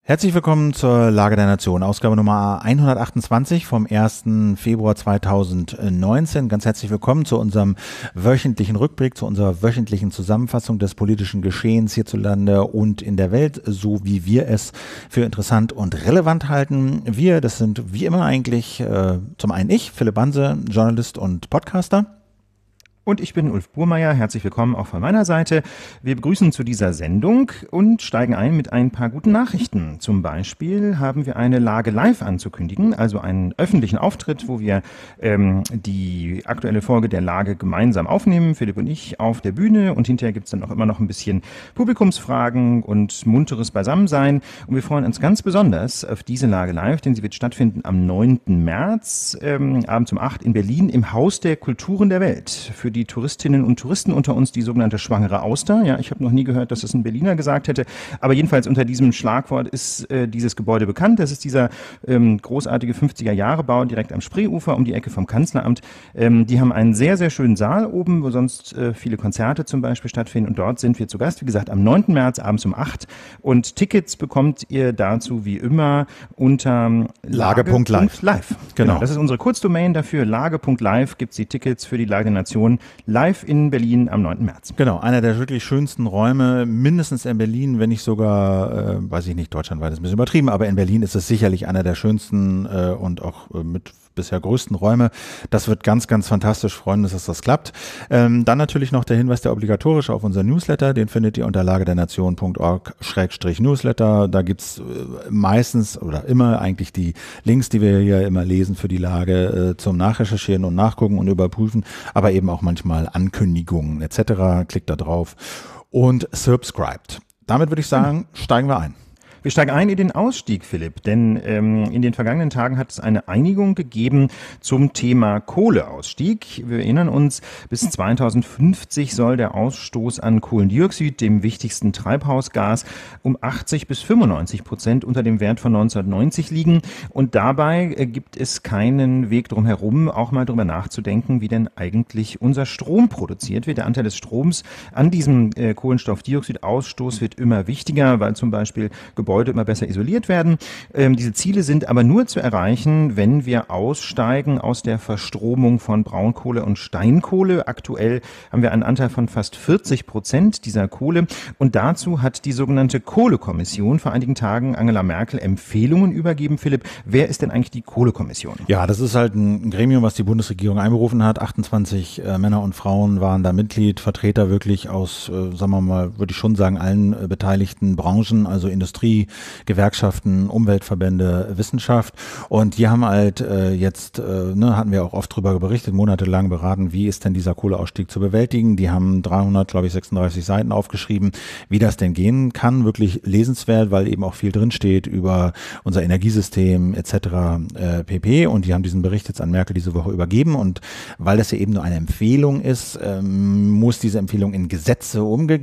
Herzlich willkommen zur Lage der Nation, Ausgabe Nummer 128 vom 1. Februar 2019. Ganz herzlich willkommen zu unserem wöchentlichen Rückblick, zu unserer wöchentlichen Zusammenfassung des politischen Geschehens hierzulande und in der Welt, so wie wir es für interessant und relevant halten. Wir, das sind wie immer eigentlich zum einen ich, Philipp Banse, Journalist und Podcaster. Und ich bin Ulf Burmeier, herzlich willkommen auch von meiner Seite. Wir begrüßen zu dieser Sendung und steigen ein mit ein paar guten Nachrichten. Zum Beispiel haben wir eine Lage live anzukündigen, also einen öffentlichen Auftritt, wo wir die aktuelle Folge der Lage gemeinsam aufnehmen, Philipp und ich auf der Bühne, und hinterher gibt es dann auch immer noch ein bisschen Publikumsfragen und munteres Beisammensein. Und wir freuen uns ganz besonders auf diese Lage live, denn sie wird stattfinden am 9. März, abends um 8 in Berlin im Haus der Kulturen der Welt. Für die Touristinnen und Touristen unter uns die sogenannte schwangere Auster. Ja, ich habe noch nie gehört, dass es ein Berliner gesagt hätte. Aber jedenfalls unter diesem Schlagwort ist dieses Gebäude bekannt. Das ist dieser großartige 50er-Jahre-Bau direkt am Spreeufer um die Ecke vom Kanzleramt. Die haben einen sehr, sehr schönen Saal oben, wo sonst viele Konzerte zum Beispiel stattfinden. Und dort sind wir zu Gast, wie gesagt, am 9. März abends um 8. Und Tickets bekommt ihr dazu wie immer unter Lage.live. Genau, das ist unsere Kurzdomain dafür. Lage.live gibt es die Tickets für die Lage der Nation live in Berlin am 9. März. Genau, einer der wirklich schönsten Räume, mindestens in Berlin, wenn nicht sogar, weiß ich nicht, deutschlandweit ist ein bisschen übertrieben, aber in Berlin ist es sicherlich einer der schönsten und auch mit bisher größten Räume. Das wird ganz, ganz fantastisch, freuen uns, dass das klappt. Dann natürlich noch der Hinweis, der obligatorische auf unseren Newsletter, den findet ihr unter lagedernation.org/newsletter. Da gibt's meistens oder immer eigentlich die Links, die wir hier immer lesen für die Lage zum Nachrecherchieren und Nachgucken und Überprüfen, aber eben auch manchmal Ankündigungen etc. Klickt da drauf und subscribed. Damit würde ich sagen, steigen wir ein. Wir steigen ein in den Ausstieg, Philipp, denn in den vergangenen Tagen hat es eine Einigung gegeben zum Thema Kohleausstieg. Wir erinnern uns, bis 2050 soll der Ausstoß an Kohlendioxid, dem wichtigsten Treibhausgas, um 80-95% unter dem Wert von 1990 liegen. Und dabei gibt es keinen Weg drum herum, auch mal darüber nachzudenken, wie denn eigentlich unser Strom produziert wird. Der Anteil des Stroms an diesem Kohlenstoffdioxidausstoß wird immer wichtiger, weil zum Beispiel Gebäude immer besser isoliert werden. Diese Ziele sind aber nur zu erreichen, wenn wir aussteigen aus der Verstromung von Braunkohle und Steinkohle. Aktuell haben wir einen Anteil von fast 40% dieser Kohle. Und dazu hat die sogenannte Kohlekommission vor einigen Tagen Angela Merkel Empfehlungen übergeben. Philipp, wer ist denn eigentlich die Kohlekommission? Ja, das ist halt ein Gremium, was die Bundesregierung einberufen hat. 28 Männer und Frauen waren da Mitglied, Vertreter wirklich aus, sagen wir mal, würde ich schon sagen, allen beteiligten Branchen, also Industrie, Gewerkschaften, Umweltverbände, Wissenschaft, und die haben halt hatten wir auch oft drüber berichtet, monatelang beraten, wie ist denn dieser Kohleausstieg zu bewältigen. Die haben 336 Seiten aufgeschrieben, wie das denn gehen kann, wirklich lesenswert, weil eben auch viel drinsteht über unser Energiesystem etc. pp. Und die haben diesen Bericht jetzt an Merkel diese Woche übergeben, und weil das ja eben nur eine Empfehlung ist, muss diese Empfehlung in Gesetze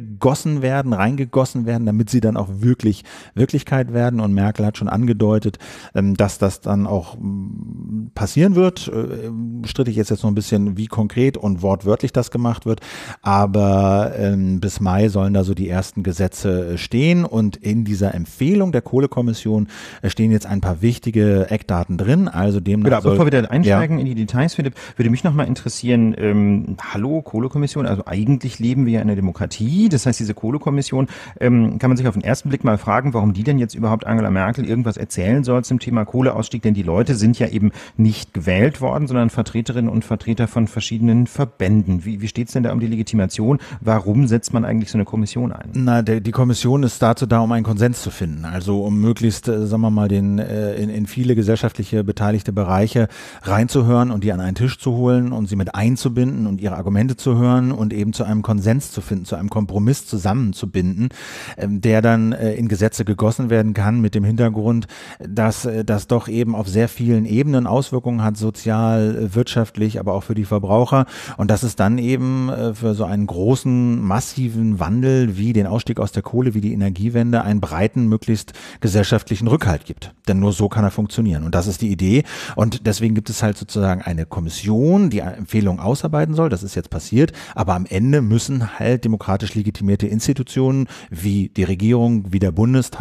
reingegossen werden, damit sie dann auch Wirklichkeit werden, und Merkel hat schon angedeutet, dass das dann auch passieren wird. Strittig ist jetzt noch ein bisschen, wie konkret und wortwörtlich das gemacht wird, aber bis Mai sollen da so die ersten Gesetze stehen, und in dieser Empfehlung der Kohlekommission stehen jetzt ein paar wichtige Eckdaten drin, also demnach bevor wir da einsteigen in die Details, Philipp, würde mich noch mal interessieren, hallo Kohlekommission, also eigentlich leben wir ja in einer Demokratie, das heißt, diese Kohlekommission, kann man sich auf den ersten Blick mal fragen, warum die denn jetzt überhaupt Angela Merkel irgendwas erzählen soll zum Thema Kohleausstieg, denn die Leute sind ja eben nicht gewählt worden, sondern Vertreterinnen und Vertreter von verschiedenen Verbänden. Wie steht es denn da um die Legitimation? Warum setzt man eigentlich so eine Kommission ein? Na, die Kommission ist dazu da, um einen Konsens zu finden, also um möglichst, sagen wir mal, in viele gesellschaftliche beteiligte Bereiche reinzuhören und die an einen Tisch zu holen und sie mit einzubinden und ihre Argumente zu hören und eben zu einem Konsens zu finden, zu einem Kompromiss zusammenzubinden, der dann in Gesetze gegossen werden kann, mit dem Hintergrund, dass das doch eben auf sehr vielen Ebenen Auswirkungen hat, sozial, wirtschaftlich, aber auch für die Verbraucher, und dass es dann eben für so einen großen, massiven Wandel wie den Ausstieg aus der Kohle, wie die Energiewende, einen breiten, möglichst gesellschaftlichen Rückhalt gibt. Denn nur so kann er funktionieren, und das ist die Idee, und deswegen gibt es halt sozusagen eine Kommission, die Empfehlungen ausarbeiten soll, das ist jetzt passiert, aber am Ende müssen halt demokratisch legitimierte Institutionen wie die Regierung, wie der Bundestag,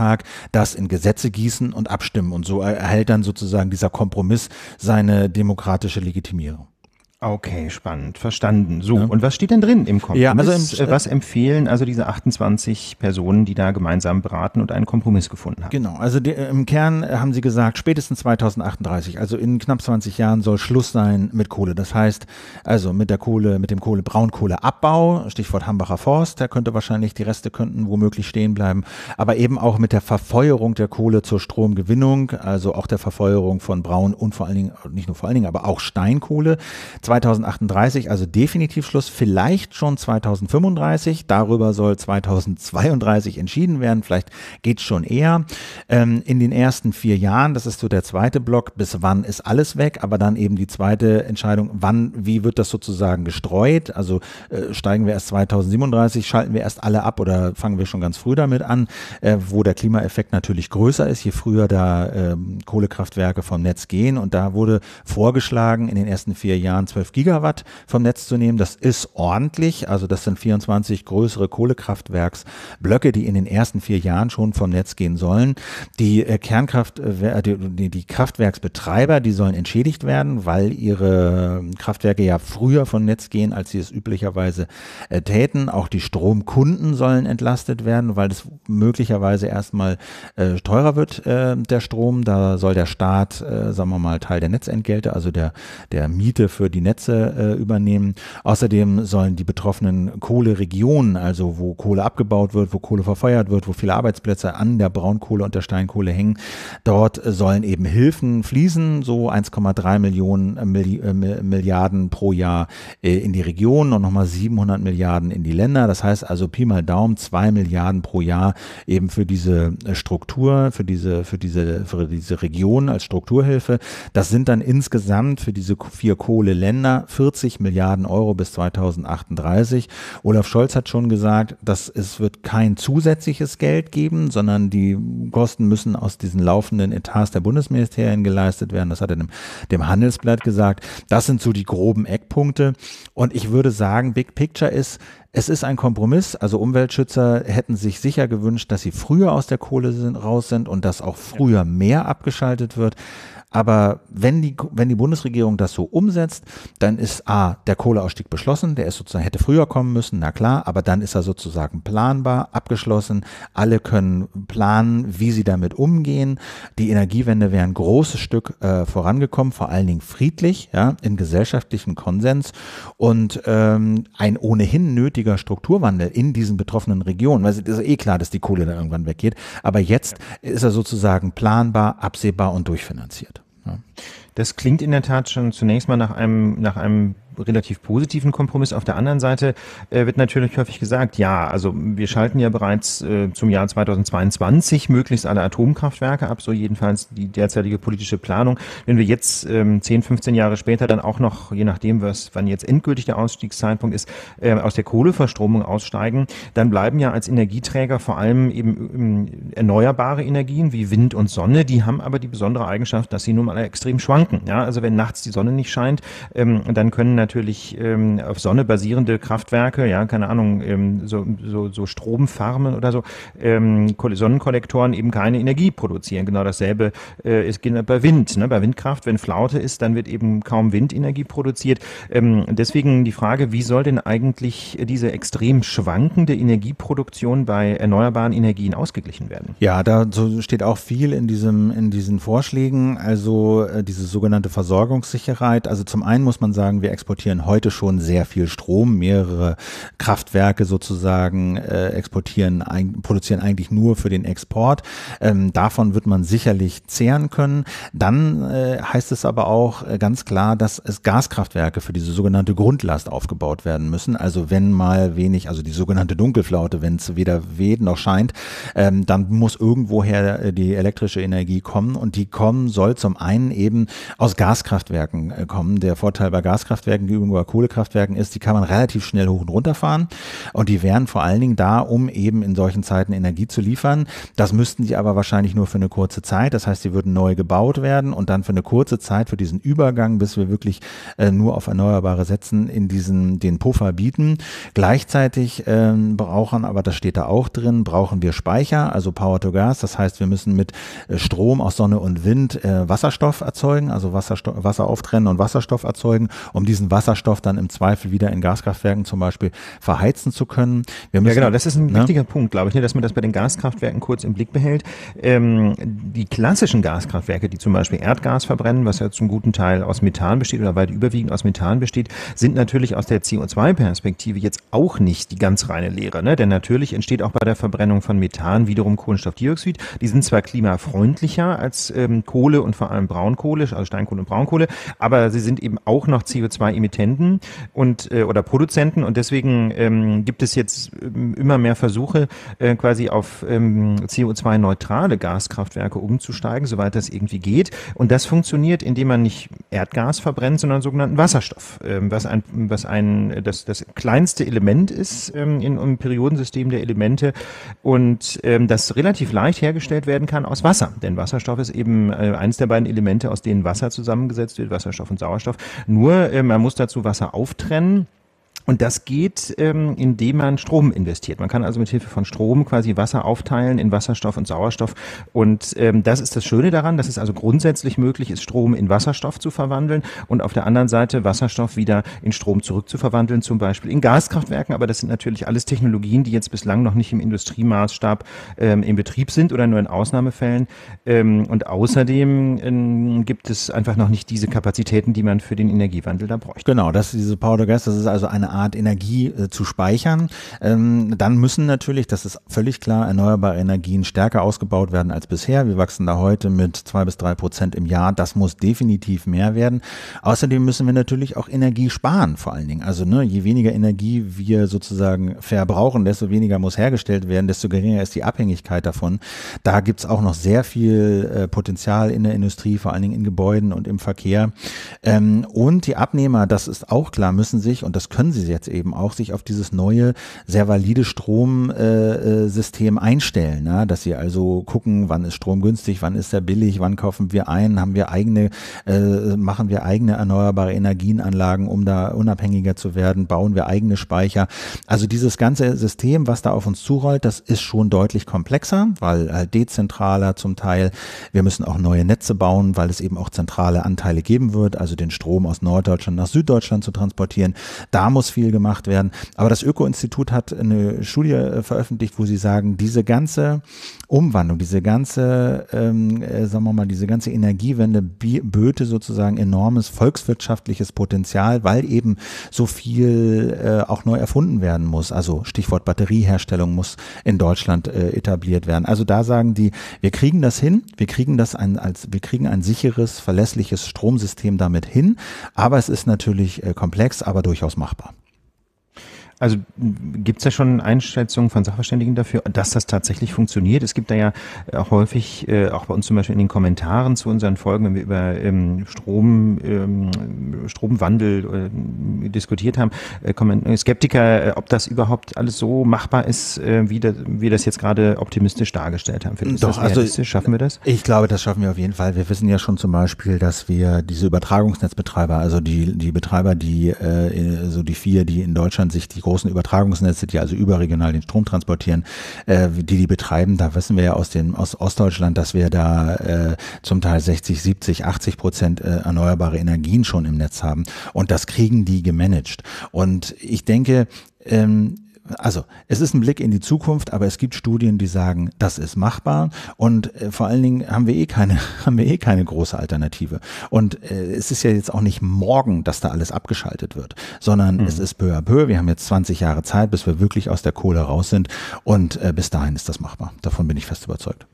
Bundestag das in Gesetze gießen und abstimmen. Und so erhält dann sozusagen dieser Kompromiss seine demokratische Legitimierung. Okay, spannend, verstanden. So, und was steht denn drin im Kompromiss? Ja, also was empfehlen also diese 28 Personen, die da gemeinsam beraten und einen Kompromiss gefunden haben? Genau, also im Kern haben sie gesagt, spätestens 2038, also in knapp 20 Jahren soll Schluss sein mit Kohle. Das heißt, also mit dem Braunkohleabbau, Stichwort Hambacher Forst, die Reste könnten womöglich stehen bleiben, aber eben auch mit der Verfeuerung der Kohle zur Stromgewinnung, also auch der Verfeuerung von Braun- und aber auch Steinkohle. 2038, also definitiv Schluss, vielleicht schon 2035, darüber soll 2032 entschieden werden, vielleicht geht es schon eher. In den ersten 4 Jahren, das ist so der zweite Block, bis wann ist alles weg, aber dann eben die zweite Entscheidung, wie wird das sozusagen gestreut, also steigen wir erst 2037, schalten wir erst alle ab oder fangen wir schon ganz früh damit an, wo der Klimaeffekt natürlich größer ist, je früher da Kohlekraftwerke vom Netz gehen, und da wurde vorgeschlagen, in den ersten 4 Jahren 12 Gigawatt vom Netz zu nehmen. Das ist ordentlich. Also das sind 24 größere Kohlekraftwerksblöcke, die in den ersten 4 Jahren schon vom Netz gehen sollen. Die die Kraftwerksbetreiber, die sollen entschädigt werden, weil ihre Kraftwerke ja früher vom Netz gehen, als sie es üblicherweise täten. Auch die Stromkunden sollen entlastet werden, weil es möglicherweise erstmal teurer wird, der Strom. Da soll der Staat, sagen wir mal, Teil der Netzentgelte, also der Miete für die Netze übernehmen. Außerdem sollen die betroffenen Kohleregionen, also wo Kohle abgebaut wird, wo Kohle verfeuert wird, wo viele Arbeitsplätze an der Braunkohle und der Steinkohle hängen, dort sollen eben Hilfen fließen, so 1,3 Milliarden pro Jahr in die Region und nochmal 700 Milliarden in die Länder. Das heißt also Pi mal Daumen 2 Milliarden pro Jahr eben für diese Struktur, für diese Region als Strukturhilfe. Das sind dann insgesamt für diese 4 Kohleländer 40 Milliarden Euro bis 2038. Olaf Scholz hat schon gesagt, dass es wird kein zusätzliches Geld geben, sondern die Kosten müssen aus diesen laufenden Etats der Bundesministerien geleistet werden. Das hat er dem Handelsblatt gesagt. Das sind so die groben Eckpunkte. Und ich würde sagen, Big Picture ist, es ist ein Kompromiss, also Umweltschützer hätten sich sicher gewünscht, dass sie früher aus der Kohle raus sind und dass auch früher mehr abgeschaltet wird. Aber wenn die Bundesregierung das so umsetzt, dann ist der Kohleausstieg beschlossen, der ist sozusagen, hätte früher kommen müssen, na klar, aber dann ist er sozusagen planbar, abgeschlossen. Alle können planen, wie sie damit umgehen. Die Energiewende wäre ein großes Stück vorangekommen, vor allen Dingen friedlich, ja, in gesellschaftlichem Konsens, und ein ohnehin nötiger Strukturwandel in diesen betroffenen Regionen, weil es ist eh klar, dass die Kohle da irgendwann weggeht, aber jetzt ist er sozusagen planbar, absehbar und durchfinanziert. Ja. Das klingt in der Tat schon zunächst mal nach einem relativ positiven Kompromiss. Auf der anderen Seite wird natürlich häufig gesagt, ja, also wir schalten ja bereits zum Jahr 2022 möglichst alle Atomkraftwerke ab, so jedenfalls die derzeitige politische Planung. Wenn wir jetzt 10, 15 Jahre später dann auch noch, je nachdem, wann jetzt endgültig der Ausstiegszeitpunkt ist, aus der Kohleverstromung aussteigen, dann bleiben ja als Energieträger vor allem eben erneuerbare Energien wie Wind und Sonne. Die haben aber die besondere Eigenschaft, dass sie nun mal extrem schwanken. Ja, also wenn nachts die Sonne nicht scheint, dann können natürlich auf Sonne basierende Kraftwerke, ja, keine Ahnung, so Stromfarmen oder so, Sonnenkollektoren eben keine Energie produzieren. Genau dasselbe ist bei Wind. Ne? Bei Windkraft, wenn Flaute ist, dann wird eben kaum Windenergie produziert. Deswegen die Frage, wie soll denn eigentlich diese extrem schwankende Energieproduktion bei erneuerbaren Energien ausgeglichen werden? Ja, da steht auch viel in diesen Vorschlägen, also diese sogenannte Versorgungssicherheit. Also zum einen muss man sagen, wir exportieren heute schon sehr viel Strom. Mehrere Kraftwerke sozusagen produzieren eigentlich nur für den Export. Davon wird man sicherlich zehren können. Dann heißt es aber auch ganz klar, dass es Gaskraftwerke für diese sogenannte Grundlast aufgebaut werden müssen. Also wenn mal wenig, also die sogenannte Dunkelflaute, wenn es weder weht noch scheint, dann muss irgendwoher die elektrische Energie kommen, und die soll zum einen eben aus Gaskraftwerken kommen. Der Vorteil bei Gaskraftwerken, gegenüber Kohlekraftwerken ist, die kann man relativ schnell hoch und runter fahren und die wären vor allen Dingen da, um eben in solchen Zeiten Energie zu liefern. Das müssten sie aber wahrscheinlich nur für eine kurze Zeit. Das heißt, sie würden neu gebaut werden und dann für eine kurze Zeit, für diesen Übergang, bis wir wirklich nur auf Erneuerbare setzen, den Puffer bieten. Gleichzeitig brauchen, aber das steht da auch drin, brauchen wir Speicher, also Power to Gas. Das heißt, wir müssen mit Strom aus Sonne und Wind Wasserstoff erzeugen, also Wasser auftrennen und Wasserstoff erzeugen, um diesen Wasserstoff dann im Zweifel wieder in Gaskraftwerken zum Beispiel verheizen zu können. Ja, genau, das ist ein wichtiger Punkt, glaube ich, dass man das bei den Gaskraftwerken kurz im Blick behält. Die klassischen Gaskraftwerke, die zum Beispiel Erdgas verbrennen, was ja zum guten Teil aus Methan besteht oder weit überwiegend aus Methan besteht, sind natürlich aus der CO2-Perspektive jetzt auch nicht die ganz reine Lehre, ne? Denn natürlich entsteht auch bei der Verbrennung von Methan wiederum Kohlenstoffdioxid. Die sind zwar klimafreundlicher als Kohle und vor allem Braunkohle, also Steinkohle und Braunkohle, aber sie sind eben auch noch CO2-Emittenten und oder Produzenten und deswegen gibt es jetzt immer mehr Versuche, quasi auf CO2-neutrale Gaskraftwerke umzusteigen, soweit das irgendwie geht. Und das funktioniert, indem man nicht Erdgas verbrennt, sondern sogenannten Wasserstoff, das kleinste Element ist im Periodensystem der Elemente und das relativ leicht hergestellt werden kann aus Wasser. Denn Wasserstoff ist eben eines der beiden Elemente, aus denen Wasser zusammengesetzt wird, Wasserstoff und Sauerstoff. Nur man muss dazu Wasser auftrennen. Und das geht, indem man Strom investiert. Man kann also mit Hilfe von Strom quasi Wasser aufteilen in Wasserstoff und Sauerstoff. Und das ist das Schöne daran, dass es also grundsätzlich möglich ist, Strom in Wasserstoff zu verwandeln und auf der anderen Seite Wasserstoff wieder in Strom zurückzuverwandeln, zum Beispiel in Gaskraftwerken. Aber das sind natürlich alles Technologien, die jetzt bislang noch nicht im Industriemaßstab in Betrieb sind oder nur in Ausnahmefällen. Und außerdem gibt es einfach noch nicht diese Kapazitäten, die man für den Energiewandel da bräuchte. Genau, diese Power to Gas, das ist also eine Art Energie zu speichern. Dann müssen natürlich, das ist völlig klar, erneuerbare Energien stärker ausgebaut werden als bisher. Wir wachsen da heute mit 2-3% im Jahr. Das muss definitiv mehr werden. Außerdem müssen wir natürlich auch Energie sparen, vor allen Dingen. Also je weniger Energie wir sozusagen verbrauchen, desto weniger muss hergestellt werden, desto geringer ist die Abhängigkeit davon. Da gibt's auch noch sehr viel Potenzial in der Industrie, vor allen Dingen in Gebäuden und im Verkehr. Und die Abnehmer, das ist auch klar, müssen sich, und das können sie jetzt eben auch, sich auf dieses neue, sehr valide Stromsystem einstellen, ja? Dass sie also gucken, wann ist Strom günstig, wann ist er billig, wann kaufen wir ein, machen wir eigene erneuerbare Energienanlagen, um da unabhängiger zu werden, bauen wir eigene Speicher. Also dieses ganze System, was da auf uns zurollt, das ist schon deutlich komplexer, weil halt dezentraler zum Teil. Wir müssen auch neue Netze bauen, weil es eben auch zentrale Anteile geben wird, also den Strom aus Norddeutschland nach Süddeutschland zu transportieren. Da muss viel gemacht werden. Aber das Öko-Institut hat eine Studie veröffentlicht, wo sie sagen, diese ganze Umwandlung, diese ganze Energiewende böte sozusagen enormes volkswirtschaftliches Potenzial, weil eben so viel auch neu erfunden werden muss. Also Stichwort Batterieherstellung muss in Deutschland etabliert werden. Also da sagen die, wir kriegen das hin, wir kriegen ein sicheres, verlässliches Stromsystem damit hin, aber es ist natürlich komplex, aber durchaus machbar. Also gibt es ja schon Einschätzungen von Sachverständigen dafür, dass das tatsächlich funktioniert? Es gibt da ja häufig, auch bei uns zum Beispiel in den Kommentaren zu unseren Folgen, wenn wir über Stromwandel diskutiert haben, Skeptiker, ob das überhaupt alles so machbar ist, wie das jetzt gerade optimistisch dargestellt haben. Ist das realistisch? Schaffen wir das? Ich glaube, das schaffen wir auf jeden Fall. Wir wissen ja schon zum Beispiel, dass wir diese Übertragungsnetzbetreiber, also die Betreiber, die vier, die in Deutschland sich die großen Übertragungsnetze, die also überregional den Strom transportieren, die betreiben, da wissen wir ja aus Ostdeutschland, dass wir da zum Teil 60, 70, 80% erneuerbare Energien schon im Netz haben und das kriegen die gemanagt. Und ich denke, also es ist ein Blick in die Zukunft, aber es gibt Studien, die sagen, das ist machbar und vor allen Dingen haben wir keine große Alternative. Und es ist ja jetzt auch nicht morgen, dass da alles abgeschaltet wird, sondern es ist peu à peu. Wir haben jetzt 20 Jahre Zeit, bis wir wirklich aus der Kohle raus sind und bis dahin ist das machbar. Davon bin ich fest überzeugt.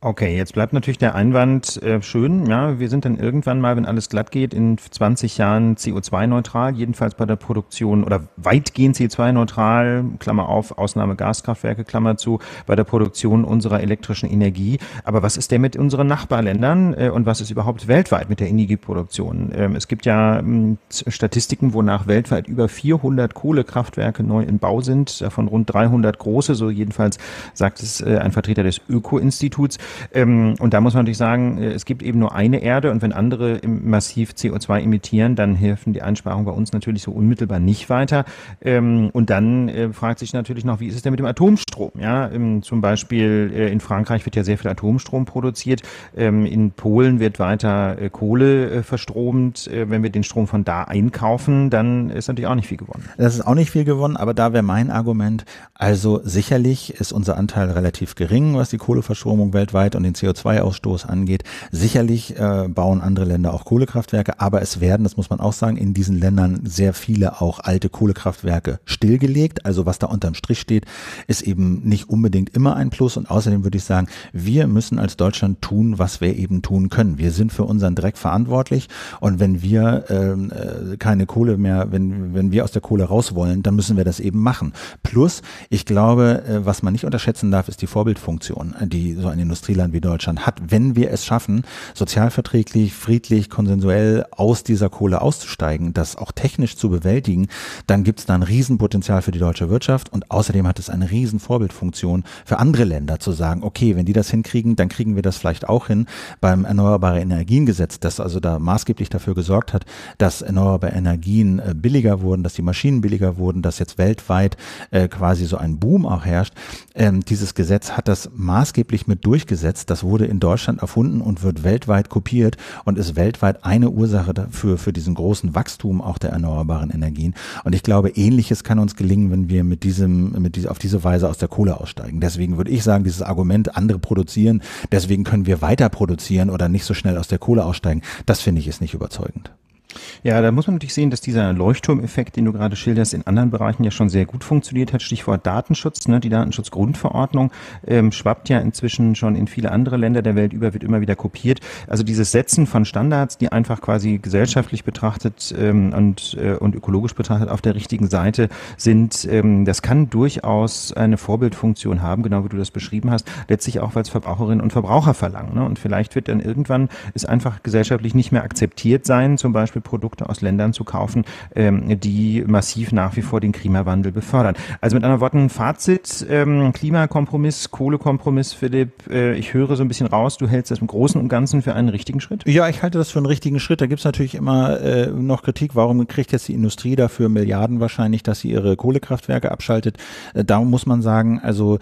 Okay, jetzt bleibt natürlich der Einwand schön. Ja, wir sind dann irgendwann mal, wenn alles glatt geht, in 20 Jahren CO2-neutral, jedenfalls bei der Produktion oder weitgehend CO2-neutral, Klammer auf, Ausnahme Gaskraftwerke, Klammer zu, bei der Produktion unserer elektrischen Energie. Aber was ist denn mit unseren Nachbarländern und was ist überhaupt weltweit mit der Energieproduktion? Es gibt ja Statistiken, wonach weltweit über 400 Kohlekraftwerke neu in Bau sind, davon rund 300 große, so jedenfalls sagt es ein Vertreter des Öko-Instituts. Und da muss man natürlich sagen, es gibt eben nur eine Erde und wenn andere massiv CO2 emittieren, dann helfen die Einsparungen bei uns natürlich so unmittelbar nicht weiter. Und dann fragt sich natürlich noch, wie ist es denn mit dem Atomstrom? Ja, zum Beispiel in Frankreich wird ja sehr viel Atomstrom produziert. In Polen wird weiter Kohle verstromt. Wenn wir den Strom von da einkaufen, dann ist natürlich auch nicht viel gewonnen. Das ist auch nicht viel gewonnen, aber da wäre mein Argument, also sicherlich ist unser Anteil relativ gering, was die Kohleverstromung weltweit und den CO2-Ausstoß angeht. Sicherlich bauen andere Länder auch Kohlekraftwerke, aber es werden, das muss man auch sagen, in diesen Ländern sehr viele auch alte Kohlekraftwerke stillgelegt. Also was da unterm Strich steht, ist eben nicht unbedingt immer ein Plus und außerdem würde ich sagen, wir müssen als Deutschland tun, was wir eben tun können. Wir sind für unseren Dreck verantwortlich und wenn wir keine Kohle mehr, wenn wir aus der Kohle raus wollen, dann müssen wir das eben machen. Plus, ich glaube, was man nicht unterschätzen darf, ist die Vorbildfunktion, die so ein Industrieland wie Deutschland hat, wenn wir es schaffen, sozialverträglich, friedlich, konsensuell aus dieser Kohle auszusteigen, das auch technisch zu bewältigen, dann gibt es da ein Riesenpotenzial für die deutsche Wirtschaft und außerdem hat es eine riesen Vorbildfunktion für andere Länder zu sagen, okay, wenn die das hinkriegen, dann kriegen wir das vielleicht auch hin beim Erneuerbare Energiengesetz, das also da maßgeblich dafür gesorgt hat, dass erneuerbare Energien billiger wurden, dass die Maschinen billiger wurden, dass jetzt weltweit quasi so ein Boom auch herrscht. Dieses Gesetz hat das maßgeblich mit durchgesetzt. Das wurde in Deutschland erfunden und wird weltweit kopiert und ist weltweit eine Ursache dafür, für diesen großen Wachstum auch der erneuerbaren Energien. Und ich glaube, Ähnliches kann uns gelingen, wenn wir auf diese Weise aus der Kohle aussteigen. Deswegen würde ich sagen, dieses Argument, andere produzieren, deswegen können wir weiter produzieren oder nicht so schnell aus der Kohle aussteigen, das finde ich ist nicht überzeugend. Ja, da muss man natürlich sehen, dass dieser Leuchtturmeffekt, den du gerade schilderst, in anderen Bereichen ja schon sehr gut funktioniert hat. Stichwort Datenschutz, ne? Die Datenschutzgrundverordnung schwappt ja inzwischen schon in viele andere Länder der Welt über, wird immer wieder kopiert. Also dieses Setzen von Standards, die einfach quasi gesellschaftlich betrachtet und ökologisch betrachtet auf der richtigen Seite sind, das kann durchaus eine Vorbildfunktion haben, genau wie du das beschrieben hast, letztlich auch, weil es Verbraucherinnen und Verbraucher verlangen. Ne? Und vielleicht wird dann irgendwann es einfach gesellschaftlich nicht mehr akzeptiert sein, zum Beispiel Produkte aus Ländern zu kaufen, die massiv nach wie vor den Klimawandel befördern. Also mit anderen Worten, Fazit, Klimakompromiss, Kohlekompromiss, Philipp, ich höre so ein bisschen raus, du hältst das im Großen und Ganzen für einen richtigen Schritt? Ja, ich halte das für einen richtigen Schritt. Da gibt es natürlich immer noch Kritik, warum kriegt jetzt die Industrie dafür Milliarden wahrscheinlich, dass sie ihre Kohlekraftwerke abschaltet. Da muss man sagen, also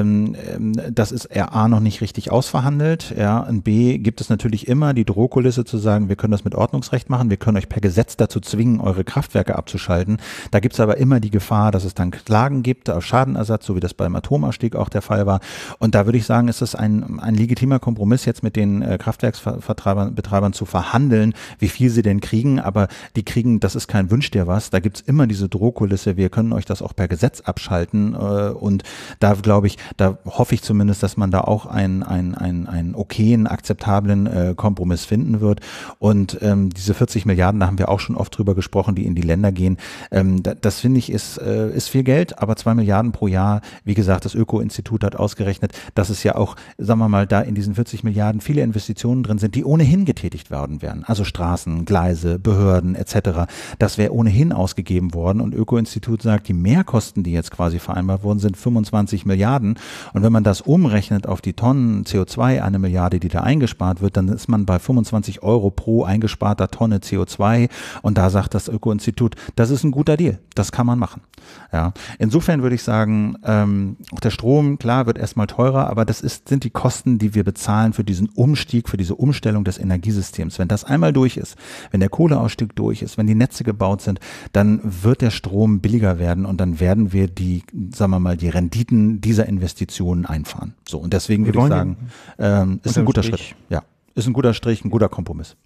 das ist A noch nicht richtig ausverhandelt, ja, und B gibt es natürlich immer die Drohkulisse zu sagen, wir können das mit Ordnungsrecht machen, wir können euch per Gesetz dazu zwingen, eure Kraftwerke abzuschalten. Da gibt es aber immer die Gefahr, dass es dann Klagen gibt auf Schadenersatz, so wie das beim Atomausstieg auch der Fall war. Und da würde ich sagen, ist es ein legitimer Kompromiss, jetzt mit den Kraftwerksbetreibern zu verhandeln, wie viel sie denn kriegen. Aber die kriegen, das ist kein Wünsch dir was, da gibt es immer diese Drohkulisse, wir können euch das auch per Gesetz abschalten. Und da glaube ich, da hoffe ich zumindest, dass man da auch einen okayen, akzeptablen Kompromiss finden wird. Und diese 40 Milliarden, da haben wir auch schon oft drüber gesprochen, die in die Länder gehen. Das finde ich ist viel Geld, aber 2 Milliarden pro Jahr, wie gesagt, das Öko-Institut hat ausgerechnet, dass es ja auch, sagen wir mal, da in diesen 40 Milliarden viele Investitionen drin sind, die ohnehin getätigt werden werden. Also Straßen, Gleise, Behörden etc. Das wäre ohnehin ausgegeben worden und Öko-Institut sagt, die Mehrkosten, die jetzt quasi vereinbart wurden, sind 25 Milliarden. Und wenn man das umrechnet auf die Tonnen CO2, 1 Milliarde, die da eingespart wird, dann ist man bei 25 Euro pro eingesparter Tonne CO2. Und da sagt das Öko-Institut, das ist ein guter Deal, das kann man machen. Ja. Insofern würde ich sagen, auch der Strom, klar, wird erstmal teurer, aber das sind die Kosten, die wir bezahlen für diesen Umstieg, für diese Umstellung des Energiesystems. Wenn das einmal durch ist, wenn der Kohleausstieg durch ist, wenn die Netze gebaut sind, dann wird der Strom billiger werden und dann werden wir die Renditen dieser Investitionen einfahren. So, und deswegen würde ich sagen, ist ein guter Schritt. Ja, ist ein guter Strich, ein guter Kompromiss.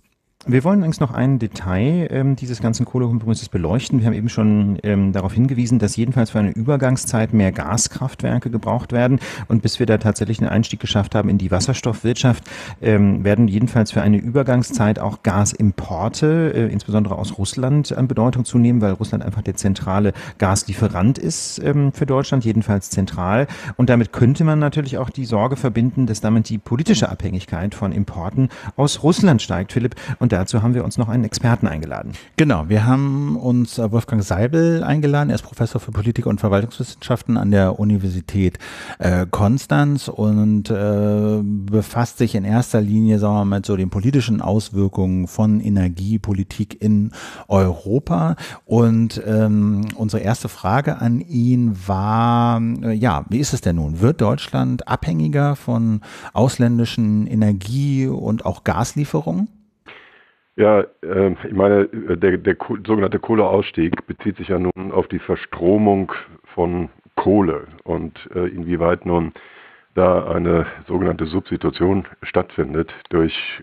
Wir wollen übrigens noch ein Detail dieses ganzen Kohlekompromisses beleuchten. Wir haben eben schon darauf hingewiesen, dass jedenfalls für eine Übergangszeit mehr Gaskraftwerke gebraucht werden. Und bis wir da tatsächlich einen Einstieg geschafft haben in die Wasserstoffwirtschaft, werden jedenfalls für eine Übergangszeit auch Gasimporte, insbesondere aus Russland, an Bedeutung zunehmen, weil Russland einfach der zentrale Gaslieferant ist für Deutschland, jedenfalls zentral. Und damit könnte man natürlich auch die Sorge verbinden, dass damit die politische Abhängigkeit von Importen aus Russland steigt, Philipp. Und dazu haben wir uns noch einen Experten eingeladen. Genau, wir haben uns Wolfgang Seibel eingeladen. Er ist Professor für Politik- und Verwaltungswissenschaften an der Universität Konstanz und befasst sich in erster Linie, sagen wir mal, mit so den politischen Auswirkungen von Energiepolitik in Europa. Und unsere erste Frage an ihn war, wie ist es denn nun? Wird Deutschland abhängiger von ausländischen Energie- und auch Gaslieferungen? Ja, ich meine, der sogenannte Kohleausstieg bezieht sich ja nun auf die Verstromung von Kohle und inwieweit nun da eine sogenannte Substitution stattfindet durch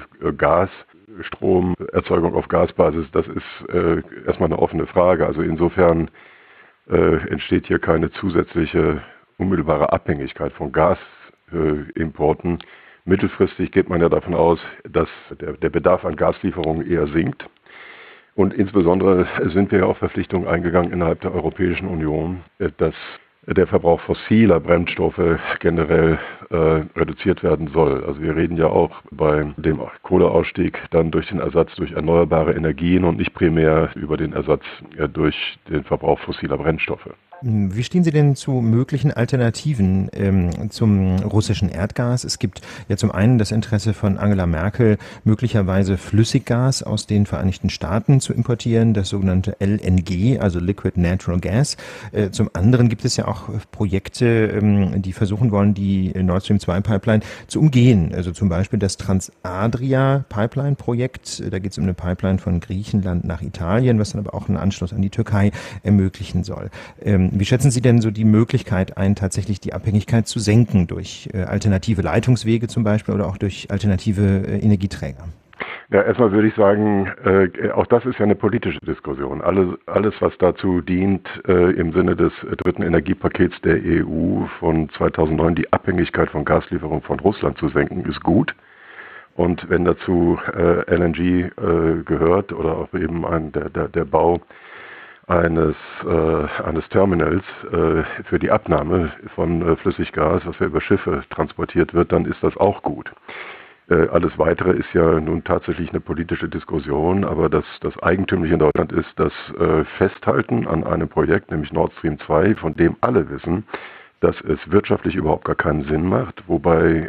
Gasstromerzeugung auf Gasbasis, das ist erstmal eine offene Frage. Also insofern entsteht hier keine zusätzliche unmittelbare Abhängigkeit von Gasimporten. Mittelfristig geht man ja davon aus, dass der Bedarf an Gaslieferungen eher sinkt. Und insbesondere sind wir ja auch Verpflichtungen eingegangen innerhalb der Europäischen Union, dass der Verbrauch fossiler Brennstoffe generell reduziert werden soll. Also wir reden ja auch bei dem Kohleausstieg dann durch den Ersatz durch erneuerbare Energien und nicht primär über den Ersatz durch den Verbrauch fossiler Brennstoffe. Wie stehen Sie denn zu möglichen Alternativen zum russischen Erdgas? Es gibt ja zum einen das Interesse von Angela Merkel, möglicherweise Flüssiggas aus den Vereinigten Staaten zu importieren, das sogenannte LNG, also Liquid Natural Gas. Zum anderen gibt es ja auch Projekte, die versuchen wollen, die Nord Stream 2 Pipeline zu umgehen. Also zum Beispiel das Transadria Pipeline Projekt. Da geht es um eine Pipeline von Griechenland nach Italien, was dann aber auch einen Anschluss an die Türkei ermöglichen soll. Wie schätzen Sie denn so die Möglichkeit ein, tatsächlich die Abhängigkeit zu senken durch alternative Leitungswege zum Beispiel oder auch durch alternative Energieträger? Ja, erstmal würde ich sagen, auch das ist ja eine politische Diskussion. Alles was dazu dient, im Sinne des dritten Energiepakets der EU von 2009 die Abhängigkeit von Gaslieferungen von Russland zu senken, ist gut. Und wenn dazu LNG gehört oder auch eben der Bau eines Terminals für die Abnahme von Flüssiggas, was ja über Schiffe transportiert wird, dann ist das auch gut. Alles Weitere ist ja nun tatsächlich eine politische Diskussion, aber das Eigentümliche in Deutschland ist das Festhalten an einem Projekt, nämlich Nord Stream 2, von dem alle wissen, dass es wirtschaftlich überhaupt gar keinen Sinn macht, wobei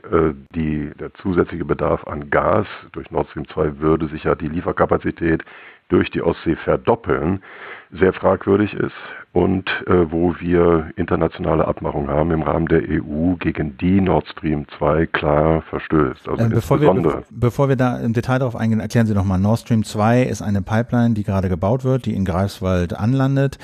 der zusätzliche Bedarf an Gas durch Nord Stream 2 würde sich ja die Lieferkapazität durch die Ostsee verdoppeln, sehr fragwürdig ist und wo wir internationale Abmachungen haben im Rahmen der EU, gegen die Nord Stream 2 klar verstößt. Also bevor wir da im Detail darauf eingehen, erklären Sie doch mal, Nord Stream 2 ist eine Pipeline, die gerade gebaut wird, die in Greifswald anlandet.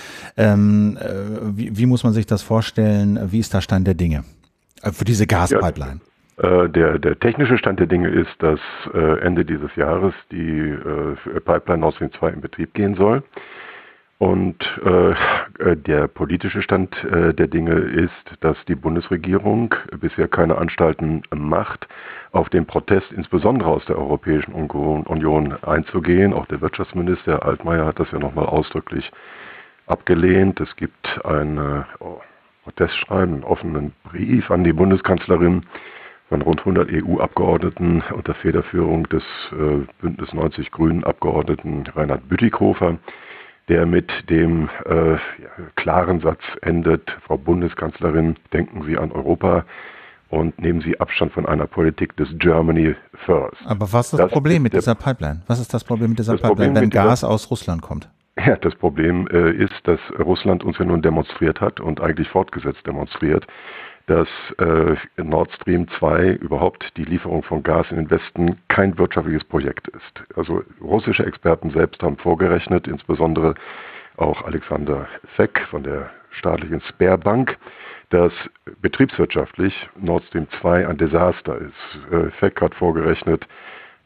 Wie muss man sich das vorstellen? Wie ist da Stand der Dinge für diese Gaspipeline? Der technische Stand der Dinge ist, dass Ende dieses Jahres die Pipeline Nord Stream 2 in Betrieb gehen soll. Und der politische Stand der Dinge ist, dass die Bundesregierung bisher keine Anstalten macht, auf den Protest insbesondere aus der Europäischen Union einzugehen. Auch der Wirtschaftsminister Altmaier hat das ja nochmal ausdrücklich abgelehnt. Es gibt ein Protestschreiben, einen offenen Brief an die Bundeskanzlerin von rund 100 EU-Abgeordneten unter Federführung des Bündnis 90 Grünen Abgeordneten Reinhard Bütikofer, der mit dem klaren Satz endet: Frau Bundeskanzlerin, denken Sie an Europa und nehmen Sie Abstand von einer Politik des Germany First. Aber was ist das Problem mit dieser Pipeline? Was ist das Problem mit dieser Pipeline, wenn Gas aus Russland kommt? Ja, das Problem ist, dass Russland uns ja nun demonstriert hat und eigentlich fortgesetzt demonstriert, dass Nord Stream 2 überhaupt die Lieferung von Gas in den Westen kein wirtschaftliches Projekt ist. Also russische Experten selbst haben vorgerechnet, insbesondere auch Alexander Feck von der staatlichen Sberbank, dass betriebswirtschaftlich Nord Stream 2 ein Desaster ist. Feck hat vorgerechnet,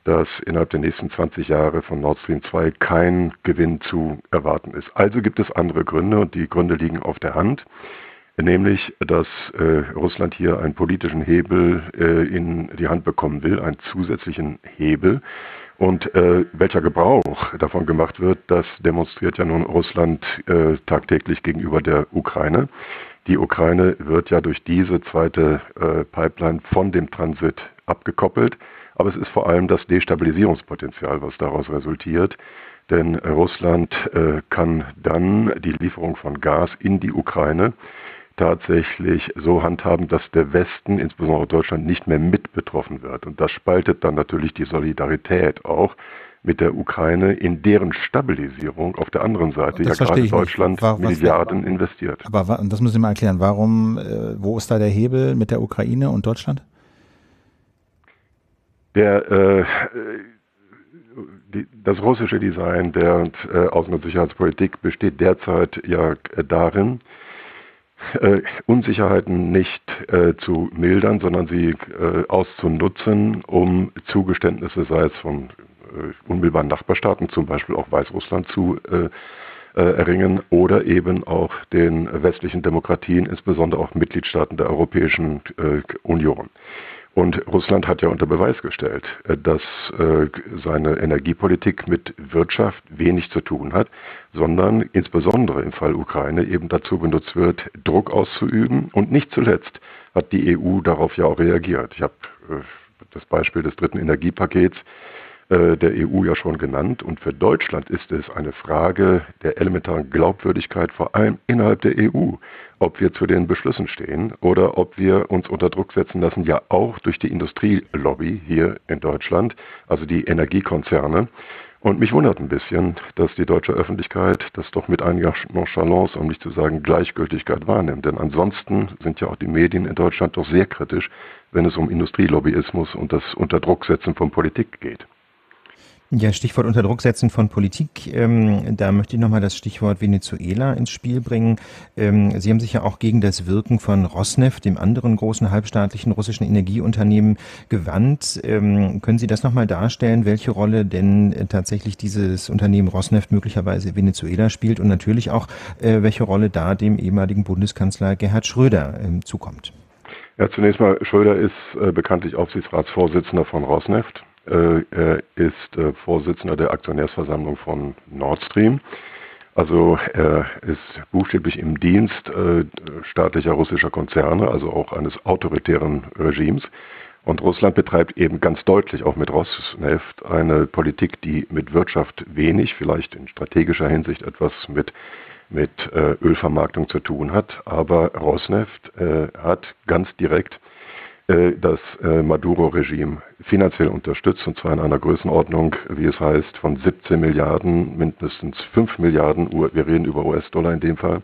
dass innerhalb der nächsten 20 Jahre von Nord Stream 2 kein Gewinn zu erwarten ist. Also gibt es andere Gründe und die Gründe liegen auf der Hand, nämlich, dass Russland hier einen politischen Hebel in die Hand bekommen will, einen zusätzlichen Hebel. Und welcher Gebrauch davon gemacht wird, das demonstriert ja nun Russland tagtäglich gegenüber der Ukraine. Die Ukraine wird ja durch diese zweite Pipeline von dem Transit abgekoppelt. Aber es ist vor allem das Destabilisierungspotenzial, was daraus resultiert. Denn Russland kann dann die Lieferung von Gas in die Ukraine tatsächlich so handhaben, dass der Westen, insbesondere Deutschland, nicht mehr mit betroffen wird. Und das spaltet dann natürlich die Solidarität auch mit der Ukraine, in deren Stabilisierung auf der anderen Seite ja gerade Deutschland Milliarden investiert. Aber das müssen Sie mal erklären. Warum, wo ist da der Hebel mit der Ukraine und Deutschland? Das russische Design der Außen- und Sicherheitspolitik besteht derzeit ja darin, Unsicherheiten nicht zu mildern, sondern sie auszunutzen, um Zugeständnisse, sei es von unmittelbaren Nachbarstaaten, zum Beispiel auch Weißrussland, zu erringen oder eben auch den westlichen Demokratien, insbesondere auch Mitgliedstaaten der Europäischen Union. Und Russland hat ja unter Beweis gestellt, dass seine Energiepolitik mit Wirtschaft wenig zu tun hat, sondern insbesondere im Fall Ukraine eben dazu benutzt wird, Druck auszuüben. Und nicht zuletzt hat die EU darauf ja auch reagiert. Ich habe das Beispiel des dritten Energiepakets der EU ja schon genannt. Und für Deutschland ist es eine Frage der elementaren Glaubwürdigkeit, vor allem innerhalb der EU, ob wir zu den Beschlüssen stehen oder ob wir uns unter Druck setzen lassen, ja auch durch die Industrielobby hier in Deutschland, also die Energiekonzerne. Und mich wundert ein bisschen, dass die deutsche Öffentlichkeit das doch mit einiger Nonchalance, um nicht zu sagen Gleichgültigkeit, wahrnimmt. Denn ansonsten sind ja auch die Medien in Deutschland doch sehr kritisch, wenn es um Industrielobbyismus und das Unterdrucksetzen von Politik geht. Ja, Stichwort Unterdrucksetzen von Politik. Da möchte ich nochmal das Stichwort Venezuela ins Spiel bringen. Sie haben sich ja auch gegen das Wirken von Rosneft, dem anderen großen halbstaatlichen russischen Energieunternehmen, gewandt. Können Sie das nochmal darstellen, welche Rolle denn tatsächlich dieses Unternehmen Rosneft möglicherweise in Venezuela spielt und natürlich auch, welche Rolle da dem ehemaligen Bundeskanzler Gerhard Schröder zukommt? Ja, zunächst mal, Schröder ist bekanntlich Aufsichtsratsvorsitzender von Rosneft. Er ist Vorsitzender der Aktionärsversammlung von Nord Stream. Also er ist buchstäblich im Dienst staatlicher russischer Konzerne, also auch eines autoritären Regimes. Und Russland betreibt eben ganz deutlich auch mit Rosneft eine Politik, die mit Wirtschaft wenig, vielleicht in strategischer Hinsicht etwas mit Ölvermarktung zu tun hat. Aber Rosneft hat ganz direkt das Maduro-Regime finanziell unterstützt, und zwar in einer Größenordnung, wie es heißt, von 17 Milliarden, mindestens 5 Milliarden, wir reden über US-Dollar in dem Fall.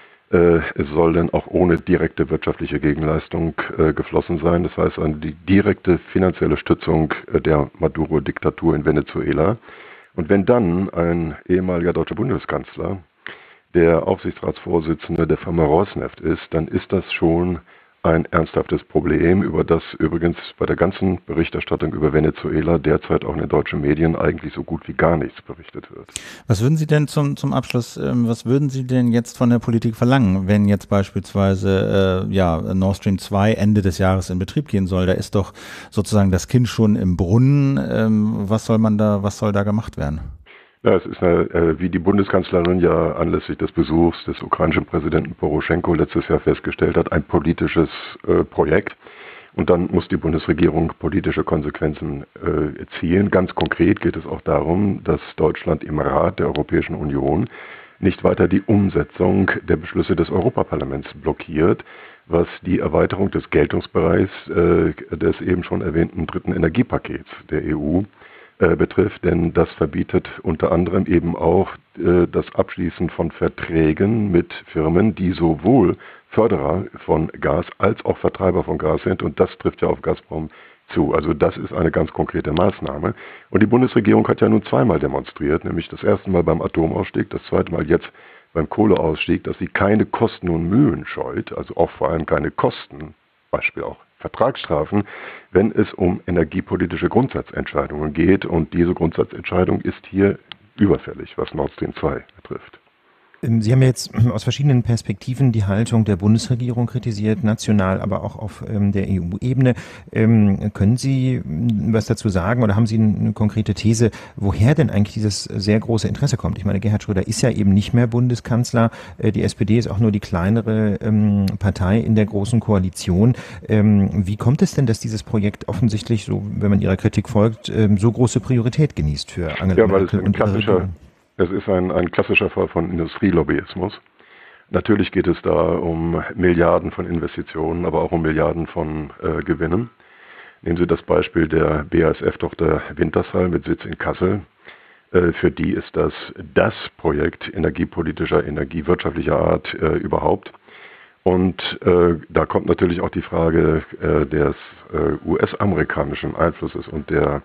Es soll dann auch ohne direkte wirtschaftliche Gegenleistung geflossen sein. Das heißt, die direkte finanzielle Stützung der Maduro-Diktatur in Venezuela. Und wenn dann ein ehemaliger deutscher Bundeskanzler der Aufsichtsratsvorsitzende der Firma Rosneft ist, dann ist das schon ein ernsthaftes Problem, über das übrigens bei der ganzen Berichterstattung über Venezuela derzeit auch in den deutschen Medien eigentlich so gut wie gar nichts berichtet wird. Was würden Sie denn zum Abschluss, was würden Sie denn jetzt von der Politik verlangen, wenn jetzt beispielsweise Nord Stream 2 Ende des Jahres in Betrieb gehen soll? Da ist doch sozusagen das Kind schon im Brunnen. Was soll da gemacht werden? Ja, es ist wie die Bundeskanzlerin ja anlässlich des Besuchs des ukrainischen Präsidenten Poroschenko letztes Jahr festgestellt hat, ein politisches Projekt. Und dann muss die Bundesregierung politische Konsequenzen ziehen. Ganz konkret geht es auch darum, dass Deutschland im Rat der Europäischen Union nicht weiter die Umsetzung der Beschlüsse des Europaparlaments blockiert, was die Erweiterung des Geltungsbereichs des eben schon erwähnten dritten Energiepakets der EU betrifft, denn das verbietet unter anderem eben auch das Abschließen von Verträgen mit Firmen, die sowohl Förderer von Gas als auch Vertreiber von Gas sind, und das trifft ja auf Gazprom zu. Also das ist eine ganz konkrete Maßnahme. Und die Bundesregierung hat ja nun zweimal demonstriert, nämlich das erste Mal beim Atomausstieg, das zweite Mal jetzt beim Kohleausstieg, dass sie keine Kosten und Mühen scheut, also auch vor allem keine Kosten, Beispiel auch Vertragsstrafen, wenn es um energiepolitische Grundsatzentscheidungen geht. Und diese Grundsatzentscheidung ist hier überfällig, was Nord Stream 2 betrifft. Sie haben jetzt aus verschiedenen Perspektiven die Haltung der Bundesregierung kritisiert, national, aber auch auf der EU-Ebene. Können Sie was dazu sagen oder haben Sie eine konkrete These, woher denn eigentlich dieses sehr große Interesse kommt? Ich meine, Gerhard Schröder ist ja eben nicht mehr Bundeskanzler. Die SPD ist auch nur die kleinere Partei in der großen Koalition. Wie kommt es denn, dass dieses Projekt offensichtlich, so, wenn man Ihrer Kritik folgt, so große Priorität genießt für Angela Merkel und ihre Regierung? Es ist ein klassischer Fall von Industrielobbyismus. Natürlich geht es da um Milliarden von Investitionen, aber auch um Milliarden von Gewinnen. Nehmen Sie das Beispiel der BASF-Tochter Wintershall mit Sitz in Kassel. Für die ist das Projekt energiepolitischer, energiewirtschaftlicher Art überhaupt. Und da kommt natürlich auch die Frage des US-amerikanischen Einflusses und der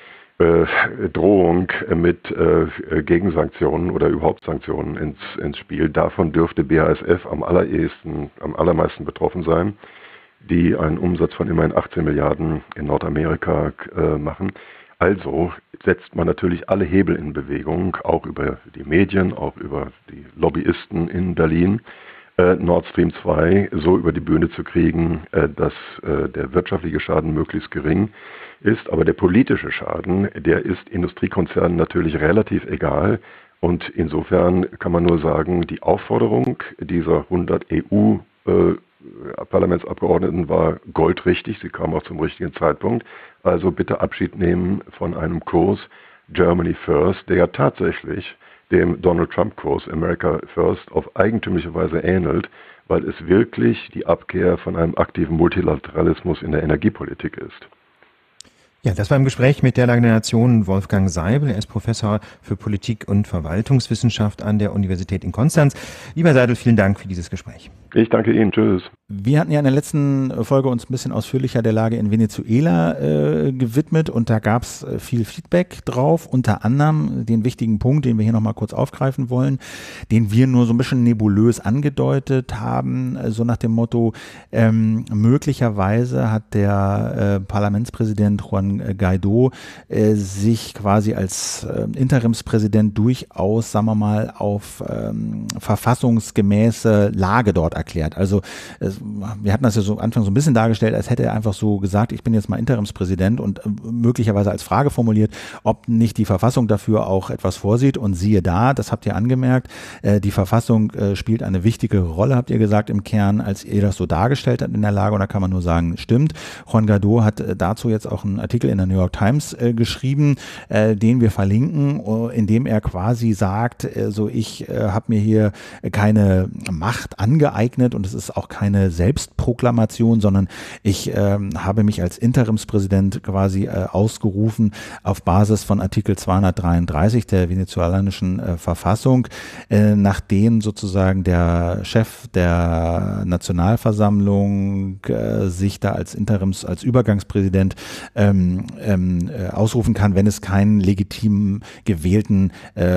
Drohung mit Gegensanktionen oder überhaupt Sanktionen ins Spiel. Davon dürfte BASF am allermeisten betroffen sein, die einen Umsatz von immerhin 18 Milliarden in Nordamerika machen. Also setzt man natürlich alle Hebel in Bewegung, auch über die Medien, auch über die Lobbyisten in Berlin, Nord Stream 2 so über die Bühne zu kriegen, dass der wirtschaftliche Schaden möglichst gering ist, aber der politische Schaden, der ist Industriekonzernen natürlich relativ egal und insofern kann man nur sagen, die Aufforderung dieser 100 EU-Parlamentsabgeordneten war goldrichtig, sie kam auch zum richtigen Zeitpunkt, also bitte Abschied nehmen von einem Kurs Germany First, der ja tatsächlich dem Donald Trump-Kurs America First auf eigentümliche Weise ähnelt, weil es wirklich die Abkehr von einem aktiven Multilateralismus in der Energiepolitik ist. Ja, das war im Gespräch mit der Lage der Nation Wolfgang Seibel. Er ist Professor für Politik- und Verwaltungswissenschaft an der Universität in Konstanz. Lieber Seibel, vielen Dank für dieses Gespräch. Ich danke Ihnen. Tschüss. Wir hatten ja in der letzten Folge uns ein bisschen ausführlicher der Lage in Venezuela gewidmet und da gab es viel Feedback drauf, unter anderem den wichtigen Punkt, den wir hier nochmal kurz aufgreifen wollen, den wir nur so ein bisschen nebulös angedeutet haben, so nach dem Motto, möglicherweise hat der Parlamentspräsident Juan Guaidó sich quasi als Interimspräsident durchaus, sagen wir mal, auf verfassungsgemäße Lage dort erklärt. Also wir hatten das ja so am Anfang so ein bisschen dargestellt, als hätte er einfach so gesagt, ich bin jetzt mal Interimspräsident und möglicherweise als Frage formuliert, ob nicht die Verfassung dafür auch etwas vorsieht und siehe da, das habt ihr angemerkt, die Verfassung spielt eine wichtige Rolle, habt ihr gesagt im Kern, als ihr das so dargestellt habt in der Lage und da kann man nur sagen, stimmt. Juan Guaidó hat dazu jetzt auch einen Artikel in der New York Times geschrieben, den wir verlinken, in dem er quasi sagt, so ich habe mir hier keine Macht angeeignet und es ist auch keine Selbstproklamation, sondern ich habe mich als Interimspräsident quasi ausgerufen auf Basis von Artikel 233 der venezolanischen Verfassung, nachdem sozusagen der Chef der Nationalversammlung sich da als als Übergangspräsident ausrufen kann, wenn es keinen legitim gewählten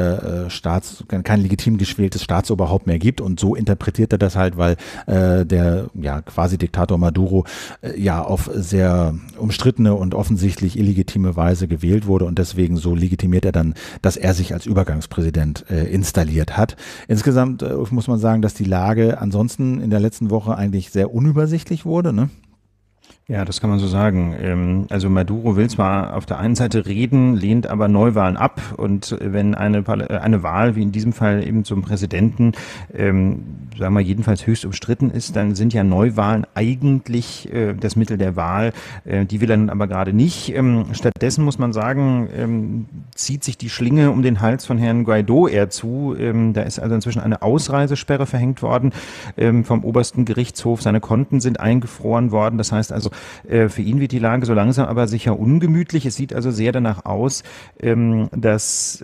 kein legitim gewähltes Staatsoberhaupt mehr gibt und so interpretiert er das halt, weil der quasi Diktator Maduro auf sehr umstrittene und offensichtlich illegitime Weise gewählt wurde und deswegen so legitimiert er dann, dass er sich als Übergangspräsident installiert hat. Insgesamt muss man sagen, dass die Lage ansonsten in der letzten Woche eigentlich sehr unübersichtlich wurde, ne? Ja, das kann man so sagen. Also Maduro will zwar auf der einen Seite reden, lehnt aber Neuwahlen ab und wenn eine Wahl wie in diesem Fall eben zum Präsidenten, sagen wir jedenfalls höchst umstritten ist, dann sind ja Neuwahlen eigentlich das Mittel der Wahl. Die will er nun aber gerade nicht. Stattdessen muss man sagen, zieht sich die Schlinge um den Hals von Herrn Guaidó eher zu. Da ist also inzwischen eine Ausreisesperre verhängt worden vom obersten Gerichtshof. Seine Konten sind eingefroren worden. Das heißt also, für ihn wird die Lage so langsam aber sicher ungemütlich. Es sieht also sehr danach aus, dass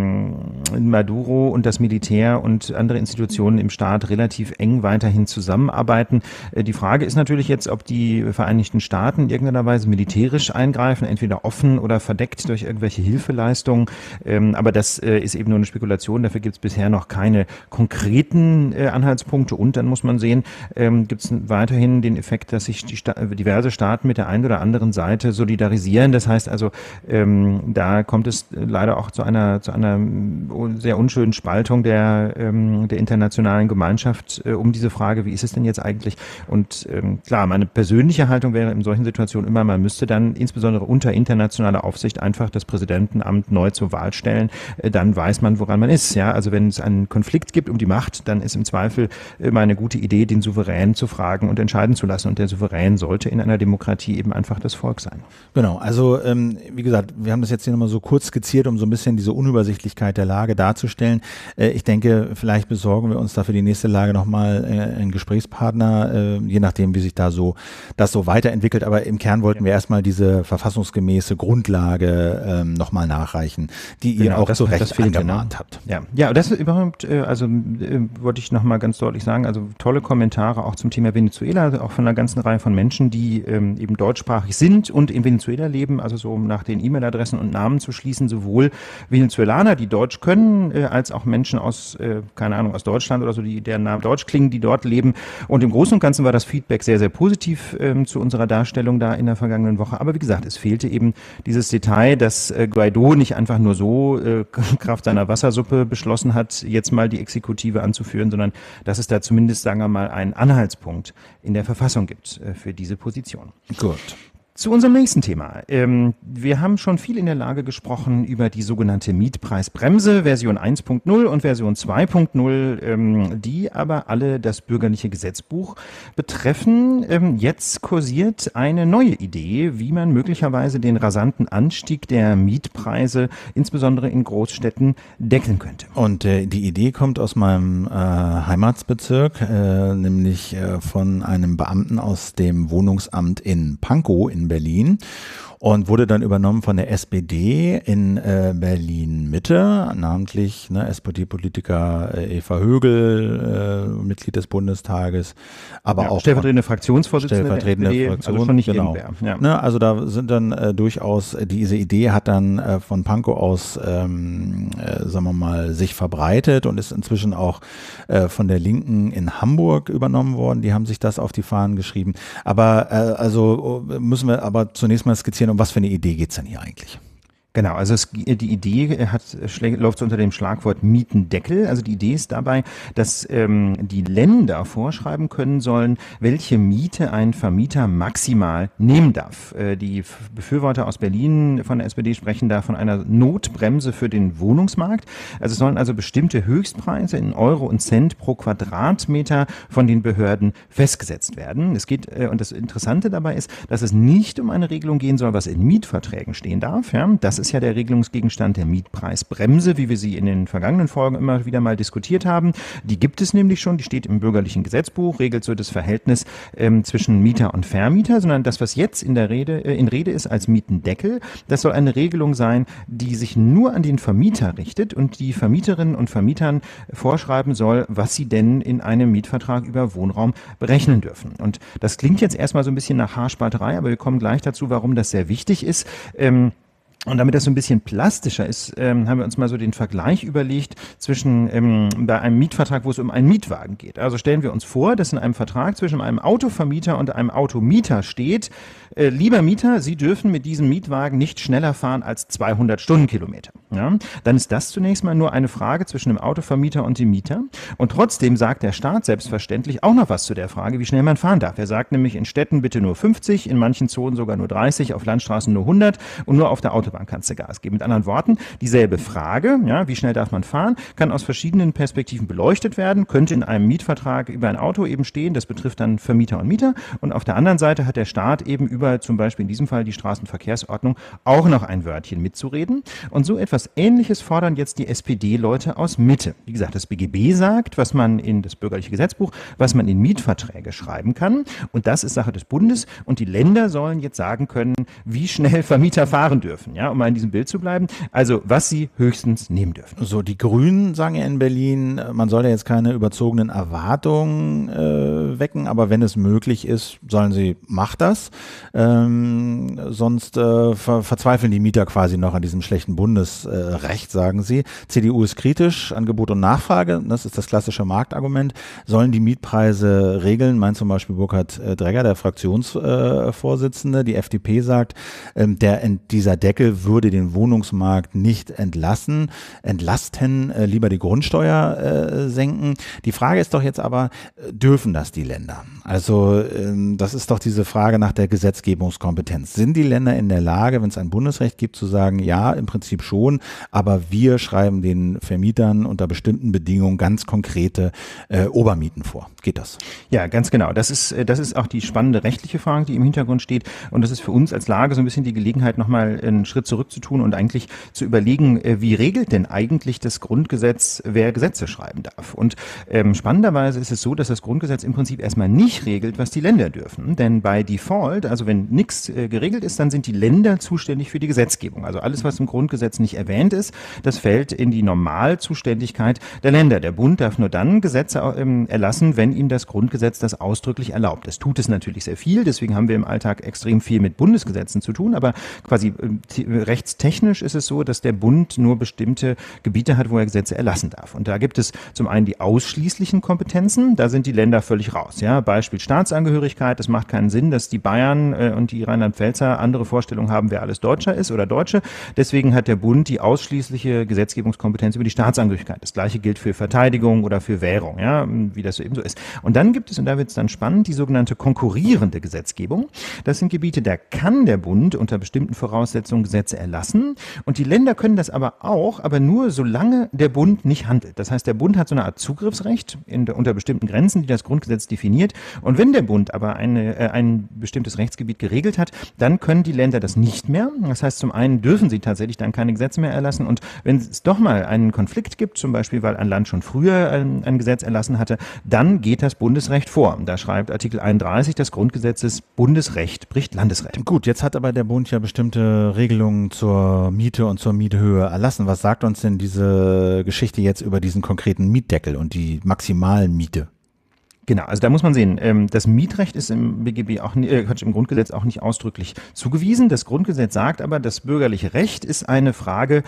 Maduro und das Militär und andere Institutionen im Staat relativ eng weiterhin zusammenarbeiten. Die Frage ist natürlich jetzt, ob die Vereinigten Staaten in irgendeiner Weise militärisch eingreifen, entweder offen oder verdeckt durch irgendwelche Hilfeleistungen. Aber das ist eben nur eine Spekulation. Dafür gibt es bisher noch keine konkreten Anhaltspunkte. Und dann muss man sehen, gibt es weiterhin den Effekt, dass sich die diverse Staaten mit der einen oder anderen Seite solidarisieren. Das heißt also, da kommt es leider auch zu einer sehr unschönen Spaltung der internationalen Gemeinschaft um diese Frage, wie ist es denn jetzt eigentlich? Und klar, meine persönliche Haltung wäre in solchen Situationen immer, man müsste dann insbesondere unter internationaler Aufsicht einfach das Präsidentenamt neu zur Wahl stellen. Dann weiß man, woran man ist. Ja, also wenn es einen Konflikt gibt um die Macht, dann ist im Zweifel immer eine gute Idee, den Souverän zu fragen und entscheiden zu lassen. Und der Souverän sollte in einer Demokratie eben einfach das Volk sein. Genau, also wie gesagt, wir haben das jetzt hier nochmal so kurz skizziert, um so ein bisschen diese Unübersichtlichkeit der Lage darzustellen. Ich denke, vielleicht besorgen wir uns da für die nächste Lage nochmal einen Gesprächspartner, je nachdem, wie sich da so das so weiterentwickelt. Aber im Kern wollten wir erstmal diese verfassungsgemäße Grundlage nochmal nachreichen, die ihr auch zu Recht angemahnt habt. Ja, das überhaupt, wollte ich nochmal ganz deutlich sagen, also tolle Kommentare auch zum Thema Venezuela, also auch von einer ganzen Reihe von Menschen, die eben deutschsprachig sind und in Venezuela leben, also so um nach den E-Mail-Adressen und Namen zu schließen, sowohl Venezuelaner, die Deutsch können, als auch Menschen aus, keine Ahnung, aus Deutschland oder so, deren Namen Deutsch klingen, die dort leben. Und im Großen und Ganzen war das Feedback sehr, sehr positiv zu unserer Darstellung da in der vergangenen Woche. Aber wie gesagt, es fehlte eben dieses Detail, dass Guaido nicht einfach nur so Kraft seiner Wassersuppe beschlossen hat, jetzt mal die Exekutive anzuführen, sondern dass es da zumindest, sagen wir mal, einen Anhaltspunkt in der Verfassung gibt für diese Position. Gut. Zu unserem nächsten Thema. Wir haben schon viel in der Lage gesprochen über die sogenannte Mietpreisbremse, Version 1.0 und Version 2.0, die aber alle das bürgerliche Gesetzbuch betreffen. Jetzt kursiert eine neue Idee, wie man möglicherweise den rasanten Anstieg der Mietpreise, insbesondere in Großstädten, deckeln könnte. Und die Idee kommt aus meinem Heimatsbezirk, nämlich von einem Beamten aus dem Wohnungsamt in Pankow in Berlin und wurde dann übernommen von der SPD in Berlin-Mitte, namentlich SPD-Politiker Eva Högel, Mitglied des Bundestages, aber auch stellvertretende Fraktionsvorsitzende der SPD, Fraktion, also schon nicht genau. Ja. Also da sind dann durchaus, diese Idee hat dann von Pankow aus, sagen wir mal, sich verbreitet und ist inzwischen auch von der Linken in Hamburg übernommen worden. Die haben sich das auf die Fahnen geschrieben. Aber also müssen wir aber zunächst mal skizzieren, um was für eine Idee geht's denn hier eigentlich? Genau, also die Idee läuft so unter dem Schlagwort Mietendeckel. Also die Idee ist dabei, dass die Länder vorschreiben können sollen, welche Miete ein Vermieter maximal nehmen darf. Die Befürworter aus Berlin von der SPD sprechen da von einer Notbremse für den Wohnungsmarkt. Also es sollen also bestimmte Höchstpreise in Euro und Cent pro Quadratmeter von den Behörden festgesetzt werden. Es geht, und das Interessante dabei ist, dass es nicht um eine Regelung gehen soll, was in Mietverträgen stehen darf. Ja, das ist ja der Regelungsgegenstand der Mietpreisbremse, wie wir sie in den vergangenen Folgen immer wieder mal diskutiert haben. Die gibt es nämlich schon, die steht im bürgerlichen Gesetzbuch, regelt so das Verhältnis zwischen Mieter und Vermieter, sondern das, was jetzt in Rede ist als Mietendeckel, das soll eine Regelung sein, die sich nur an den Vermieter richtet und die Vermieterinnen und Vermietern vorschreiben soll, was sie denn in einem Mietvertrag über Wohnraum berechnen dürfen. Und das klingt jetzt erstmal so ein bisschen nach Haarspalterei, aber wir kommen gleich dazu, warum das sehr wichtig ist. Und damit das so ein bisschen plastischer ist, haben wir uns mal so den Vergleich überlegt zwischen bei einem Mietvertrag, wo es um einen Mietwagen geht. Also stellen wir uns vor, dass in einem Vertrag zwischen einem Autovermieter und einem Automieter steht, lieber Mieter, Sie dürfen mit diesem Mietwagen nicht schneller fahren als 200 Stundenkilometer. Ja? Dann ist das zunächst mal nur eine Frage zwischen dem Autovermieter und dem Mieter. Und trotzdem sagt der Staat selbstverständlich auch noch was zu der Frage, wie schnell man fahren darf. Er sagt nämlich in Städten bitte nur 50, in manchen Zonen sogar nur 30, auf Landstraßen nur 100 und nur auf der Autobahn kannst du Gas geben. Mit anderen Worten, dieselbe Frage, ja, wie schnell darf man fahren, kann aus verschiedenen Perspektiven beleuchtet werden, könnte in einem Mietvertrag über ein Auto eben stehen, das betrifft dann Vermieter und Mieter. Und auf der anderen Seite hat der Staat eben über zum Beispiel in diesem Fall die Straßenverkehrsordnung auch noch ein Wörtchen mitzureden. Und so etwas Ähnliches fordern jetzt die SPD-Leute aus Mitte. Wie gesagt, das BGB sagt, was man in das bürgerliche Gesetzbuch, was man in Mietverträge schreiben kann. Und das ist Sache des Bundes. Und die Länder sollen jetzt sagen können, wie schnell Vermieter fahren dürfen, ja, um mal in diesem Bild zu bleiben. Also, was sie höchstens nehmen dürfen. So, die Grünen sagen ja in Berlin, man soll ja jetzt keine überzogenen Erwartungen wecken, aber wenn es möglich ist, sollen sie, macht das. Sonst verzweifeln die Mieter quasi noch an diesem schlechten Recht, sagen Sie. CDU ist kritisch, Angebot und Nachfrage, das ist das klassische Marktargument, sollen die Mietpreise regeln, meint zum Beispiel Burkhard Dregger, der Fraktionsvorsitzende. Die FDP sagt, dieser Deckel würde den Wohnungsmarkt nicht entlasten, lieber die Grundsteuer senken. Die Frage ist doch jetzt aber, dürfen das die Länder? Also das ist doch diese Frage nach der Gesetzgebungskompetenz. Sind die Länder in der Lage, wenn es ein Bundesrecht gibt, zu sagen, ja, im Prinzip schon, aber wir schreiben den Vermietern unter bestimmten Bedingungen ganz konkrete Obermieten vor? Geht das? Ja, ganz genau. Das ist auch die spannende rechtliche Frage, die im Hintergrund steht. Und das ist für uns als Lage so ein bisschen die Gelegenheit, nochmal einen Schritt zurück zu tun und eigentlich zu überlegen, wie regelt denn eigentlich das Grundgesetz, wer Gesetze schreiben darf? Und spannenderweise ist es so, dass das Grundgesetz im Prinzip erstmal nicht regelt, was die Länder dürfen. Denn bei Default, also wenn nichts geregelt ist, dann sind die Länder zuständig für die Gesetzgebung. Also alles, was im Grundgesetz nicht erwähnt ist, das fällt in die Normalzuständigkeit der Länder. Der Bund darf nur dann Gesetze erlassen, wenn ihm das Grundgesetz das ausdrücklich erlaubt. Das tut es natürlich sehr viel, deswegen haben wir im Alltag extrem viel mit Bundesgesetzen zu tun, aber quasi rechtstechnisch ist es so, dass der Bund nur bestimmte Gebiete hat, wo er Gesetze erlassen darf. Und da gibt es zum einen die ausschließlichen Kompetenzen, da sind die Länder völlig raus. Ja, Beispiel Staatsangehörigkeit, es macht keinen Sinn, dass die Bayern und die Rheinland-Pfälzer andere Vorstellungen haben, wer alles Deutscher ist oder Deutsche. Deswegen hat der Bund die ausschließliche Gesetzgebungskompetenz über die Staatsangehörigkeit. Das Gleiche gilt für Verteidigung oder für Währung, ja, wie das so eben so ist. Und dann gibt es, und da wird es dann spannend, die sogenannte konkurrierende Gesetzgebung. Das sind Gebiete, da kann der Bund unter bestimmten Voraussetzungen Gesetze erlassen und die Länder können das aber nur solange der Bund nicht handelt. Das heißt, der Bund hat so eine Art Zugriffsrecht unter bestimmten Grenzen, die das Grundgesetz definiert. Und wenn der Bund aber ein bestimmtes Rechtsgebiet geregelt hat, dann können die Länder das nicht mehr. Das heißt, zum einen dürfen sie tatsächlich dann keine Gesetze mehr erlassen und wenn es doch mal einen Konflikt gibt, zum Beispiel, weil ein Land schon früher ein Gesetz erlassen hatte, dann geht das Bundesrecht vor. Da schreibt Artikel 31 des Grundgesetzes, Bundesrecht bricht Landesrecht. Gut, jetzt hat aber der Bund ja bestimmte Regelungen zur Miete und zur Miethöhe erlassen. Was sagt uns denn diese Geschichte jetzt über diesen konkreten Mietdeckel und die Maximalmiete? Genau, also da muss man sehen, das Mietrecht ist im BGB im Grundgesetz auch nicht ausdrücklich zugewiesen. Das Grundgesetz sagt aber, das bürgerliche Recht ist eine Frage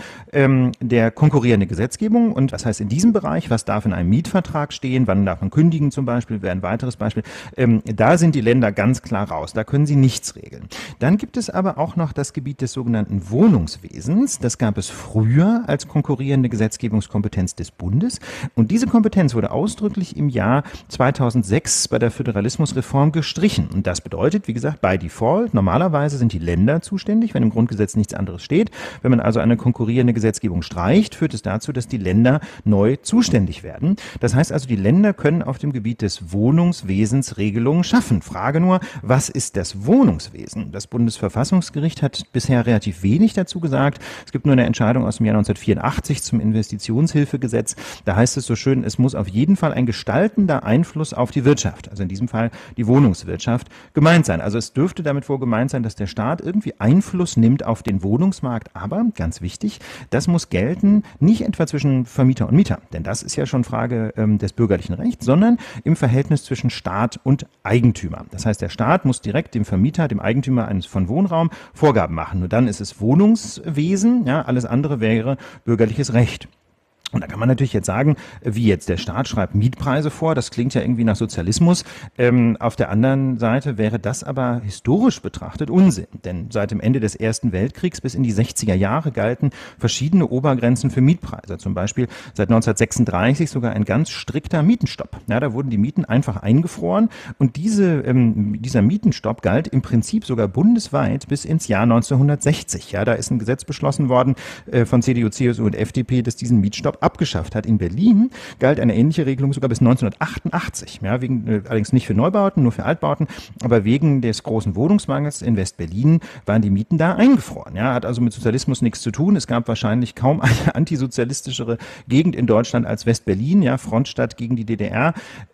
der konkurrierenden Gesetzgebung. Und das heißt in diesem Bereich, was darf in einem Mietvertrag stehen, wann darf man kündigen zum Beispiel, wäre ein weiteres Beispiel. Da sind die Länder ganz klar raus, da können sie nichts regeln. Dann gibt es aber auch noch das Gebiet des sogenannten Wohnungswesens. Das gab es früher als konkurrierende Gesetzgebungskompetenz des Bundes. Und diese Kompetenz wurde ausdrücklich im Jahr 2006 bei der Föderalismusreform gestrichen. Und das bedeutet, wie gesagt, by default, normalerweise sind die Länder zuständig, wenn im Grundgesetz nichts anderes steht. Wenn man also eine konkurrierende Gesetzgebung streicht, führt es dazu, dass die Länder neu zuständig werden. Das heißt also, die Länder können auf dem Gebiet des Wohnungswesens Regelungen schaffen. Frage nur, was ist das Wohnungswesen? Das Bundesverfassungsgericht hat bisher relativ wenig dazu gesagt. Es gibt nur eine Entscheidung aus dem Jahr 1984 zum Investitionshilfegesetz. Da heißt es so schön, es muss auf jeden Fall ein gestaltender Einfluss auf die Wirtschaft, also in diesem Fall die Wohnungswirtschaft, gemeint sein. Also es dürfte damit wohl gemeint sein, dass der Staat irgendwie Einfluss nimmt auf den Wohnungsmarkt, aber, ganz wichtig, das muss gelten, nicht etwa zwischen Vermieter und Mieter, denn das ist ja schon Frage des bürgerlichen Rechts, sondern im Verhältnis zwischen Staat und Eigentümer. Das heißt, der Staat muss direkt dem Vermieter, dem Eigentümer von Wohnraum Vorgaben machen. Nur dann ist es Wohnungswesen, ja, alles andere wäre bürgerliches Recht. Und da kann man natürlich jetzt sagen, wie jetzt der Staat schreibt Mietpreise vor, das klingt ja irgendwie nach Sozialismus. Auf der anderen Seite wäre das aber historisch betrachtet Unsinn. Denn seit dem Ende des Ersten Weltkriegs bis in die 60er Jahre galten verschiedene Obergrenzen für Mietpreise. Zum Beispiel seit 1936 sogar ein ganz strikter Mietenstopp. Ja, da wurden die Mieten einfach eingefroren und dieser Mietenstopp galt im Prinzip sogar bundesweit bis ins Jahr 1960. Ja, da ist ein Gesetz beschlossen worden von CDU, CSU und FDP, das diesen Mietstopp abgeschafft hat. In Berlin galt eine ähnliche Regelung sogar bis 1988. Ja, allerdings nicht für Neubauten, nur für Altbauten, aber wegen des großen Wohnungsmangels in West-Berlin waren die Mieten da eingefroren. Ja, hat also mit Sozialismus nichts zu tun. Es gab wahrscheinlich kaum eine antisozialistischere Gegend in Deutschland als West-Berlin, ja, Frontstadt gegen die DDR.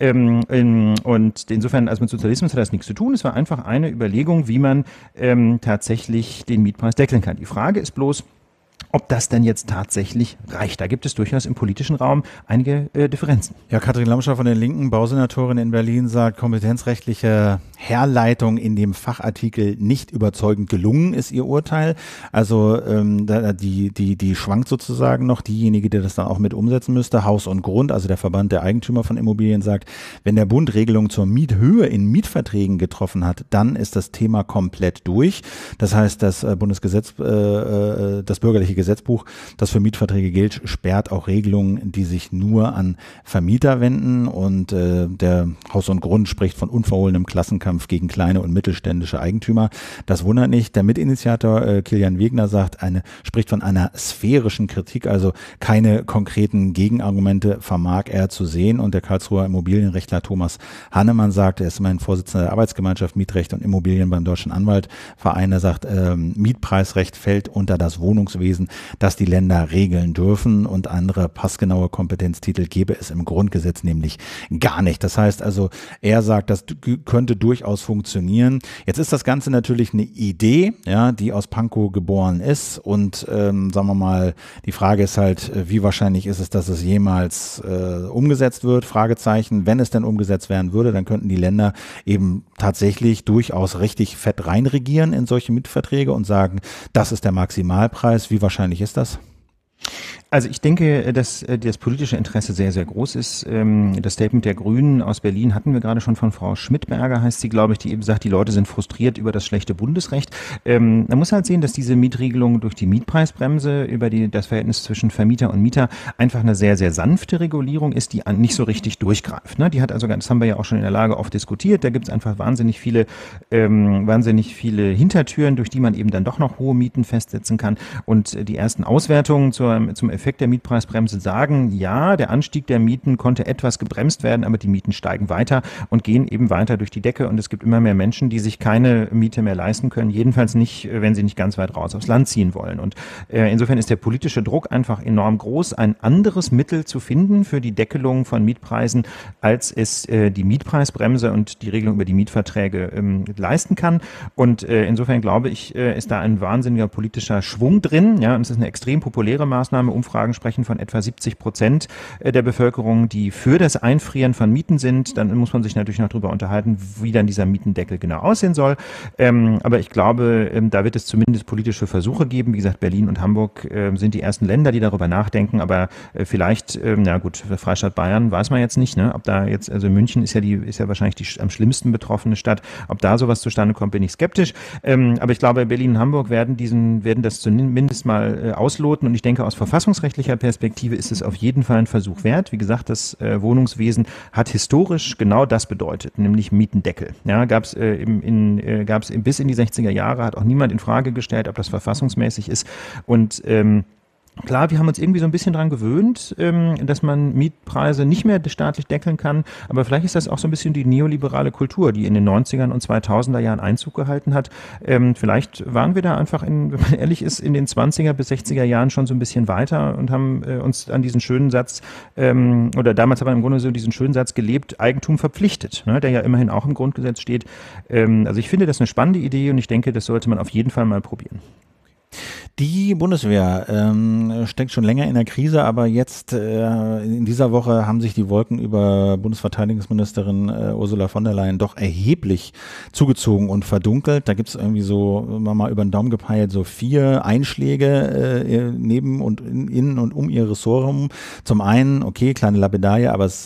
Und insofern, also mit Sozialismus hat das nichts zu tun. Es war einfach eine Überlegung, wie man tatsächlich den Mietpreis deckeln kann. Die Frage ist bloß, ob das denn jetzt tatsächlich reicht. Da gibt es durchaus im politischen Raum einige Differenzen. Ja, Katrin Lamscher von den Linken, Bausenatorin in Berlin, sagt, kompetenzrechtliche Herleitung in dem Fachartikel nicht überzeugend gelungen, ist ihr Urteil. Also die schwankt sozusagen noch, diejenige, die das dann auch mit umsetzen müsste. Haus und Grund, also der Verband der Eigentümer von Immobilien, sagt, wenn der Bund Regelungen zur Miethöhe in Mietverträgen getroffen hat, dann ist das Thema komplett durch. Das heißt, das das bürgerliche Gesetzbuch, das für Mietverträge gilt, sperrt auch Regelungen, die sich nur an Vermieter wenden, und der Haus und Grund spricht von unverhohlenem Klassenkampf gegen kleine und mittelständische Eigentümer. Das wundert nicht. Der Mitinitiator Kilian Wegner spricht von einer sphärischen Kritik, also keine konkreten Gegenargumente vermag er zu sehen, und der Karlsruher Immobilienrechtler Thomas Hannemann sagt, er ist immerhin Vorsitzender der Arbeitsgemeinschaft Mietrecht und Immobilien beim Deutschen Anwaltverein, er sagt, Mietpreisrecht fällt unter das Wohnungswesen, das die Länder regeln dürfen, und andere passgenaue Kompetenztitel gäbe es im Grundgesetz nämlich gar nicht. Das heißt also, er sagt, das könnte durchaus funktionieren. Jetzt ist das Ganze natürlich eine Idee, ja, die aus Pankow geboren ist, und sagen wir mal, die Frage ist halt, wie wahrscheinlich ist es, dass es jemals umgesetzt wird? Fragezeichen. Wenn es denn umgesetzt werden würde, dann könnten die Länder eben tatsächlich durchaus richtig fett reinregieren in solche Mietverträge und sagen, das ist der Maximalpreis. Wie wahrscheinlich ist das? Also ich denke, dass das politische Interesse sehr, sehr groß ist. Das Statement der Grünen aus Berlin hatten wir gerade schon von Frau Schmidberger, heißt sie, glaube ich, die eben sagt, die Leute sind frustriert über das schlechte Bundesrecht. Man muss halt sehen, dass diese Mietregelung durch die Mietpreisbremse über das Verhältnis zwischen Vermieter und Mieter einfach eine sehr, sehr sanfte Regulierung ist, die nicht so richtig durchgreift. Ne? Die hat also, das haben wir ja auch schon in der Lage oft diskutiert, da gibt es einfach wahnsinnig viele Hintertüren, durch die man eben dann doch noch hohe Mieten festsetzen kann. Und die ersten Auswertungen zum Effekt der Mietpreisbremse sagen, ja, der Anstieg der Mieten konnte etwas gebremst werden, aber die Mieten steigen weiter und gehen eben weiter durch die Decke, und es gibt immer mehr Menschen, die sich keine Miete mehr leisten können, jedenfalls nicht, wenn sie nicht ganz weit raus aufs Land ziehen wollen. Und insofern ist der politische Druck einfach enorm groß, ein anderes Mittel zu finden für die Deckelung von Mietpreisen, als es die Mietpreisbremse und die Regelung über die Mietverträge leisten kann. Und insofern glaube ich, ist da ein wahnsinniger politischer Schwung drin. Ja, und es ist eine extrem populäre Maßnahme. Umfragen sprechen von etwa 70% der Bevölkerung, die für das Einfrieren von Mieten sind. Dann muss man sich natürlich noch darüber unterhalten, wie dann dieser Mietendeckel genau aussehen soll. Aber ich glaube, da wird es zumindest politische Versuche geben. Wie gesagt, Berlin und Hamburg sind die ersten Länder, die darüber nachdenken. Aber vielleicht, na gut, Freistaat Bayern weiß man jetzt nicht, ne? Ob da jetzt, also München ist ja wahrscheinlich die am schlimmsten betroffene Stadt. Ob da sowas zustande kommt, bin ich skeptisch. Aber ich glaube, Berlin und Hamburg werden das zumindest mal ausloten. Und ich denke, aus verfassungsrechtlicher Perspektive ist es auf jeden Fall ein Versuch wert. Wie gesagt, das Wohnungswesen hat historisch genau das bedeutet, nämlich Mietendeckel. Ja, gab's bis in die 60er Jahre, hat auch niemand in Frage gestellt, ob das verfassungsmäßig ist. Und klar, wir haben uns irgendwie so ein bisschen dran gewöhnt, dass man Mietpreise nicht mehr staatlich deckeln kann, aber vielleicht ist das auch so ein bisschen die neoliberale Kultur, die in den 90ern und 2000er Jahren Einzug gehalten hat. Vielleicht waren wir da einfach, wenn man ehrlich ist, in den 20er bis 60er Jahren schon so ein bisschen weiter und haben uns an diesen schönen Satz, oder damals haben wir im Grunde so diesen schönen Satz gelebt, Eigentum verpflichtet, ne, der ja immerhin auch im Grundgesetz steht. Also ich finde das eine spannende Idee, und ich denke, das sollte man auf jeden Fall mal probieren. Die Bundeswehr steckt schon länger in der Krise, aber jetzt in dieser Woche haben sich die Wolken über Bundesverteidigungsministerin Ursula von der Leyen doch erheblich zugezogen und verdunkelt. Da gibt es irgendwie so, mal über den Daumen gepeilt, so 4 Einschläge neben und in und um ihr Ressort herum. Zum einen, okay, kleine Lappalie, aber es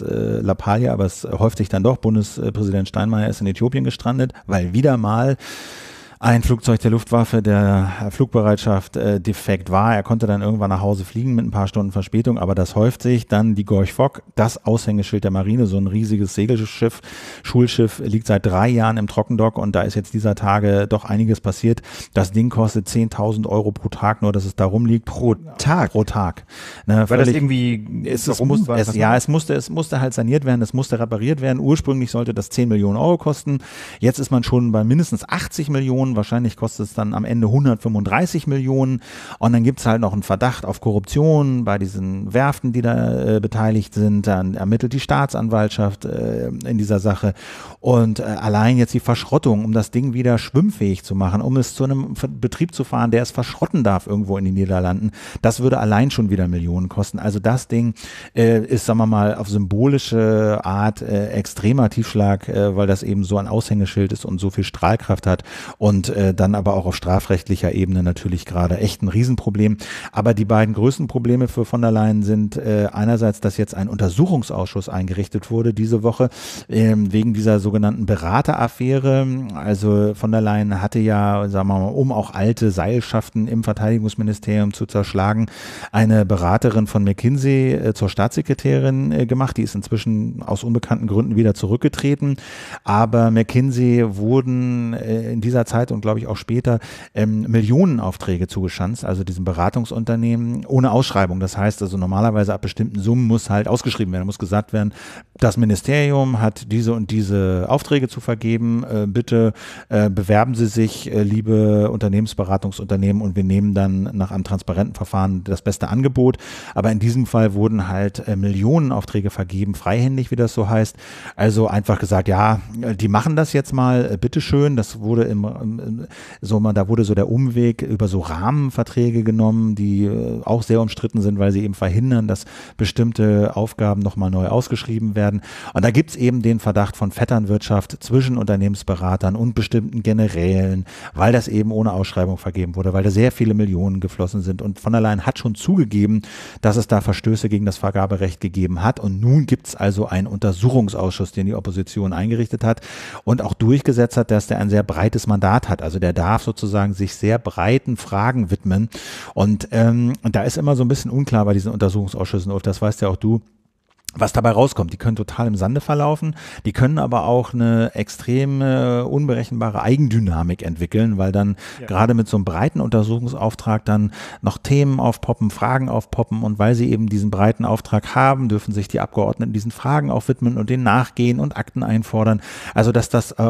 häuft sich dann doch. Bundespräsident Steinmeier ist in Äthiopien gestrandet, weil wieder mal ein Flugzeug der Luftwaffe der Flugbereitschaft defekt war. Er konnte dann irgendwann nach Hause fliegen mit ein paar Stunden Verspätung, aber das häuft sich. Dann die Gorch Fock, das Aushängeschild der Marine, so ein riesiges Segelschiff, Schulschiff, liegt seit 3 Jahren im Trockendock, und da ist jetzt dieser Tage doch einiges passiert. Das Ding kostet 10.000 Euro pro Tag, nur dass es da rumliegt. Pro Tag. Ne, weil das irgendwie es musste halt saniert werden, es musste repariert werden. Ursprünglich sollte das 10 Millionen Euro kosten. Jetzt ist man schon bei mindestens 80 Millionen. Millionen, wahrscheinlich kostet es dann am Ende 135 Millionen und dann gibt es halt noch einen Verdacht auf Korruption bei diesen Werften, die da beteiligt sind, dann ermittelt die Staatsanwaltschaft in dieser Sache und allein jetzt die Verschrottung, um das Ding wieder schwimmfähig zu machen, um es zu einem Betrieb zu fahren, der es verschrotten darf irgendwo in den Niederlanden, das würde allein schon wieder Millionen kosten. Also das Ding ist, sagen wir mal, auf symbolische Art extremer Tiefschlag, weil das eben so ein Aushängeschild ist und so viel Strahlkraft hat und dann aber auch auf strafrechtlicher Ebene natürlich gerade echt ein Riesenproblem. Aber die beiden größten Probleme für von der Leyen sind einerseits, dass jetzt ein Untersuchungsausschuss eingerichtet wurde diese Woche wegen dieser sogenannten Berateraffäre. Also von der Leyen hatte ja, sagen wir mal, um auch alte Seilschaften im Verteidigungsministerium zu zerschlagen, eine Beraterin von McKinsey zur Staatssekretärin gemacht. Die ist inzwischen aus unbekannten Gründen wieder zurückgetreten. Aber McKinsey wurden in dieser Zeit und glaube ich auch später Millionenaufträge zugeschanzt, also diesem Beratungsunternehmen ohne Ausschreibung. Das heißt also normalerweise ab bestimmten Summen muss halt ausgeschrieben werden. Da muss gesagt werden, das Ministerium hat diese und diese Aufträge zu vergeben. Bitte bewerben Sie sich, liebe Unternehmensberatungsunternehmen, und wir nehmen dann nach einem transparenten Verfahren das beste Angebot. Aber in diesem Fall wurden halt Millionenaufträge vergeben, freihändig, wie das so heißt. Also einfach gesagt, ja, die machen das jetzt mal, bitteschön. Das wurde da wurde so der Umweg über so Rahmenverträge genommen, die auch sehr umstritten sind, weil sie eben verhindern, dass bestimmte Aufgaben nochmal neu ausgeschrieben werden. Und da gibt es eben den Verdacht von Vetternwirtschaft zwischen Unternehmensberatern und bestimmten Generälen, weil das eben ohne Ausschreibung vergeben wurde, weil da sehr viele Millionen geflossen sind. Und von der Leyen hat schon zugegeben, dass es da Verstöße gegen das Vergaberecht gegeben hat. Und nun gibt es also einen Untersuchungsausschuss, den die Opposition eingerichtet hat und auch durchgesetzt hat, dass der ein sehr breites Mandat hat. Also der darf sozusagen sich sehr breiten Fragen widmen. Und da ist immer so ein bisschen unklar bei diesen Untersuchungsausschüssen, und das weißt ja auch du, was dabei rauskommt. Die können total im Sande verlaufen, die können aber auch eine extrem unberechenbare Eigendynamik entwickeln, weil dann gerade mit so einem breiten Untersuchungsauftrag dann noch Themen aufpoppen, Fragen aufpoppen, und weil sie eben diesen breiten Auftrag haben, dürfen sich die Abgeordneten diesen Fragen auch widmen und denen nachgehen und Akten einfordern. Also das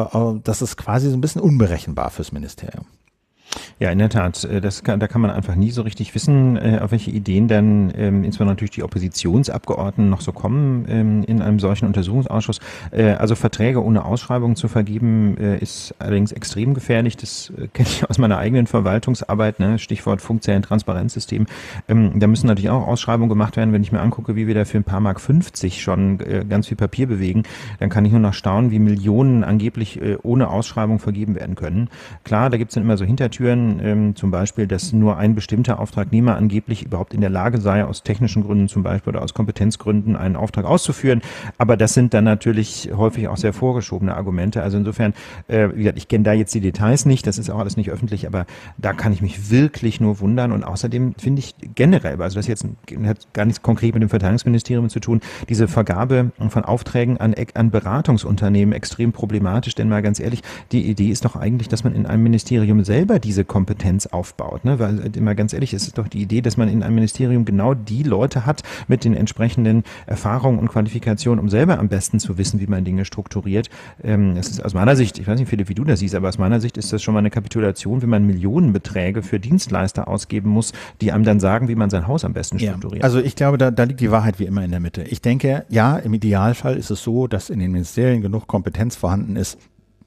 ist quasi so ein bisschen unberechenbar fürs Ministerium. Ja, in der Tat. Da kann man einfach nie so richtig wissen, auf welche Ideen dann insbesondere natürlich die Oppositionsabgeordneten noch so kommen in einem solchen Untersuchungsausschuss. Also Verträge ohne Ausschreibung zu vergeben, ist allerdings extrem gefährlich. Das kenne ich aus meiner eigenen Verwaltungsarbeit, ne? Stichwort Funkzellen-Transparenzsystem. Da müssen natürlich auch Ausschreibungen gemacht werden. Wenn ich mir angucke, wie wir da für ein paar Mark 50 schon ganz viel Papier bewegen, dann kann ich nur noch staunen, wie Millionen angeblich ohne Ausschreibung vergeben werden können. Klar, da gibt es dann immer so Hintertüren, zum Beispiel, dass nur ein bestimmter Auftragnehmer angeblich überhaupt in der Lage sei, aus technischen Gründen zum Beispiel oder aus Kompetenzgründen einen Auftrag auszuführen. Aber das sind dann natürlich häufig auch sehr vorgeschobene Argumente. Also insofern, wie gesagt, ich kenne da jetzt die Details nicht, das ist auch alles nicht öffentlich, aber da kann ich mich wirklich nur wundern. Und außerdem finde ich generell, also das jetzt hat gar nichts konkret mit dem Verteidigungsministerium zu tun, diese Vergabe von Aufträgen an Beratungsunternehmen extrem problematisch. Denn mal ganz ehrlich, die Idee ist doch eigentlich, dass man in einem Ministerium selber diese Kompetenz aufbaut, ne? Weil immer ganz ehrlich, es ist doch die Idee, dass man in einem Ministerium genau die Leute hat mit den entsprechenden Erfahrungen und Qualifikationen, um selber am besten zu wissen, wie man Dinge strukturiert. Es ist aus meiner Sicht, ich weiß nicht, Philipp, wie du das siehst, aber aus meiner Sicht ist das schon mal eine Kapitulation, wenn man Millionenbeträge für Dienstleister ausgeben muss, die einem dann sagen, wie man sein Haus am besten strukturiert. Also ich glaube, da liegt die Wahrheit wie immer in der Mitte. Ich denke, ja, im Idealfall ist es so, dass in den Ministerien genug Kompetenz vorhanden ist,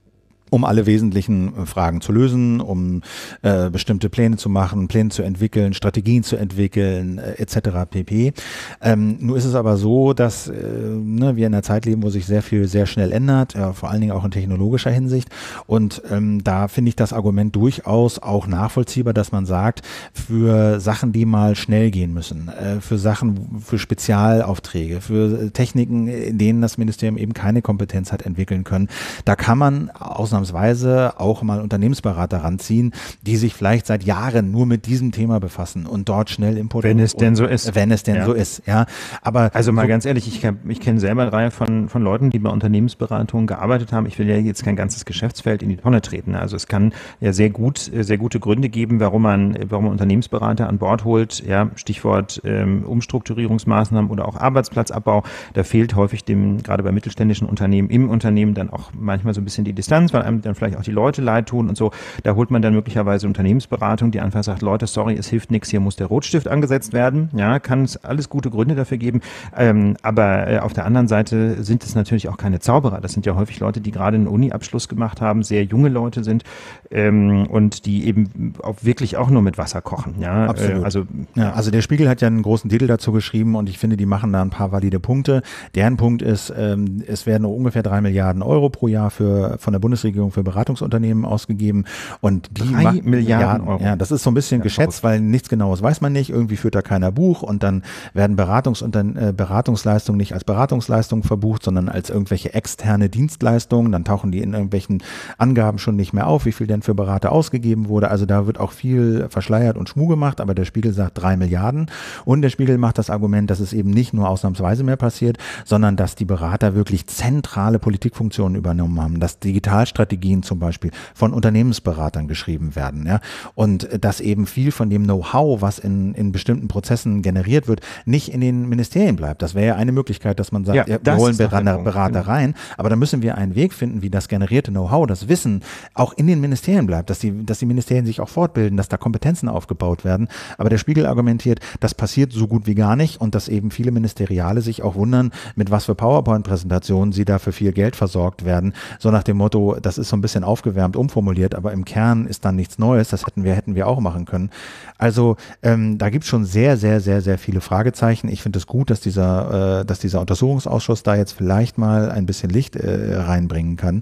um alle wesentlichen Fragen zu lösen, um bestimmte Pläne zu machen, Pläne zu entwickeln, Strategien zu entwickeln, etc. pp. Nur ist es aber so, dass wir in einer Zeit leben, wo sich sehr viel sehr schnell ändert, vor allen Dingen auch in technologischer Hinsicht. Und da finde ich das Argument durchaus auch nachvollziehbar, dass man sagt, für Sachen, die mal schnell gehen müssen, für Spezialaufträge, für Techniken, in denen das Ministerium eben keine Kompetenz hat entwickeln können, da kann man ausnahmsweise auch mal Unternehmensberater ranziehen, die sich vielleicht seit Jahren nur mit diesem Thema befassen und dort schnell importieren. Wenn es denn so ist. Wenn es denn so ist, ja. Aber also mal ganz ehrlich, ich kenne selber eine Reihe von Leuten, die bei Unternehmensberatungen gearbeitet haben. Ich will ja jetzt kein ganzes Geschäftsfeld in die Tonne treten. Also es kann ja sehr gute Gründe geben, warum man Unternehmensberater an Bord holt. Ja, Stichwort Umstrukturierungsmaßnahmen oder auch Arbeitsplatzabbau. Da fehlt häufig gerade bei mittelständischen Unternehmen im Unternehmen dann auch manchmal so ein bisschen die Distanz, weil einem dann vielleicht auch die Leute leid tun und so. Da holt man dann möglicherweise Unternehmensberatung, die einfach sagt, Leute, sorry, es hilft nichts, hier muss der Rotstift angesetzt werden. Ja, kann es alles gute Gründe dafür geben. Aber auf der anderen Seite sind es natürlich auch keine Zauberer. Das sind ja häufig Leute, die gerade einen Uni-Abschluss gemacht haben, sehr junge Leute sind und die eben auch wirklich auch nur mit Wasser kochen. Ja, absolut. Also der Spiegel hat ja einen großen Titel dazu geschrieben und ich finde, die machen da ein paar valide Punkte. Deren Punkt ist, es werden ungefähr 3 Milliarden Euro pro Jahr von der Bundesregierung für Beratungsunternehmen ausgegeben und die 3 Milliarden Euro. Ja, das ist so ein bisschen geschätzt, weil nichts Genaues weiß man nicht. Irgendwie führt da keiner Buch und dann werden Beratungsleistungen nicht als Beratungsleistungen verbucht, sondern als irgendwelche externe Dienstleistungen. Dann tauchen die in irgendwelchen Angaben schon nicht mehr auf, wie viel denn für Berater ausgegeben wurde. Also da wird auch viel verschleiert und Schmuh gemacht, aber der Spiegel sagt 3 Milliarden. Und der Spiegel macht das Argument, dass es eben nicht nur ausnahmsweise mehr passiert, sondern dass die Berater wirklich zentrale Politikfunktionen übernommen haben, dass Digitalstrategien zum Beispiel von Unternehmensberatern geschrieben werden, ja, und dass eben viel von dem Know-how, was in bestimmten Prozessen generiert wird, nicht in den Ministerien bleibt. Das wäre ja eine Möglichkeit, dass man sagt, wir holen Berater rein, aber da müssen wir einen Weg finden, wie das generierte Know-how, das Wissen auch in den Ministerien bleibt, dass die Ministerien sich auch fortbilden, dass da Kompetenzen aufgebaut werden. Aber der Spiegel argumentiert, das passiert so gut wie gar nicht und dass eben viele Ministeriale sich auch wundern, mit was für PowerPoint-Präsentationen sie da für viel Geld versorgt werden. So nach dem Motto, das ist so ein bisschen aufgewärmt, umformuliert, aber im Kern ist dann nichts Neues. Das hätten wir auch machen können. Also da gibt es schon sehr, sehr, sehr, sehr viele Fragezeichen. Ich finde es gut, dass dieser Untersuchungsausschuss da jetzt vielleicht mal ein bisschen Licht reinbringen kann.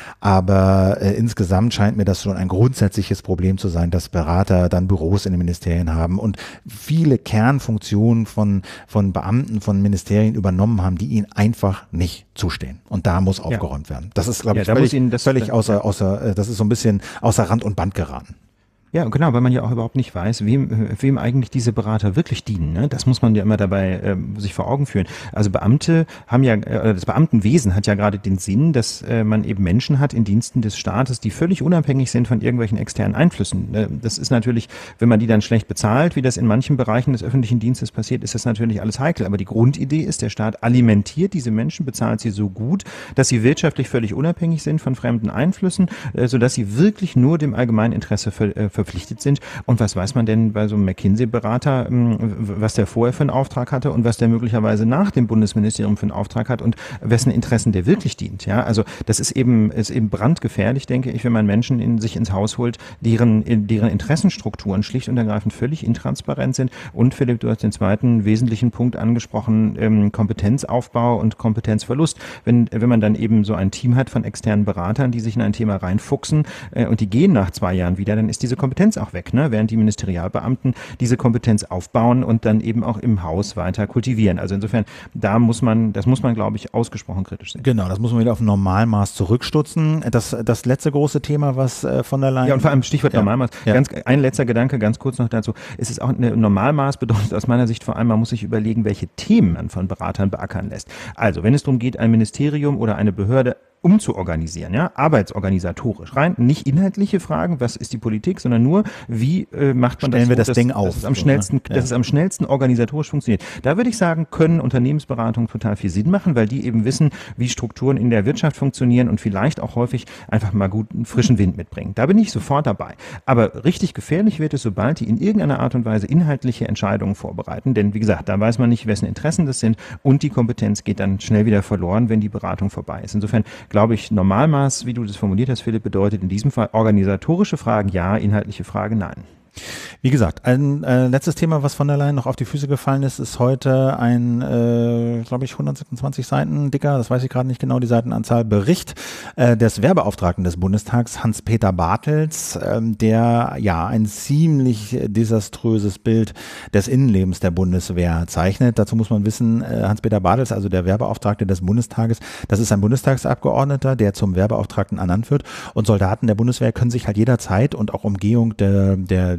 Aber insgesamt scheint mir das schon ein grundsätzliches Problem zu sein, dass Berater dann Büros in den Ministerien haben und viele Kernfunktionen von Beamten von Ministerien übernommen haben, die ihnen einfach nicht zustehen. Und da muss aufgeräumt werden. Das ist, glaube ich, völlig außer, das ist so ein bisschen außer Rand und Band geraten. Ja, genau, weil man ja auch überhaupt nicht weiß, wem eigentlich diese Berater wirklich dienen. Ne? Das muss man ja immer dabei sich vor Augen führen. Also Beamte haben ja, das Beamtenwesen hat ja gerade den Sinn, dass man eben Menschen hat in Diensten des Staates, die völlig unabhängig sind von irgendwelchen externen Einflüssen. Das ist natürlich, wenn man die dann schlecht bezahlt, wie das in manchen Bereichen des öffentlichen Dienstes passiert, ist das natürlich alles heikel. Aber die Grundidee ist, der Staat alimentiert diese Menschen, bezahlt sie so gut, dass sie wirtschaftlich völlig unabhängig sind von fremden Einflüssen, sodass sie wirklich nur dem allgemeinen Interesse verpflichtet sind. Und was weiß man denn bei so einem McKinsey-Berater, was der vorher für einen Auftrag hatte und was der möglicherweise nach dem Bundesministerium für einen Auftrag hat und wessen Interessen der wirklich dient. Ja, also das ist eben brandgefährlich, denke ich, wenn man Menschen sich ins Haus holt, deren Interessenstrukturen schlicht und ergreifend völlig intransparent sind. Und Philipp, du hast den zweiten wesentlichen Punkt angesprochen, Kompetenzaufbau und Kompetenzverlust. Wenn man dann eben so ein Team hat von externen Beratern, die sich in ein Thema reinfuchsen und die gehen nach 2 Jahren wieder, dann ist diese Kompetenz auch weg, ne? Während die Ministerialbeamten diese Kompetenz aufbauen und dann eben auch im Haus weiter kultivieren. Also insofern, das muss man, glaube ich, ausgesprochen kritisch sehen. Genau, das muss man wieder auf ein Normalmaß zurückstutzen. Das letzte große Thema, was von der Leyen... Ja, und vor allem Stichwort Normalmaß. Ja. Ein letzter Gedanke, ganz kurz noch dazu. Es ist auch ein Normalmaß, bedeutet aus meiner Sicht vor allem, man muss sich überlegen, welche Themen man von Beratern beackern lässt. Also, wenn es darum geht, ein Ministerium oder eine Behörde umzuorganisieren, ja, arbeitsorganisatorisch rein, nicht inhaltliche Fragen, was ist die Politik, sondern nur, wie macht man Stellen wir das Ding auf, dass es am schnellsten organisatorisch funktioniert. Da würde ich sagen, können Unternehmensberatungen total viel Sinn machen, weil die eben wissen, wie Strukturen in der Wirtschaft funktionieren und vielleicht auch häufig einfach mal guten frischen Wind mitbringen. Da bin ich sofort dabei. Aber richtig gefährlich wird es, sobald die in irgendeiner Art und Weise inhaltliche Entscheidungen vorbereiten, denn wie gesagt, da weiß man nicht, wessen Interessen das sind und die Kompetenz geht dann schnell wieder verloren, wenn die Beratung vorbei ist. Insofern glaube ich, Normalmaß, wie du das formuliert hast, Philipp, bedeutet in diesem Fall organisatorische Fragen ja, inhaltliche Fragen nein. Wie gesagt, ein letztes Thema, was von der Leyen noch auf die Füße gefallen ist heute ein, glaube ich, 126 Seiten dicker, das weiß ich gerade nicht genau, die Seitenanzahl, Bericht des Wehrbeauftragten des Bundestags, Hans-Peter Bartels, der ja ein ziemlich desaströses Bild des Innenlebens der Bundeswehr zeichnet. Dazu muss man wissen, Hans-Peter Bartels, also der Wehrbeauftragte des Bundestages, das ist ein Bundestagsabgeordneter, der zum Wehrbeauftragten ernannt wird und Soldaten der Bundeswehr können sich halt jederzeit und auch Umgehung der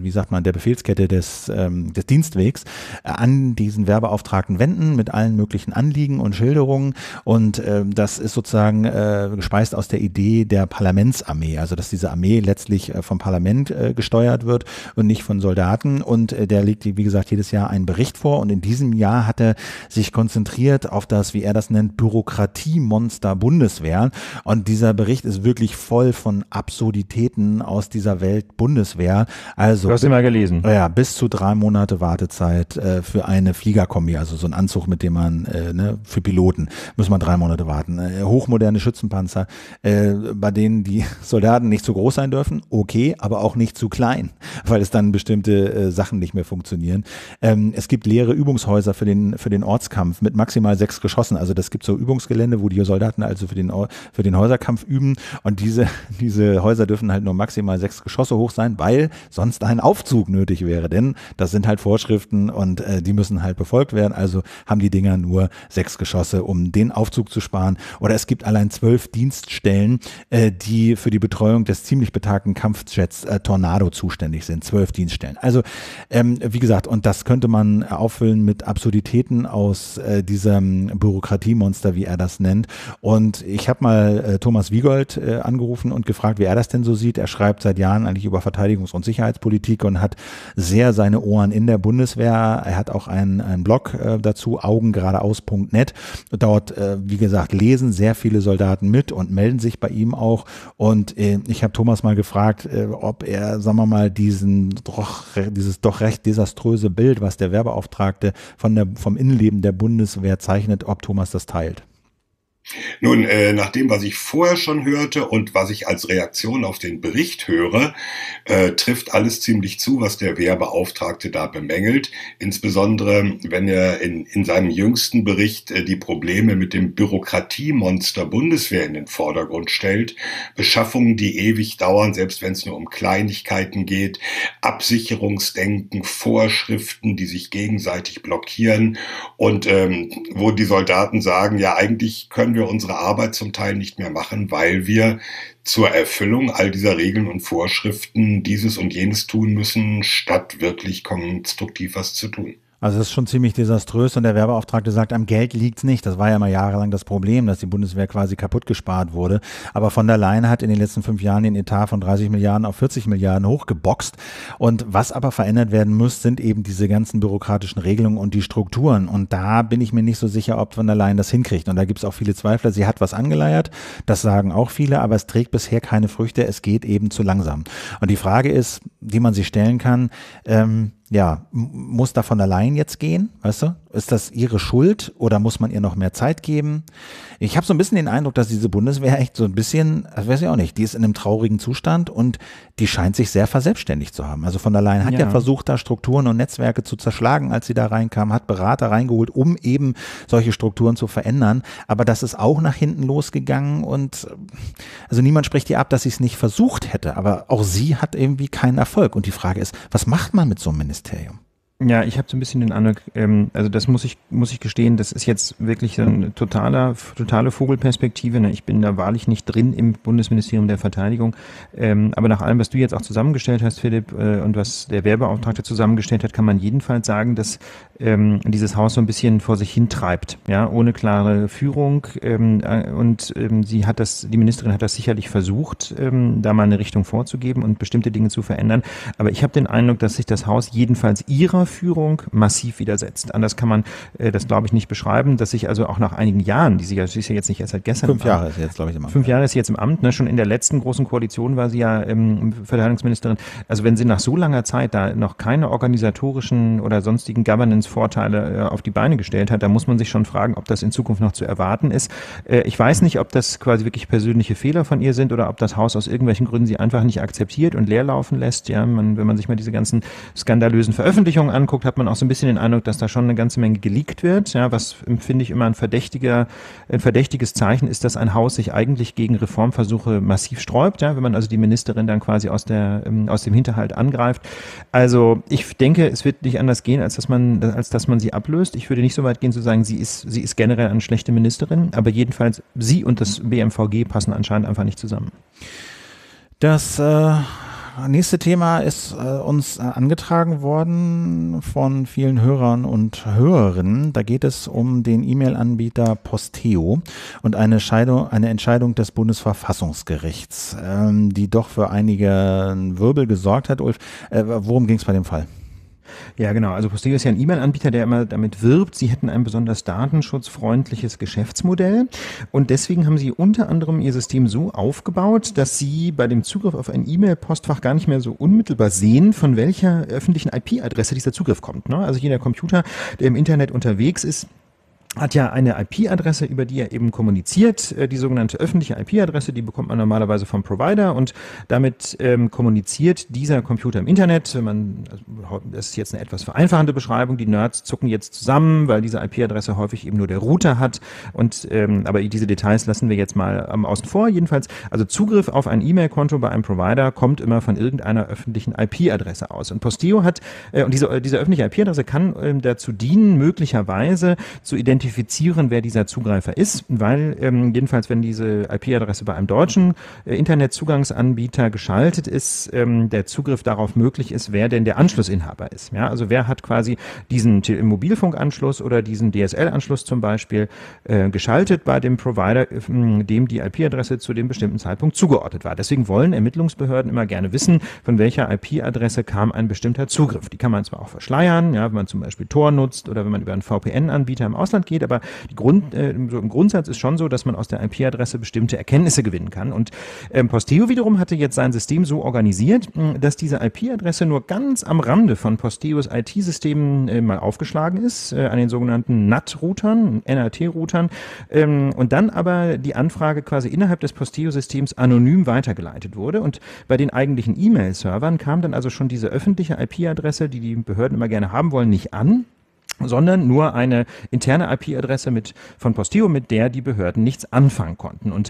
wie sagt man, der Befehlskette des Dienstwegs an diesen Werbeauftragten wenden mit allen möglichen Anliegen und Schilderungen. Und das ist sozusagen gespeist aus der Idee der Parlamentsarmee, also dass diese Armee letztlich vom Parlament gesteuert wird und nicht von Soldaten. Und der legt, wie gesagt, jedes Jahr einen Bericht vor. Und in diesem Jahr hat er sich konzentriert auf das, wie er das nennt, Bürokratiemonster Bundeswehr. Und dieser Bericht ist wirklich voll von Absurditäten aus dieser Welt Bundeswehr. Also, du hast ihn mal gelesen. Ja, bis zu 3 Monate Wartezeit für eine Fliegerkombi, also so ein Anzug, mit dem man, für Piloten, muss man 3 Monate warten. Hochmoderne Schützenpanzer, bei denen die Soldaten nicht zu groß sein dürfen, okay, aber auch nicht zu klein, weil es dann bestimmte Sachen nicht mehr funktionieren. Es gibt leere Übungshäuser für den Ortskampf mit maximal 6 Geschossen. Also das gibt so Übungsgelände, wo die Soldaten also für den Häuserkampf üben, und diese Häuser dürfen halt nur maximal 6 Geschosse hoch sein, weil sonst ein Aufzug nötig wäre, denn das sind halt Vorschriften und die müssen halt befolgt werden. Also haben die Dinger nur 6 Geschosse, um den Aufzug zu sparen. Oder es gibt allein 12 Dienststellen, die für die Betreuung des ziemlich betagten Kampfjets Tornado zuständig sind. 12 Dienststellen. Also wie gesagt, und das könnte man auffüllen mit Absurditäten aus diesem Bürokratiemonster, wie er das nennt. Und ich habe mal Thomas Wiegold angerufen und gefragt, wie er das denn so sieht. Er schreibt seit Jahren eigentlich über Verteidigungs- und Sicherheitspolitik und hat sehr seine Ohren in der Bundeswehr. Er hat auch einen Blog dazu, augengeradeaus.net. Dort, wie gesagt, lesen sehr viele Soldaten mit und melden sich bei ihm auch. Und ich habe Thomas mal gefragt, ob er, sagen wir mal, dieses doch recht desaströse Bild, was der Werbeauftragte vom Innenleben der Bundeswehr zeichnet, ob Thomas das teilt. Nun, nach dem, was ich vorher schon hörte und was ich als Reaktion auf den Bericht höre, trifft alles ziemlich zu, was der Wehrbeauftragte da bemängelt. Insbesondere, wenn er in seinem jüngsten Bericht die Probleme mit dem Bürokratiemonster Bundeswehr in den Vordergrund stellt. Beschaffungen, die ewig dauern, selbst wenn es nur um Kleinigkeiten geht. Absicherungsdenken, Vorschriften, die sich gegenseitig blockieren. Und wo die Soldaten sagen, ja, eigentlich können wir unsere Arbeit zum Teil nicht mehr machen, weil wir zur Erfüllung all dieser Regeln und Vorschriften dieses und jenes tun müssen, statt wirklich konstruktiv was zu tun. Also das ist schon ziemlich desaströs, und der Werbeauftragte sagt, am Geld liegt's nicht. Das war ja mal jahrelang das Problem, dass die Bundeswehr quasi kaputt gespart wurde. Aber von der Leyen hat in den letzten 5 Jahren den Etat von 30 Milliarden auf 40 Milliarden hochgeboxt. Und was aber verändert werden muss, sind eben diese ganzen bürokratischen Regelungen und die Strukturen. Und da bin ich mir nicht so sicher, ob von der Leyen das hinkriegt. Und da gibt's auch viele Zweifler. Sie hat was angeleiert, das sagen auch viele, aber es trägt bisher keine Früchte. Es geht eben zu langsam. Und die Frage ist, die man sich stellen kann, muss da von der Leyen jetzt gehen, weißt du? Ist das ihre Schuld oder muss man ihr noch mehr Zeit geben? Ich habe so ein bisschen den Eindruck, dass diese Bundeswehr echt so ein bisschen, das weiß ich auch nicht, die ist in einem traurigen Zustand und die scheint sich sehr verselbstständigt zu haben. Also von der Leyen hat ja versucht, da Strukturen und Netzwerke zu zerschlagen, als sie da reinkam, hat Berater reingeholt, um eben solche Strukturen zu verändern. Aber das ist auch nach hinten losgegangen, und also niemand spricht ihr ab, dass sie es nicht versucht hätte, aber auch sie hat irgendwie keinen Erfolg. Und die Frage ist, was macht man mit so einem Ministerium? Ja, ich habe so ein bisschen den Eindruck, also das muss ich gestehen, das ist jetzt wirklich eine totale Vogelperspektive. Ne? Ich bin da wahrlich nicht drin im Bundesministerium der Verteidigung. Aber nach allem, was du jetzt auch zusammengestellt hast, Philipp, und was der Wehrbeauftragte zusammengestellt hat, kann man jedenfalls sagen, dass dieses Haus so ein bisschen vor sich hin treibt, ja, ohne klare Führung. Die Ministerin hat das sicherlich versucht, da mal eine Richtung vorzugeben und bestimmte Dinge zu verändern. Aber ich habe den Eindruck, dass sich das Haus jedenfalls ihrer Führung massiv widersetzt. Anders kann man das, glaube ich, nicht beschreiben, dass sich also auch nach einigen Jahren, sie ist ja jetzt nicht erst seit gestern 5 Jahre ist sie jetzt, glaube ich, im Amt. 5 Jahre ist sie jetzt im Amt, ne? Schon in der letzten großen Koalition war sie ja Verteidigungsministerin. Also wenn sie nach so langer Zeit da noch keine organisatorischen oder sonstigen Governance-Vorteile auf die Beine gestellt hat, da muss man sich schon fragen, ob das in Zukunft noch zu erwarten ist. Ich weiß nicht, ob das quasi wirklich persönliche Fehler von ihr sind oder ob das Haus aus irgendwelchen Gründen sie einfach nicht akzeptiert und leer laufen lässt. Ja, wenn man sich mal diese ganzen skandalösen Veröffentlichungen anguckt, hat man auch so ein bisschen den Eindruck, dass da schon eine ganze Menge geleakt wird. Ja, was finde ich immer ein verdächtiges Zeichen ist, dass ein Haus sich eigentlich gegen Reformversuche massiv sträubt. Ja, wenn man also die Ministerin dann quasi aus dem Hinterhalt angreift. Also ich denke, es wird nicht anders gehen, als dass man sie ablöst. Ich würde nicht so weit gehen zu sagen, sie ist generell eine schlechte Ministerin, aber jedenfalls sie und das BMVG passen anscheinend einfach nicht zusammen. Das nächste Thema ist uns angetragen worden von vielen Hörern und Hörerinnen. Da geht es um den E-Mail-Anbieter Posteo und eine Entscheidung des Bundesverfassungsgerichts, die doch für einige Wirbel gesorgt hat. Ulf, worum ging es bei dem Fall? Ja, genau. Also Posteo ist ja ein E-Mail-Anbieter, der immer damit wirbt, sie hätten ein besonders datenschutzfreundliches Geschäftsmodell. Und deswegen haben sie unter anderem ihr System so aufgebaut, dass sie bei dem Zugriff auf ein E-Mail-Postfach gar nicht mehr so unmittelbar sehen, von welcher öffentlichen IP-Adresse dieser Zugriff kommt. Ne? Also jeder Computer, der im Internet unterwegs ist, hat ja eine IP-Adresse, über die er eben kommuniziert, die sogenannte öffentliche IP-Adresse, die bekommt man normalerweise vom Provider und damit kommuniziert dieser Computer im Internet. Das ist jetzt eine etwas vereinfachende Beschreibung, die Nerds zucken jetzt zusammen, weil diese IP-Adresse häufig eben nur der Router hat aber diese Details lassen wir jetzt mal außen vor. Jedenfalls, also Zugriff auf ein E-Mail-Konto bei einem Provider kommt immer von irgendeiner öffentlichen IP-Adresse aus und Posteo hat, und diese öffentliche IP-Adresse kann dazu dienen, möglicherweise zu identifizieren, wer dieser Zugreifer ist, weil jedenfalls, wenn diese IP-Adresse bei einem deutschen Internetzugangsanbieter geschaltet ist, der Zugriff darauf möglich ist, wer denn der Anschlussinhaber ist. Ja, also wer hat quasi diesen Mobilfunkanschluss oder diesen DSL-Anschluss zum Beispiel geschaltet bei dem Provider, dem die IP-Adresse zu dem bestimmten Zeitpunkt zugeordnet war. Deswegen wollen Ermittlungsbehörden immer gerne wissen, von welcher IP-Adresse kam ein bestimmter Zugriff. Die kann man zwar auch verschleiern, ja, wenn man zum Beispiel Tor nutzt oder wenn man über einen VPN-Anbieter im Ausland geht, aber so im Grundsatz ist schon so, dass man aus der IP-Adresse bestimmte Erkenntnisse gewinnen kann. Und Posteo wiederum hatte jetzt sein System so organisiert, dass diese IP-Adresse nur ganz am Rande von Posteos IT-Systemen mal aufgeschlagen ist, an den sogenannten NAT-Routern, NAT-Routern, und dann aber die Anfrage quasi innerhalb des Posteo-Systems anonym weitergeleitet wurde. Und bei den eigentlichen E-Mail-Servern kam dann also schon diese öffentliche IP-Adresse, die die Behörden immer gerne haben wollen, nicht an, sondern nur eine interne IP-Adresse von Posteo, mit der die Behörden nichts anfangen konnten. Und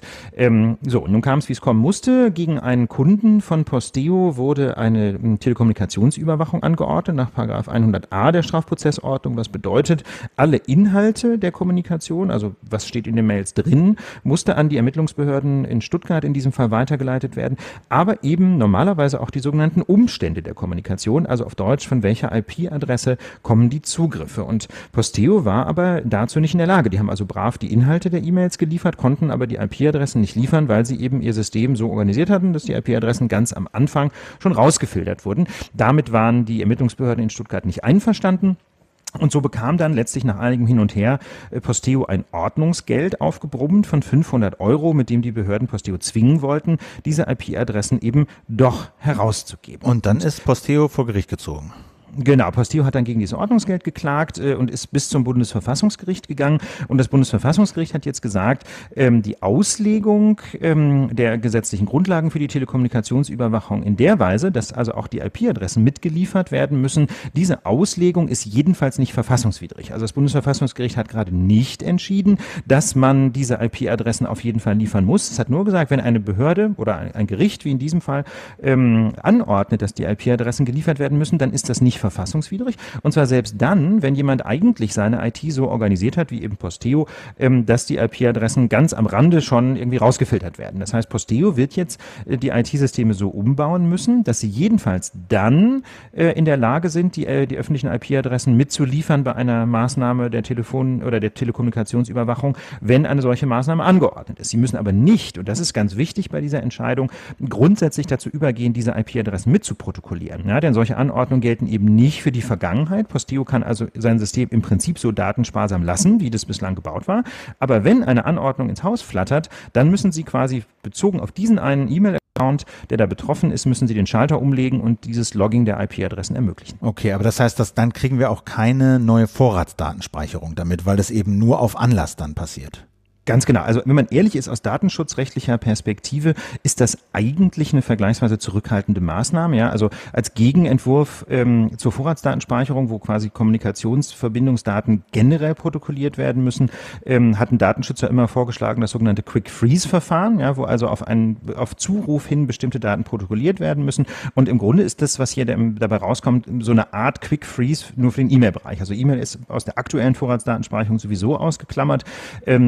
nun kam es, wie es kommen musste. Gegen einen Kunden von Posteo wurde eine Telekommunikationsüberwachung angeordnet nach § 100a der Strafprozessordnung, was bedeutet, alle Inhalte der Kommunikation, also was steht in den Mails drin, musste an die Ermittlungsbehörden in Stuttgart in diesem Fall weitergeleitet werden, aber eben normalerweise auch die sogenannten Umstände der Kommunikation, also auf Deutsch, von welcher IP-Adresse kommen die Zugriffe. Und Posteo war aber dazu nicht in der Lage. Die haben also brav die Inhalte der E-Mails geliefert, konnten aber die IP-Adressen nicht liefern, weil sie eben ihr System so organisiert hatten, dass die IP-Adressen ganz am Anfang schon rausgefiltert wurden. Damit waren die Ermittlungsbehörden in Stuttgart nicht einverstanden. Und so bekam dann letztlich nach einigem Hin und Her Posteo ein Ordnungsgeld aufgebrummt von 500 €, mit dem die Behörden Posteo zwingen wollten, diese IP-Adressen eben doch herauszugeben. Und dann ist Posteo vor Gericht gezogen. Genau, Posteo hat dann gegen dieses Ordnungsgeld geklagt und ist bis zum Bundesverfassungsgericht gegangen. Und das Bundesverfassungsgericht hat jetzt gesagt, die Auslegung der gesetzlichen Grundlagen für die Telekommunikationsüberwachung in der Weise, dass also auch die IP-Adressen mitgeliefert werden müssen, diese Auslegung ist jedenfalls nicht verfassungswidrig. Also das Bundesverfassungsgericht hat gerade nicht entschieden, dass man diese IP-Adressen auf jeden Fall liefern muss. Es hat nur gesagt, wenn eine Behörde oder ein Gericht, wie in diesem Fall, anordnet, dass die IP-Adressen geliefert werden müssen, dann ist das nicht verfassungswidrig. Und zwar selbst dann, wenn jemand eigentlich seine IT so organisiert hat, wie eben Posteo, dass die IP-Adressen ganz am Rande schon irgendwie rausgefiltert werden. Das heißt, Posteo wird jetzt die IT-Systeme so umbauen müssen, dass sie jedenfalls dann in der Lage sind, die öffentlichen IP-Adressen mitzuliefern bei einer Maßnahme der oder der Telekommunikationsüberwachung, wenn eine solche Maßnahme angeordnet ist. Sie müssen aber nicht, und das ist ganz wichtig bei dieser Entscheidung, grundsätzlich dazu übergehen, diese IP-Adressen mitzuprotokollieren. Ja, denn solche Anordnungen gelten eben nicht für die Vergangenheit. Posteo kann also sein System im Prinzip so datensparsam lassen, wie das bislang gebaut war. Aber wenn eine Anordnung ins Haus flattert, dann müssen Sie quasi bezogen auf diesen einen E-Mail-Account, der da betroffen ist, müssen Sie den Schalter umlegen und dieses Logging der IP-Adressen ermöglichen. Okay, aber das heißt, dass dann kriegen wir auch keine neue Vorratsdatenspeicherung damit, weil das eben nur auf Anlass dann passiert. Ganz genau. Also wenn man ehrlich ist, aus datenschutzrechtlicher Perspektive ist das eigentlich eine vergleichsweise zurückhaltende Maßnahme. Ja? Also als Gegenentwurf zur Vorratsdatenspeicherung, wo quasi Kommunikationsverbindungsdaten generell protokolliert werden müssen, hatten Datenschützer immer vorgeschlagen, das sogenannte Quick-Freeze-Verfahren, ja, wo also auf Zuruf hin bestimmte Daten protokolliert werden müssen. Und im Grunde ist das, was hier dabei rauskommt, so eine Art Quick-Freeze nur für den E-Mail-Bereich. Also E-Mail ist aus der aktuellen Vorratsdatenspeicherung sowieso ausgeklammert, aber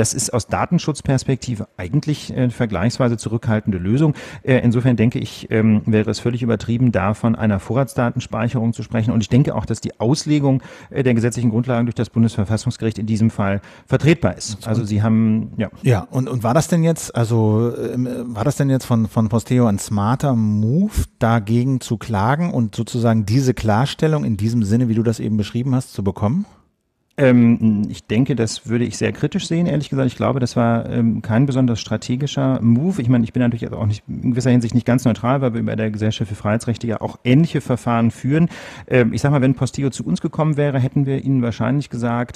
das ist aus Datenschutzperspektive eigentlich eine vergleichsweise zurückhaltende Lösung. Insofern denke ich, wäre es völlig übertrieben, da von einer Vorratsdatenspeicherung zu sprechen. Und ich denke auch, dass die Auslegung der gesetzlichen Grundlagen durch das Bundesverfassungsgericht in diesem Fall vertretbar ist. Also Sie haben, ja. Ja, und war das denn jetzt, von Posteo ein smarter Move, dagegen zu klagen und sozusagen diese Klarstellung in diesem Sinne, wie du das eben beschrieben hast, zu bekommen? Ich denke, das würde ich sehr kritisch sehen, ehrlich gesagt. Ich glaube, das war kein besonders strategischer Move. Ich meine, ich bin natürlich auch nicht in gewisser Hinsicht nicht ganz neutral, weil wir bei der Gesellschaft für Freiheitsrechte ja auch ähnliche Verfahren führen. Ich sag mal, wenn Posteo zu uns gekommen wäre, hätten wir ihnen wahrscheinlich gesagt,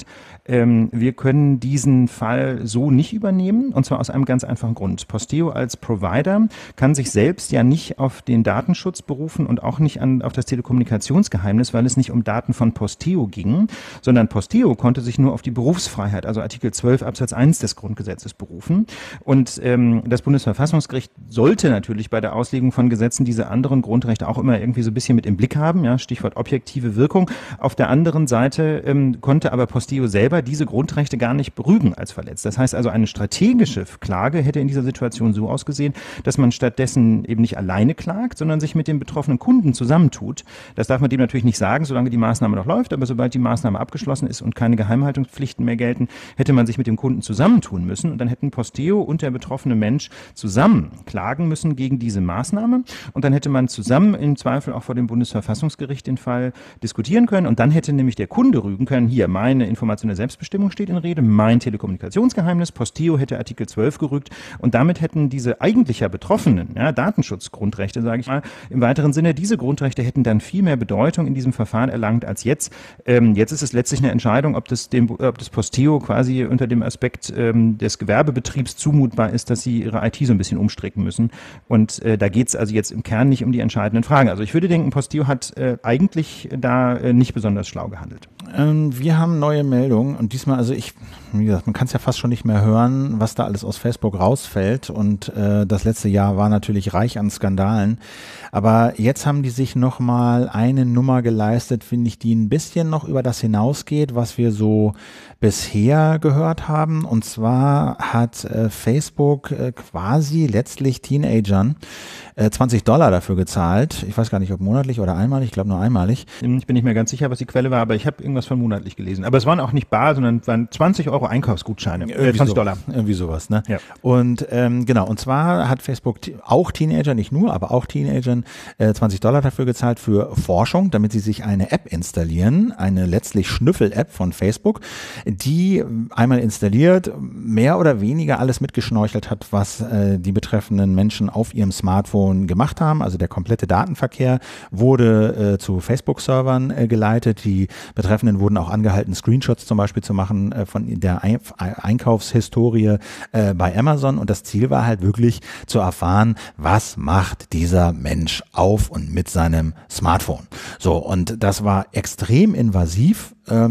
wir können diesen Fall so nicht übernehmen, und zwar aus einem ganz einfachen Grund. Posteo als Provider kann sich selbst ja nicht auf den Datenschutz berufen und auch nicht auf das Telekommunikationsgeheimnis, weil es nicht um Daten von Posteo ging, sondern Posteo konnte sich nur auf die Berufsfreiheit, also Artikel 12 Absatz 1 des Grundgesetzes berufen. Und das Bundesverfassungsgericht sollte natürlich bei der Auslegung von Gesetzen diese anderen Grundrechte auch immer irgendwie so ein bisschen mit im Blick haben, ja, Stichwort objektive Wirkung. Auf der anderen Seite konnte aber Posteo selber diese Grundrechte gar nicht berügen als verletzt. Das heißt also, eine strategische Klage hätte in dieser Situation so ausgesehen, dass man stattdessen eben nicht alleine klagt, sondern sich mit dem betroffenen Kunden zusammentut. Das darf man dem natürlich nicht sagen, solange die Maßnahme noch läuft, aber sobald die Maßnahme abgeschlossen ist und keine Geheimhaltungspflichten mehr gelten, hätte man sich mit dem Kunden zusammentun müssen und dann hätten Posteo und der betroffene Mensch zusammen klagen müssen gegen diese Maßnahme und dann hätte man zusammen im Zweifel auch vor dem Bundesverfassungsgericht den Fall diskutieren können und dann hätte nämlich der Kunde rügen können, hier, meine informationelle Selbstbestimmung steht in Rede, mein Telekommunikationsgeheimnis, Posteo hätte Artikel 12 gerügt und damit hätten diese eigentlich ja Betroffenen, ja, Datenschutzgrundrechte, sage ich mal, im weiteren Sinne, diese Grundrechte hätten dann viel mehr Bedeutung in diesem Verfahren erlangt als jetzt. Jetzt ist es letztlich eine Entscheidung, ob das Posteo quasi unter dem Aspekt des Gewerbebetriebs zumutbar ist, dass sie ihre IT so ein bisschen umstricken müssen. Und da geht es also jetzt im Kern nicht um die entscheidenden Fragen. Also ich würde denken, Posteo hat eigentlich da nicht besonders schlau gehandelt. Wir haben neue Meldungen und diesmal, also wie gesagt, man kann es ja fast schon nicht mehr hören, was da alles aus Facebook rausfällt und das letzte Jahr war natürlich reich an Skandalen, aber jetzt haben die sich nochmal eine Nummer geleistet, finde ich, die ein bisschen noch über das hinausgeht, was wir so bisher gehört haben, und zwar hat Facebook quasi letztlich Teenagern $20 dafür gezahlt. Ich weiß gar nicht, ob monatlich oder einmalig, ich glaube nur einmalig. Ich bin nicht mehr ganz sicher, was die Quelle war, aber ich habe irgendwas von monatlich gelesen. Aber es waren auch nicht bar, sondern waren 20 € Einkaufsgutscheine. $20. Irgendwie sowas, ne? Ja. Und genau, und zwar hat Facebook auch Teenagern, nicht nur, aber auch Teenagern $20 dafür gezahlt für Forschung, damit sie sich eine App installieren, eine letztlich Schnüffel-App von Facebook, die einmal installiert, mehr oder weniger alles mitgeschnorchelt hat, was die betreffenden Menschen auf ihrem Smartphone gemacht haben. Also der komplette Datenverkehr wurde zu Facebook-Servern geleitet. Die Betreffenden wurden auch angehalten, Screenshots zum Beispiel zu machen von der Einkaufshistorie bei Amazon. Und das Ziel war halt wirklich zu erfahren, was macht dieser Mensch auf und mit seinem Smartphone. So, und das war extrem invasiv.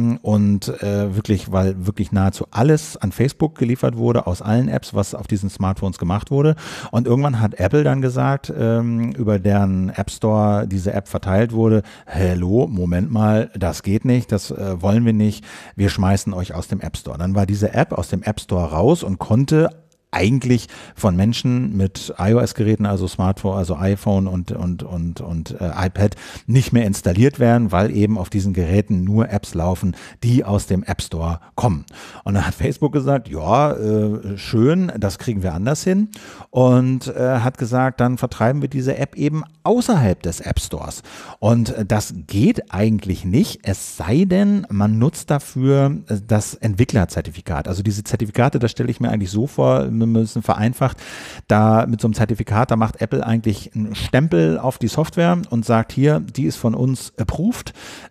Und wirklich, weil wirklich nahezu alles an Facebook geliefert wurde, aus allen Apps, was auf diesen Smartphones gemacht wurde. Und irgendwann hat Apple dann gesagt, über deren App Store diese App verteilt wurde, hallo, Moment mal, das geht nicht, das wollen wir nicht, wir schmeißen euch aus dem App Store. Dann war diese App aus dem App Store raus und konnte eigentlich von Menschen mit iOS-Geräten, also Smartphone, also iPhone und iPad nicht mehr installiert werden, weil eben auf diesen Geräten nur Apps laufen, die aus dem App Store kommen. Und dann hat Facebook gesagt, ja, schön, das kriegen wir anders hin, und hat gesagt, dann vertreiben wir diese App eben außerhalb des App Stores. Und das geht eigentlich nicht, es sei denn, man nutzt dafür das Entwicklerzertifikat. Also diese Zertifikate, das stelle ich mir eigentlich so vor, ein bisschen vereinfacht, da mit so einem Zertifikat, da macht Apple eigentlich einen Stempel auf die Software und sagt, hier, die ist von uns approved,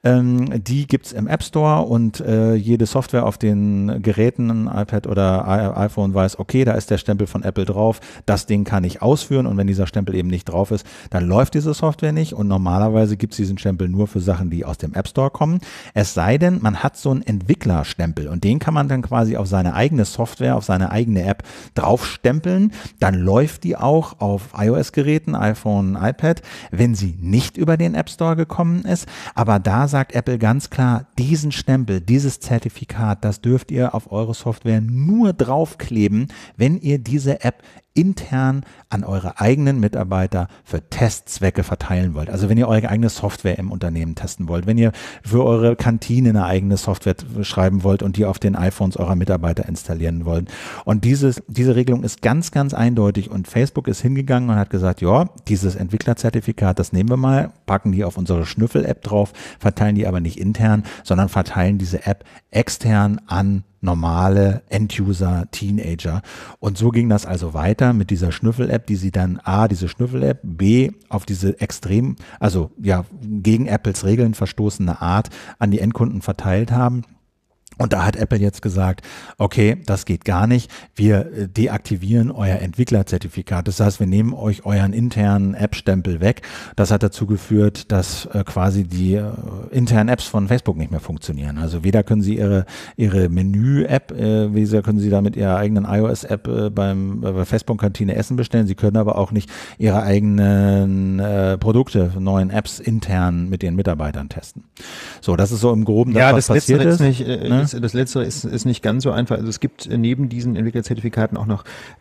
die gibt's im App Store, und jede Software auf den Geräten, iPad oder iPhone, weiß, okay, da ist der Stempel von Apple drauf, das Ding kann ich ausführen, und wenn dieser Stempel eben nicht drauf ist, dann läuft diese Software nicht, und normalerweise gibt's diesen Stempel nur für Sachen, die aus dem App Store kommen, es sei denn, man hat so einen Entwicklerstempel, und den kann man dann quasi auf seine eigene Software, auf seine eigene App draufstempeln, dann läuft die auch auf iOS-Geräten, iPhone, iPad, wenn sie nicht über den App Store gekommen ist. Aber da sagt Apple ganz klar, diesen Stempel, dieses Zertifikat, das dürft ihr auf eure Software nur draufkleben, wenn ihr diese App intern an eure eigenen Mitarbeiter für Testzwecke verteilen wollt. Also wenn ihr eure eigene Software im Unternehmen testen wollt, wenn ihr für eure Kantine eine eigene Software schreiben wollt und die auf den iPhones eurer Mitarbeiter installieren wollt. Und diese Regelung ist ganz, ganz eindeutig und Facebook ist hingegangen und hat gesagt, ja, dieses Entwicklerzertifikat, das nehmen wir mal, packen die auf unsere Schnüffel-App drauf, verteilen die aber nicht intern, sondern verteilen diese App extern an normale End-User, Teenager. Und so ging das also weiter mit dieser Schnüffel-App, die sie dann diese Schnüffel-App, B, auf diese extrem, also ja, gegen Apples Regeln verstoßene Art an die Endkunden verteilt haben. Und da hat Apple jetzt gesagt, okay, das geht gar nicht, wir deaktivieren euer Entwicklerzertifikat. Das heißt, wir nehmen euch euren internen App-Stempel weg. Das hat dazu geführt, dass quasi die internen Apps von Facebook nicht mehr funktionieren. Also weder können sie ihre Menü-App, weder können sie da mit ihrer eigenen iOS-App bei Facebook-Kantine Essen bestellen. Sie können aber auch nicht ihre eigenen Produkte, neuen Apps intern mit ihren Mitarbeitern testen. So, das ist so im Groben das, was passiert ist. Das Letztere ist nicht ganz so einfach. Also es gibt neben diesen Entwicklerzertifikaten auch noch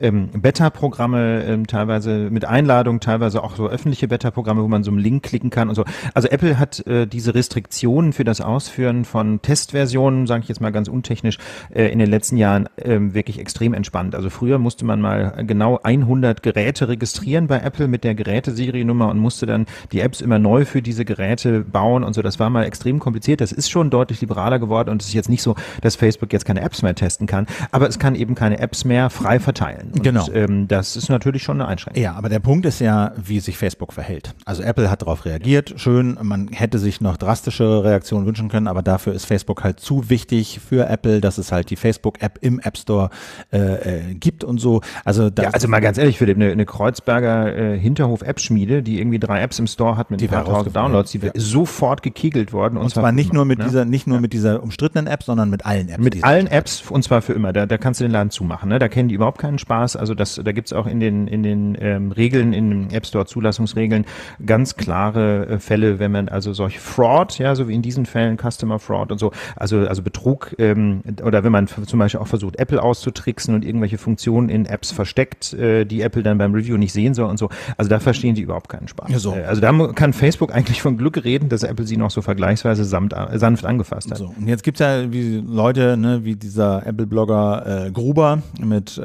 Beta-Programme, teilweise mit Einladung, teilweise auch so öffentliche Beta-Programme, wo man so einen Link klicken kann und so. Also Apple hat diese Restriktionen für das Ausführen von Testversionen, sage ich jetzt mal ganz untechnisch, in den letzten Jahren wirklich extrem entspannt. Also früher musste man mal genau 100 Geräte registrieren bei Apple mit der Geräteseriennummer und musste dann die Apps immer neu für diese Geräte bauen und so. Das war mal extrem kompliziert. Das ist schon deutlich liberaler geworden und es ist jetzt nicht so, dass Facebook jetzt keine Apps mehr testen kann, aber es kann eben keine Apps mehr frei verteilen. Und, genau. Das ist natürlich schon eine Einschränkung. Ja, aber der Punkt ist ja, wie sich Facebook verhält. Also Apple hat darauf reagiert, schön, man hätte sich noch drastischere Reaktionen wünschen können, aber dafür ist Facebook halt zu wichtig für Apple, dass es halt die Facebook-App im App Store gibt und so. Also, also mal ganz ehrlich, Philipp, eine Kreuzberger Hinterhof-App-Schmiede, die irgendwie 3 Apps im Store hat mit ein paar tausend Downloads, die wird sofort gekegelt worden. Und zwar nicht nur mit dieser umstrittenen App, sondern mit allen Apps. Mit allen Apps, und zwar für immer. Da kannst du den Laden zumachen. Ne? Da kennen die überhaupt keinen Spaß. Also da gibt's auch in den Regeln, in den App Store Zulassungsregeln ganz klare Fälle, wenn man also solche Fraud, ja, so wie in diesen Fällen Customer Fraud und so, also Betrug oder wenn man zum Beispiel auch versucht, Apple auszutricksen und irgendwelche Funktionen in Apps versteckt, die Apple dann beim Review nicht sehen soll und so. Also da verstehen die überhaupt keinen Spaß. Ja, so. Also da kann Facebook eigentlich von Glück reden, dass Apple sie noch so vergleichsweise sanft angefasst hat. So. Und jetzt gibt's ja wie Leute, ne, wie dieser Apple-Blogger Gruber mit,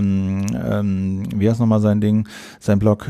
wie heißt nochmal sein Blog,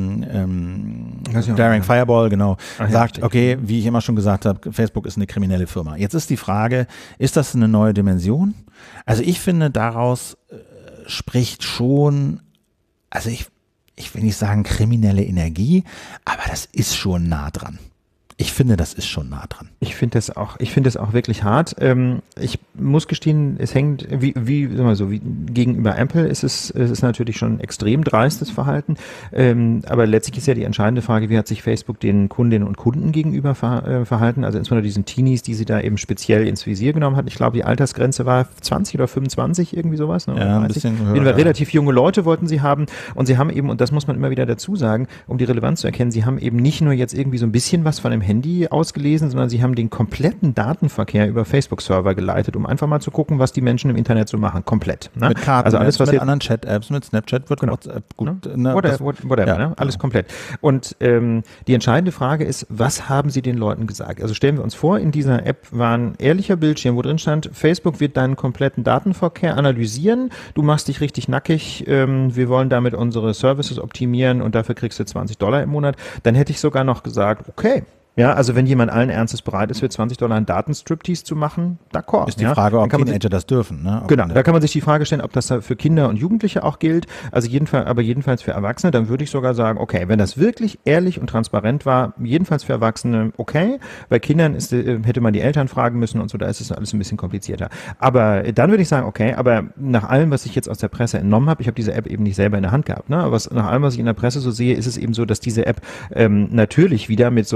Daring Fireball, genau, sagt, okay, wie ich immer schon gesagt habe, Facebook ist eine kriminelle Firma. Jetzt ist die Frage, ist das eine neue Dimension? Also ich finde, daraus spricht schon, also ich will nicht sagen kriminelle Energie, aber das ist schon nah dran. Ich finde, das ist schon nah dran. Ich finde das auch wirklich hart. Ich muss gestehen, es hängt, wie gegenüber Apple ist es natürlich schon extrem dreistes Verhalten. Aber letztlich ist ja die entscheidende Frage, wie hat sich Facebook den Kundinnen und Kunden gegenüber verhalten? Also insbesondere diesen Teenies, die sie da eben speziell ins Visier genommen hat. Ich glaube, die Altersgrenze war 20 oder 25, irgendwie sowas. Ne? Ja, ein bisschen höher. Relativ junge Leute wollten sie haben. Und sie haben eben, und das muss man immer wieder dazu sagen, um die Relevanz zu erkennen, sie haben eben nicht nur jetzt irgendwie so ein bisschen was von dem Handy ausgelesen, sondern sie haben den kompletten Datenverkehr über Facebook-Server geleitet, um einfach mal zu gucken, was die Menschen im Internet so machen. Komplett. Ne? Mit Karten, also alles, was mit anderen Chat-Apps, mit Snapchat wird WhatsApp gut. Ne? Whatever, ja, ne? Alles komplett. Und die entscheidende Frage ist, was haben sie den Leuten gesagt? Also stellen wir uns vor, in dieser App war ein ehrlicher Bildschirm, wo drin stand, Facebook wird deinen kompletten Datenverkehr analysieren, du machst dich richtig nackig, wir wollen damit unsere Services optimieren und dafür kriegst du $20 im Monat. Dann hätte ich sogar noch gesagt, okay, ja, also wenn jemand allen Ernstes bereit ist, für $20 einen Datenstriptease zu machen, d'accord. Ist die Frage, ob Teenager das dürfen. Ne? Genau, da kann man sich die Frage stellen, ob das da für Kinder und Jugendliche auch gilt. Also jedenfalls für Erwachsene, dann würde ich sogar sagen, okay, wenn das wirklich ehrlich und transparent war, jedenfalls für Erwachsene, okay. Bei Kindern hätte man die Eltern fragen müssen und so, da ist es alles ein bisschen komplizierter. Aber dann würde ich sagen, okay, aber nach allem, was ich jetzt aus der Presse entnommen habe, ich habe diese App eben nicht selber in der Hand gehabt, ne? Aber nach allem, was ich in der Presse so sehe, ist es eben so, dass diese App natürlich wieder mit so Verschleiß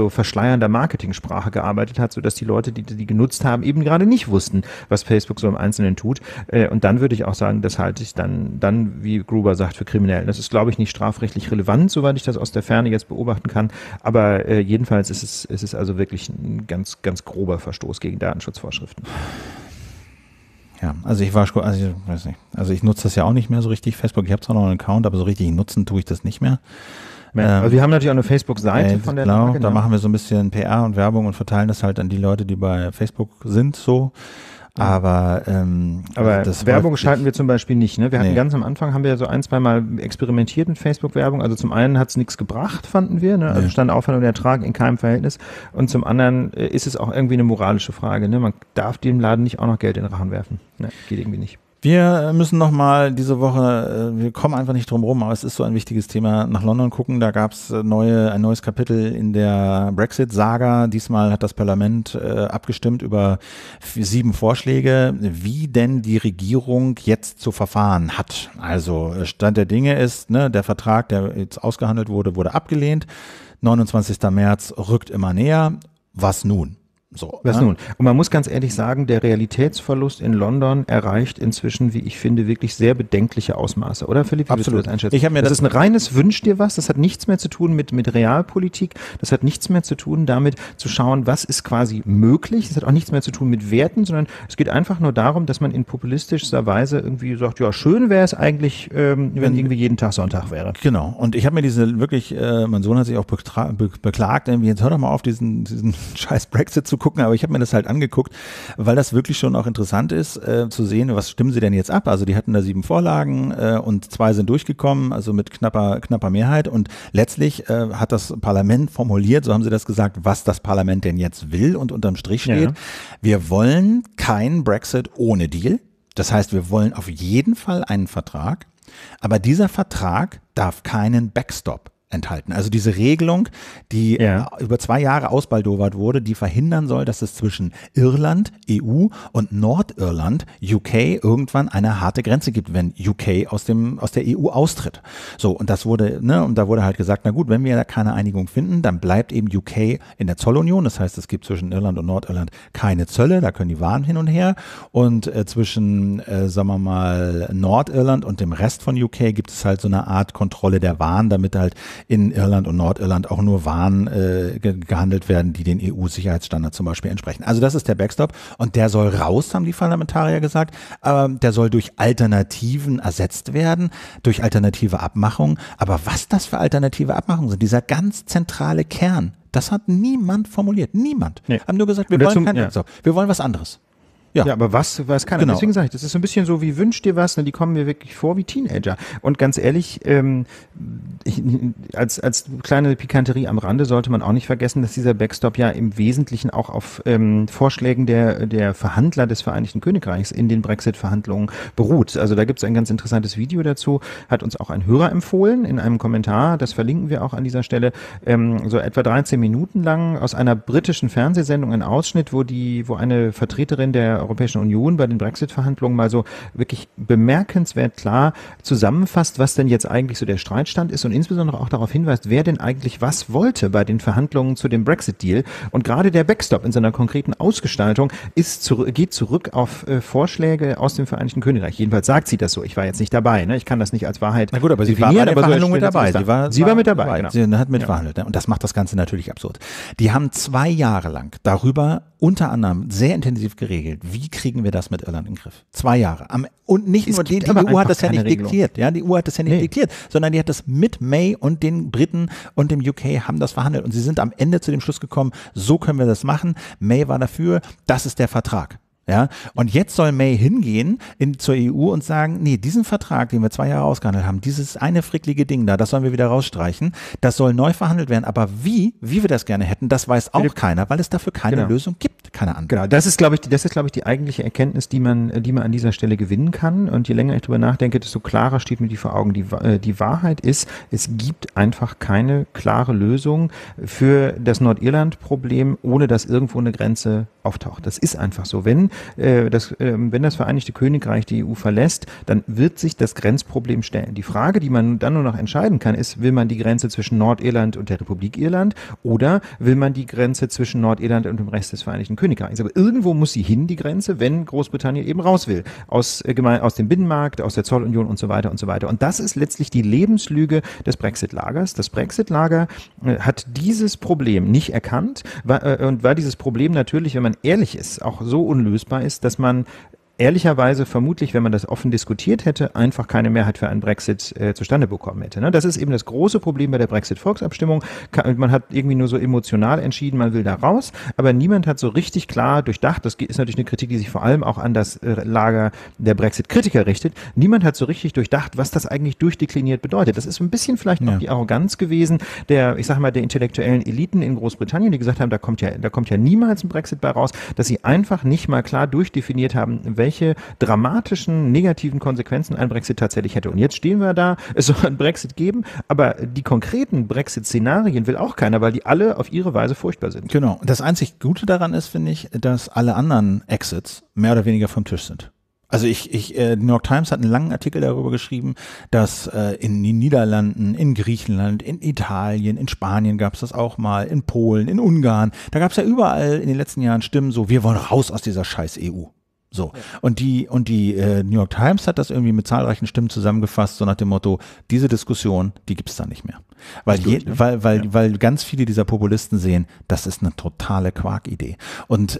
schleiernder Marketingsprache gearbeitet hat, sodass die Leute, die genutzt haben, eben gerade nicht wussten, was Facebook so im Einzelnen tut. Und dann würde ich auch sagen, das halte ich dann, wie Gruber sagt, für kriminell. Das ist, glaube ich, nicht strafrechtlich relevant, soweit ich das aus der Ferne jetzt beobachten kann. Aber jedenfalls ist es also wirklich ein ganz, ganz grober Verstoß gegen Datenschutzvorschriften. Ja, also ich weiß nicht. Also ich nutze das ja auch nicht mehr so richtig, Facebook. Ich habe zwar noch einen Account, aber so richtig nutzen tue ich das nicht mehr. Also wir haben natürlich auch eine Facebook-Seite von der Lage. Da machen wir so ein bisschen PR und Werbung und verteilen das halt an die Leute, die bei Facebook sind, so. Aber das Werbung schalten wir zum Beispiel nicht. Ne? Wir hatten ganz am Anfang, haben wir so 1-2 Mal experimentiert mit Facebook-Werbung. Also zum einen hat es nichts gebracht, fanden wir. Ne? Also stand Aufwand und Ertrag in keinem Verhältnis. Und zum anderen ist es auch irgendwie eine moralische Frage. Ne? Man darf dem Laden nicht auch noch Geld in den Rachen werfen. Ne? Geht irgendwie nicht. Wir müssen nochmal diese Woche, wir kommen einfach nicht drum rum, aber es ist so ein wichtiges Thema, nach London gucken. Da gab es ein neues Kapitel in der Brexit-Saga. Diesmal hat das Parlament abgestimmt über 7 Vorschläge, wie denn die Regierung jetzt zu verfahren hat. Also Stand der Dinge ist, ne, der Vertrag, der jetzt ausgehandelt wurde abgelehnt. 29. März rückt immer näher. Was nun? So, was nun? Und man muss ganz ehrlich sagen, der Realitätsverlust in London erreicht inzwischen, wie ich finde, wirklich sehr bedenkliche Ausmaße. Oder Philipp, wie absolut. Du das einschätzen? Das ist ein reines Wünsch dir was. Das hat nichts mehr zu tun mit Realpolitik. Das hat nichts mehr zu tun damit zu schauen, was ist quasi möglich. Das hat auch nichts mehr zu tun mit Werten, sondern es geht einfach nur darum, dass man in populistischer Weise irgendwie sagt, ja, schön wäre es eigentlich, wenn irgendwie jeden Tag Sonntag wäre. Genau. Und ich habe mir mein Sohn hat sich auch beklagt, irgendwie, jetzt hör doch mal auf, diesen scheiß Brexit zu gucken, aber ich habe mir das halt angeguckt, weil das wirklich schon auch interessant ist, zu sehen, was stimmen sie denn jetzt ab? Also die hatten da 7 Vorlagen und 2 sind durchgekommen, also mit knapper Mehrheit, und letztlich hat das Parlament formuliert, so haben sie das gesagt, was das Parlament denn jetzt will, und unterm Strich steht, wir wollen keinen Brexit ohne Deal. Das heißt, wir wollen auf jeden Fall einen Vertrag, aber dieser Vertrag darf keinen Backstop enthalten. Also diese Regelung, die über 2 Jahre ausbaldowert wurde, die verhindern soll, dass es zwischen Irland, EU und Nordirland, UK, irgendwann eine harte Grenze gibt, wenn UK aus der EU austritt. So, und das wurde, und da wurde halt gesagt, na gut, wenn wir da keine Einigung finden, dann bleibt eben UK in der Zollunion. Das heißt, es gibt zwischen Irland und Nordirland keine Zölle, da können die Waren hin und her. Und zwischen, sagen wir mal, Nordirland und dem Rest von UK gibt es halt so eine Art Kontrolle der Waren, damit halt in Irland und Nordirland auch nur Waren gehandelt werden, die den EU-Sicherheitsstandards zum Beispiel entsprechen. Also das ist der Backstop, und der soll raus, haben die Parlamentarier gesagt. Der soll durch Alternativen ersetzt werden, durch alternative Abmachungen. Aber was das für alternative Abmachungen sind, dieser ganz zentrale Kern, das hat niemand formuliert. Niemand. Nee. Haben nur gesagt, wir wollen keinen Backstop. Wir wollen was anderes. Ja, aber was weiß keiner. Genau. Deswegen sage ich, das ist so ein bisschen so wie wünsch dir was, ne? Die kommen mir wirklich vor wie Teenager. Und ganz ehrlich, als kleine Pikanterie am Rande sollte man auch nicht vergessen, dass dieser Backstop ja im Wesentlichen auch auf Vorschlägen der Verhandler des Vereinigten Königreichs in den Brexit-Verhandlungen beruht. Also da gibt es ein ganz interessantes Video dazu, hat uns auch ein Hörer empfohlen in einem Kommentar, das verlinken wir auch an dieser Stelle, so etwa 13 Minuten lang aus einer britischen Fernsehsendung, ein Ausschnitt, wo eine Vertreterin der Europäischen Union bei den Brexit-Verhandlungen mal so wirklich bemerkenswert klar zusammenfasst, was denn jetzt eigentlich so der Streitstand ist, und insbesondere auch darauf hinweist, wer denn eigentlich was wollte bei den Verhandlungen zu dem Brexit-Deal. Und gerade der Backstop in seiner konkreten Ausgestaltung geht zurück auf Vorschläge aus dem Vereinigten Königreich. Jedenfalls sagt sie das so. Ich war jetzt nicht dabei. Ne? Ich kann das nicht als Wahrheit Na gut, aber sie war bei der Verhandlung mit dabei. Sie war mit dabei. Genau. Sie hat mitverhandelt. Ne? Und das macht das Ganze natürlich absurd. Die haben 2 Jahre lang darüber unter anderem sehr intensiv geregelt, wie kriegen wir das mit Irland in den Griff. 2 Jahre. Und nicht nur die EU hat das ja nicht diktiert. Ja, die EU hat das ja nicht diktiert, sondern die hat das mit May und den Briten und dem UK haben das verhandelt. Und sie sind am Ende zu dem Schluss gekommen, so können wir das machen. May war dafür, das ist der Vertrag. Ja, und jetzt soll May hingehen zur EU und sagen, nee, diesen Vertrag, den wir 2 Jahre ausgehandelt haben, dieses eine fricklige Ding da, das sollen wir wieder rausstreichen, das soll neu verhandelt werden, aber wie wir das gerne hätten, das weiß auch keiner, weil es dafür keine Lösung gibt, keine andere. Genau, das ist, glaube ich, die eigentliche Erkenntnis, die man an dieser Stelle gewinnen kann, und je länger ich drüber nachdenke, desto klarer steht mir die vor Augen. Die Wahrheit ist, es gibt einfach keine klare Lösung für das Nordirland-Problem, ohne dass irgendwo eine Grenze auftaucht. Das ist einfach so. Wenn wenn das Vereinigte Königreich die EU verlässt, dann wird sich das Grenzproblem stellen. Die Frage, die man dann nur noch entscheiden kann, ist, will man die Grenze zwischen Nordirland und der Republik Irland oder will man die Grenze zwischen Nordirland und dem Rest des Vereinigten Königreichs? Aber irgendwo muss sie hin, die Grenze, wenn Großbritannien eben raus will. Aus dem Binnenmarkt, aus der Zollunion und so weiter und so weiter. Und das ist letztlich die Lebenslüge des Brexit-Lagers. Das Brexit-Lager hat dieses Problem nicht erkannt und weil dieses Problem natürlich, wenn man ehrlich ist, auch so unlösbar ist, dass man ehrlicherweise vermutlich, wenn man das offen diskutiert hätte, einfach keine Mehrheit für einen Brexit zustande bekommen hätte. Ne? Das ist eben das große Problem bei der Brexit-Volksabstimmung. Man hat irgendwie nur so emotional entschieden, man will da raus, aber niemand hat so richtig klar durchdacht, das ist natürlich eine Kritik, die sich vor allem auch an das Lager der Brexit-Kritiker richtet, niemand hat so richtig durchdacht, was das eigentlich durchdekliniert bedeutet. Das ist ein bisschen vielleicht noch die Arroganz gewesen der intellektuellen Eliten in Großbritannien, die gesagt haben, da kommt ja niemals ein Brexit bei raus, dass sie einfach nicht mal klar durchdefiniert haben, welche dramatischen, negativen Konsequenzen ein Brexit tatsächlich hätte. Und jetzt stehen wir da, es soll einen Brexit geben, aber die konkreten Brexit-Szenarien will auch keiner, weil die alle auf ihre Weise furchtbar sind. Genau. Das einzig Gute daran ist, finde ich, dass alle anderen Exits mehr oder weniger vom Tisch sind. Also die New York Times hat einen langen Artikel darüber geschrieben, dass in den Niederlanden, in Griechenland, in Italien, in Spanien gab es das auch mal, in Polen, in Ungarn. Da gab es ja überall in den letzten Jahren Stimmen so, wir wollen raus aus dieser scheiß EU. So. Und die New York Times hat das irgendwie mit zahlreichen Stimmen zusammengefasst, so nach dem Motto, diese Diskussion, die gibt's da nicht mehr. Weil ganz viele dieser Populisten sehen, das ist eine totale Quarkidee. Und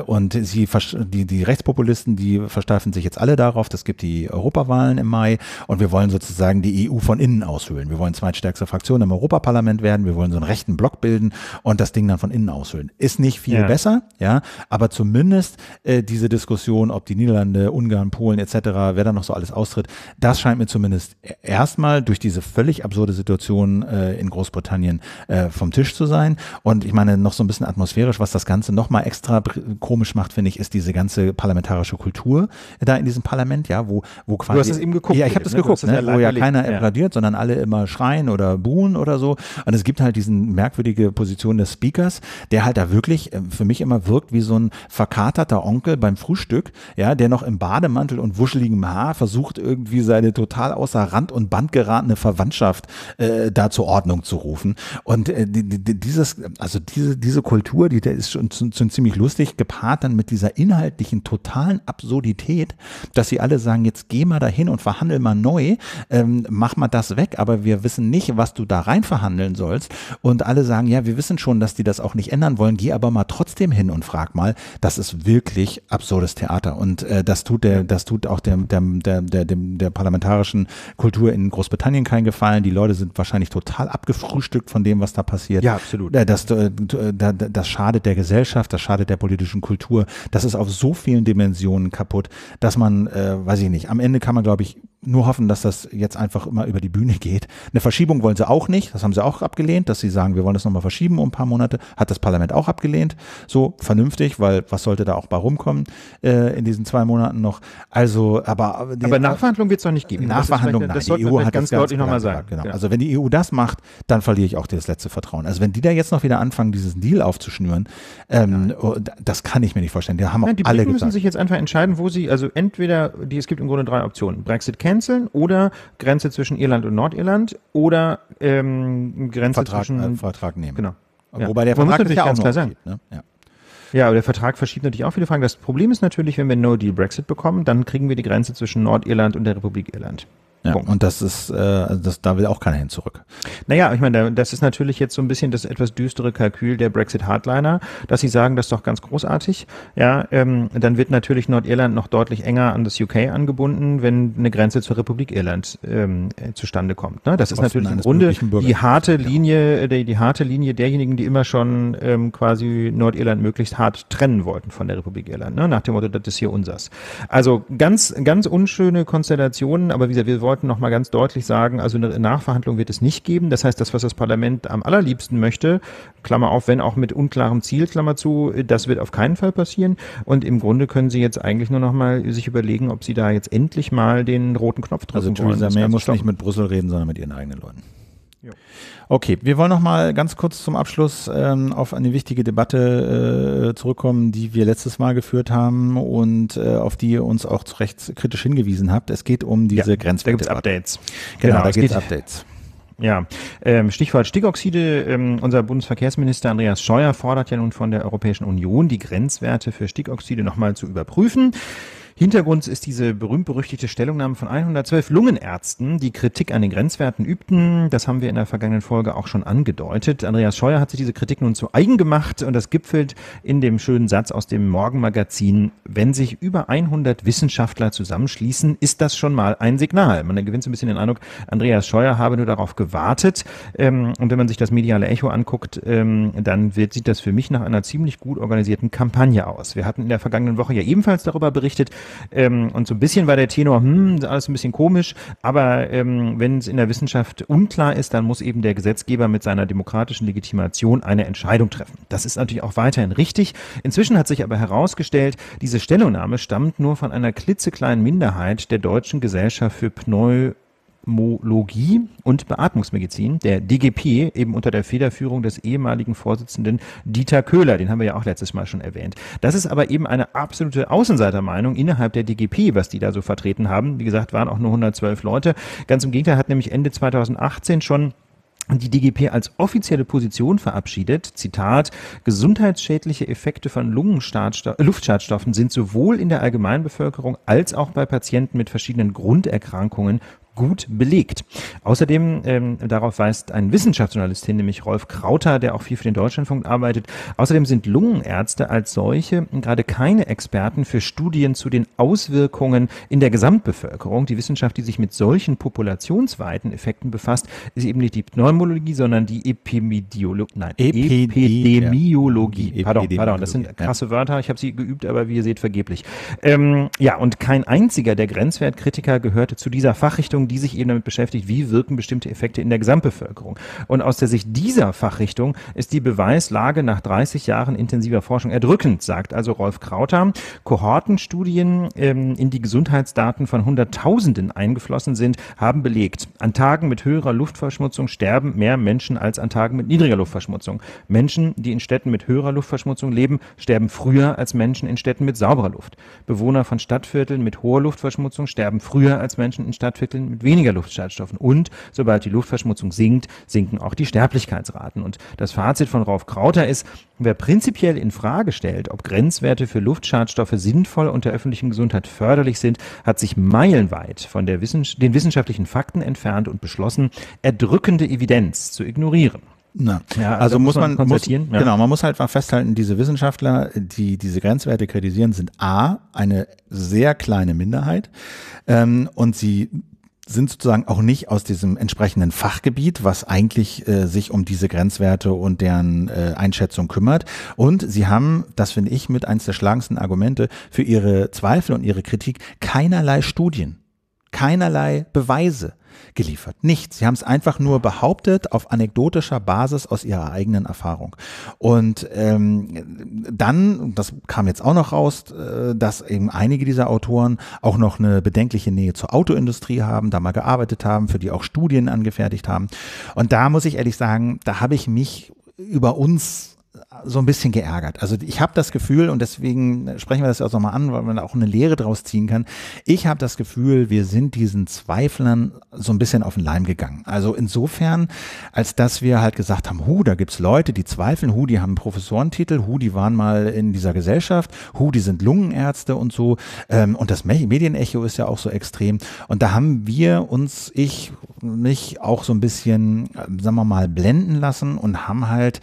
die Rechtspopulisten, die versteifen sich jetzt alle darauf, es gibt die Europawahlen im Mai und wir wollen sozusagen die EU von innen aushöhlen. Wir wollen zweitstärkste Fraktion im Europaparlament werden, wir wollen so einen rechten Block bilden und das Ding dann von innen aushöhlen. Ist nicht viel besser, aber zumindest diese Diskussion, ob die Niederlande, Ungarn, Polen etc., wer da noch so alles austritt, das scheint mir zumindest erstmal durch diese völlig absurde Situation in Großbritannien vom Tisch zu sein. Und ich meine, noch so ein bisschen atmosphärisch, was das Ganze nochmal extra komisch macht, finde ich, ist diese ganze parlamentarische Kultur da in diesem Parlament, wo quasi... Du hast es eben geguckt. Ja, ich habe das geguckt, wo ja keiner applaudiert, sondern alle immer schreien oder buhen oder so. Und es gibt halt diesen merkwürdige Position des Speakers, der halt da wirklich für mich immer wirkt wie so ein verkaterter Onkel beim Frühstück, der noch im Bademantel und wuscheligem Haar versucht, irgendwie seine total außer Rand und Band geratene Verwandtschaft da zur Ordnung zu rufen. Und diese Kultur, der ist schon ziemlich lustig, gepaart dann mit dieser inhaltlichen totalen Absurdität, dass sie alle sagen, jetzt geh mal dahin und verhandel mal neu, mach mal das weg, aber wir wissen nicht, was du da rein verhandeln sollst. Und alle sagen, ja, wir wissen schon, dass die das auch nicht ändern wollen, geh aber mal trotzdem hin und frag mal. Das ist wirklich absurdes Theater. Und das tut auch der parlamentarischen Kultur in Großbritannien keinen Gefallen. Die Leute sind wahrscheinlich total abgefrühstückt von dem, was da passiert. Ja, absolut. Das schadet der Gesellschaft, das schadet der politischen Kultur. Das ist auf so vielen Dimensionen kaputt, dass man, weiß ich nicht, am Ende kann man, glaube ich, nur hoffen, dass das jetzt einfach immer über die Bühne geht. Eine Verschiebung wollen sie auch nicht, das haben sie auch abgelehnt, dass sie sagen, wir wollen das nochmal verschieben um ein paar Monate, hat das Parlament auch abgelehnt. So vernünftig, weil was sollte da auch bei rumkommen in diesen 2 Monaten noch. Also, aber Nachverhandlung wird es doch nicht geben. Nachverhandlung, das die EU hat ganz deutlich nochmal sagen. Genau. Ja. Also wenn die EU das macht, dann verliere ich auch das letzte Vertrauen. Also wenn die da jetzt noch wieder anfangen, diesen Deal aufzuschnüren, das kann ich mir nicht vorstellen. Die haben auch die alle müssen gesagt. sich jetzt einfach entscheiden, wo sie, also entweder, es gibt im Grunde 3 Optionen. Brexit canceln oder Grenze zwischen Irland und Nordirland oder Grenze zwischen... Vertrag nehmen. Genau. Wobei der Vertrag ist ja auch noch gibt, ne? Ja, aber der Vertrag verschiebt natürlich auch viele Fragen. Das Problem ist natürlich, wenn wir No-Deal-Brexit bekommen, dann kriegen wir die Grenze zwischen Nordirland und der Republik Irland. Ja, und das ist, da will auch keiner hin zurück. Naja, ich meine, das ist natürlich jetzt so ein bisschen das etwas düstere Kalkül der Brexit-Hardliner, dass sie sagen, das ist doch ganz großartig. Ja, dann wird natürlich Nordirland noch deutlich enger an das UK angebunden, wenn eine Grenze zur Republik Irland zustande kommt. Ne? Das ist natürlich im Grunde die harte Linie, die harte Linie derjenigen, die immer schon quasi Nordirland möglichst hart trennen wollten von der Republik Irland. Ne? Nach dem Motto, das ist hier unsers. Also ganz, ganz unschöne Konstellationen, aber wie gesagt, wir wollten noch mal ganz deutlich sagen, also eine Nachverhandlung wird es nicht geben. Das heißt, das, was das Parlament am allerliebsten möchte, Klammer auf, wenn auch mit unklarem Ziel, Klammer zu, das wird auf keinen Fall passieren. Und im Grunde können sie jetzt eigentlich nur noch mal sich überlegen, ob sie da jetzt endlich mal den roten Knopf drücken wollen. Also Theresa May muss nicht mit Brüssel reden, sondern mit ihren eigenen Leuten. Okay, wir wollen noch mal ganz kurz zum Abschluss auf eine wichtige Debatte zurückkommen, die wir letztes Mal geführt haben und auf die ihr uns auch zu Recht kritisch hingewiesen habt. Es geht um diese Grenzwerte. Da gibt es Updates. Genau, da gibt es Updates. Ja, Stichwort Stickoxide. Unser Bundesverkehrsminister Andreas Scheuer fordert ja nun von der Europäischen Union, die Grenzwerte für Stickoxide nochmal zu überprüfen. Hintergrund ist diese berühmt-berüchtigte Stellungnahme von 112 Lungenärzten, die Kritik an den Grenzwerten übten. Das haben wir in der vergangenen Folge auch schon angedeutet. Andreas Scheuer hat sich diese Kritik nun zu eigen gemacht und das gipfelt in dem schönen Satz aus dem Morgenmagazin: Wenn sich über 100 Wissenschaftler zusammenschließen, ist das schon mal ein Signal. Man gewinnt so ein bisschen den Eindruck, Andreas Scheuer habe nur darauf gewartet. Und wenn man sich das mediale Echo anguckt, dann sieht das für mich nach einer ziemlich gut organisierten Kampagne aus. Wir hatten in der vergangenen Woche ja ebenfalls darüber berichtet, und so ein bisschen war der Tenor, alles ein bisschen komisch, aber wenn es in der Wissenschaft unklar ist, dann muss eben der Gesetzgeber mit seiner demokratischen Legitimation eine Entscheidung treffen. Das ist natürlich auch weiterhin richtig. Inzwischen hat sich aber herausgestellt, diese Stellungnahme stammt nur von einer klitzekleinen Minderheit der Deutschen Gesellschaft für Pneumologie und Beatmungsmedizin, der DGP, eben unter der Federführung des ehemaligen Vorsitzenden Dieter Köhler, den haben wir ja auch letztes Mal schon erwähnt. Das ist aber eben eine absolute Außenseitermeinung innerhalb der DGP, was die da so vertreten haben. Wie gesagt, waren auch nur 112 Leute. Ganz im Gegenteil, hat nämlich Ende 2018 schon die DGP als offizielle Position verabschiedet, Zitat: Gesundheitsschädliche Effekte von Luftschadstoffen sind sowohl in der Allgemeinbevölkerung als auch bei Patienten mit verschiedenen Grunderkrankungen gut belegt. Außerdem, darauf weist ein Wissenschaftsjournalist hin, nämlich Rolf Krauter, der auch viel für den Deutschlandfunk arbeitet, außerdem sind Lungenärzte als solche gerade keine Experten für Studien zu den Auswirkungen in der Gesamtbevölkerung. Die Wissenschaft, die sich mit solchen populationsweiten Effekten befasst, ist eben nicht die Pneumologie, sondern die Epidemiologie. Pardon, das sind krasse Wörter, ich habe sie geübt, aber wie ihr seht, vergeblich. Und kein einziger der Grenzwertkritiker gehörte zu dieser Fachrichtung, die sich eben damit beschäftigt, wie wirken bestimmte Effekte in der Gesamtbevölkerung. Und aus der Sicht dieser Fachrichtung ist die Beweislage nach 30 Jahren intensiver Forschung erdrückend, sagt also Rolf Krauter. Kohortenstudien, in die Gesundheitsdaten von Hunderttausenden eingeflossen sind, haben belegt, an Tagen mit höherer Luftverschmutzung sterben mehr Menschen als an Tagen mit niedriger Luftverschmutzung. Menschen, die in Städten mit höherer Luftverschmutzung leben, sterben früher als Menschen in Städten mit sauberer Luft. Bewohner von Stadtvierteln mit hoher Luftverschmutzung sterben früher als Menschen in Stadtvierteln mit weniger Luftschadstoffen. Und sobald die Luftverschmutzung sinkt, sinken auch die Sterblichkeitsraten. Und das Fazit von Rolf Krauter ist: Wer prinzipiell in Frage stellt, ob Grenzwerte für Luftschadstoffe sinnvoll und der öffentlichen Gesundheit förderlich sind, hat sich meilenweit von den wissenschaftlichen Fakten entfernt und beschlossen, erdrückende Evidenz zu ignorieren. Also muss man muss halt mal festhalten, diese Wissenschaftler, die diese Grenzwerte kritisieren, sind eine sehr kleine Minderheit, und sie sind sozusagen auch nicht aus diesem entsprechenden Fachgebiet, was eigentlich sich um diese Grenzwerte und deren Einschätzung kümmert. Und sie haben, das finde ich mit eins der schlagendsten Argumente, für ihre Zweifel und ihre Kritik keinerlei Studien, keinerlei Beweise geliefert. Nichts. Sie haben es einfach nur behauptet auf anekdotischer Basis aus ihrer eigenen Erfahrung. Und dann, das kam jetzt auch noch raus, dass eben einige dieser Autoren auch noch eine bedenkliche Nähe zur Autoindustrie haben, da mal gearbeitet haben, für die auch Studien angefertigt haben. Und da muss ich ehrlich sagen, da habe ich mich über uns so ein bisschen geärgert. Also ich habe das Gefühl, und deswegen sprechen wir das auch nochmal an, weil man da auch eine Lehre draus ziehen kann. Ich habe das Gefühl, wir sind diesen Zweiflern so ein bisschen auf den Leim gegangen. Also insofern, als dass wir halt gesagt haben, da gibt's Leute, die zweifeln, die haben einen Professorentitel, die waren mal in dieser Gesellschaft, die sind Lungenärzte und so. Und das Medienecho ist ja auch so extrem. Und da haben wir mich auch so ein bisschen, sagen wir mal, blenden lassen und haben halt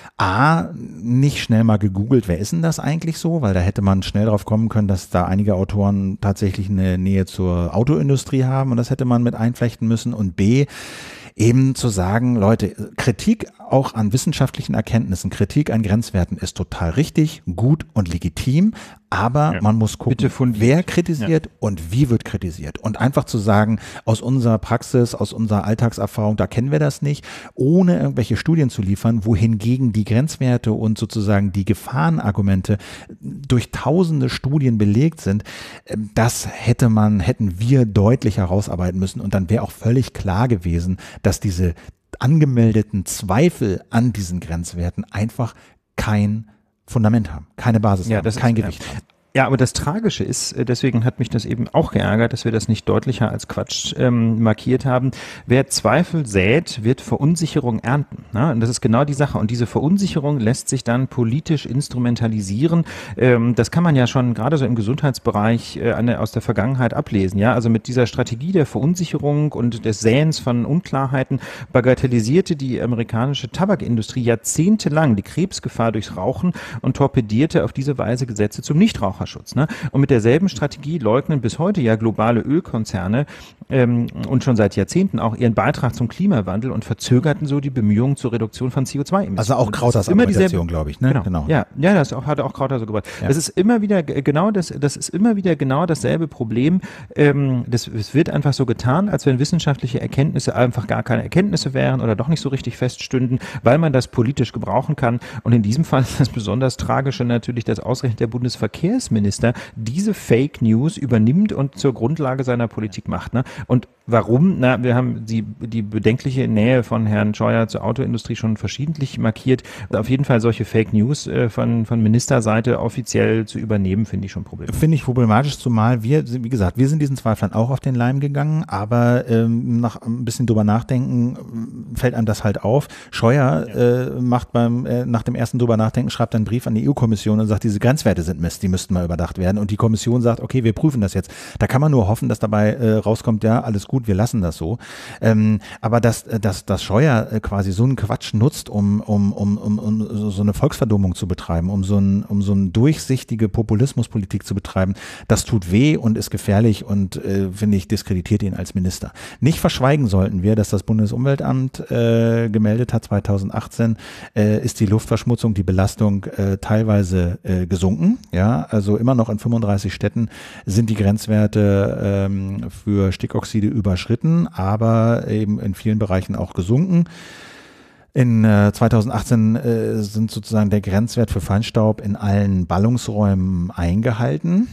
nicht schnell mal gegoogelt, wer ist denn das eigentlich so, weil da hätte man schnell drauf kommen können, dass da einige Autoren tatsächlich eine Nähe zur Autoindustrie haben und das hätte man mit einflechten müssen, und B, eben zu sagen, Leute, Kritik auch an wissenschaftlichen Erkenntnissen, Kritik an Grenzwerten ist total richtig, gut und legitim, aber man muss gucken, wer kritisiert und wie wird kritisiert. Und einfach zu sagen, aus unserer Praxis, aus unserer Alltagserfahrung, da kennen wir das nicht, ohne irgendwelche Studien zu liefern, wohingegen die Grenzwerte und sozusagen die Gefahrenargumente durch tausende Studien belegt sind, das hätten wir deutlich herausarbeiten müssen. Und dann wäre auch völlig klar gewesen, dass diese angemeldeten Zweifel an diesen Grenzwerten einfach kein Fundament haben, keine Basis haben, kein Gewicht haben. Ja, aber das Tragische ist, deswegen hat mich das eben auch geärgert, dass wir das nicht deutlicher als Quatsch markiert haben. Wer Zweifel sät, wird Verunsicherung ernten. Ne? Und das ist genau die Sache. Und diese Verunsicherung lässt sich dann politisch instrumentalisieren. Das kann man ja schon gerade so im Gesundheitsbereich aus der Vergangenheit ablesen. Ja, also mit dieser Strategie der Verunsicherung und des Säens von Unklarheiten bagatellisierte die amerikanische Tabakindustrie jahrzehntelang die Krebsgefahr durchs Rauchen und torpedierte auf diese Weise Gesetze zum Nichtraucherschutz. Ne? Und mit derselben Strategie leugnen bis heute ja globale Ölkonzerne und schon seit Jahrzehnten auch ihren Beitrag zum Klimawandel und verzögerten so die Bemühungen zur Reduktion von CO2-Emissionen. Also auch Krauters Argumentation, glaube ich. Ne? Genau. Ja, das hat auch Krauter so gebracht. Ja. Das ist immer wieder genau dasselbe Problem. Es wird einfach so getan, als wenn wissenschaftliche Erkenntnisse einfach gar keine Erkenntnisse wären oder doch nicht so richtig feststünden, weil man das politisch gebrauchen kann. Und in diesem Fall ist das besonders Tragische natürlich, dass ausgerechnet der Bundesverkehrsminister diese Fake News übernimmt und zur Grundlage seiner Politik macht. Ne? Und warum? Wir haben die bedenkliche Nähe von Herrn Scheuer zur Autoindustrie schon verschiedentlich markiert. Auf jeden Fall solche Fake News von Ministerseite offiziell zu übernehmen, finde ich schon problematisch. Finde ich problematisch, zumal wir sind diesen Zweiflern auch auf den Leim gegangen, aber nach ein bisschen drüber nachdenken fällt einem das halt auf. Scheuer macht nach dem ersten drüber nachdenken, schreibt einen Brief an die EU-Kommission und sagt, diese Grenzwerte sind Mist, die müssten mal überdacht werden. Und die Kommission sagt, okay, wir prüfen das jetzt. Da kann man nur hoffen, dass dabei rauskommt, ja, alles gut, wir lassen das so. Aber dass Scheuer quasi so einen Quatsch nutzt, um so eine Volksverdummung zu betreiben, um so eine durchsichtige Populismuspolitik zu betreiben, das tut weh und ist gefährlich und, finde ich, diskreditiert ihn als Minister. Nicht verschweigen sollten wir, dass das Bundesumweltamt gemeldet hat, 2018 ist die Luftverschmutzung, die Belastung teilweise gesunken. Ja, also immer noch in 35 Städten sind die Grenzwerte für Stickoxide überschritten, aber eben in vielen Bereichen auch gesunken. In 2018 sind sozusagen der Grenzwert für Feinstaub in allen Ballungsräumen eingehalten.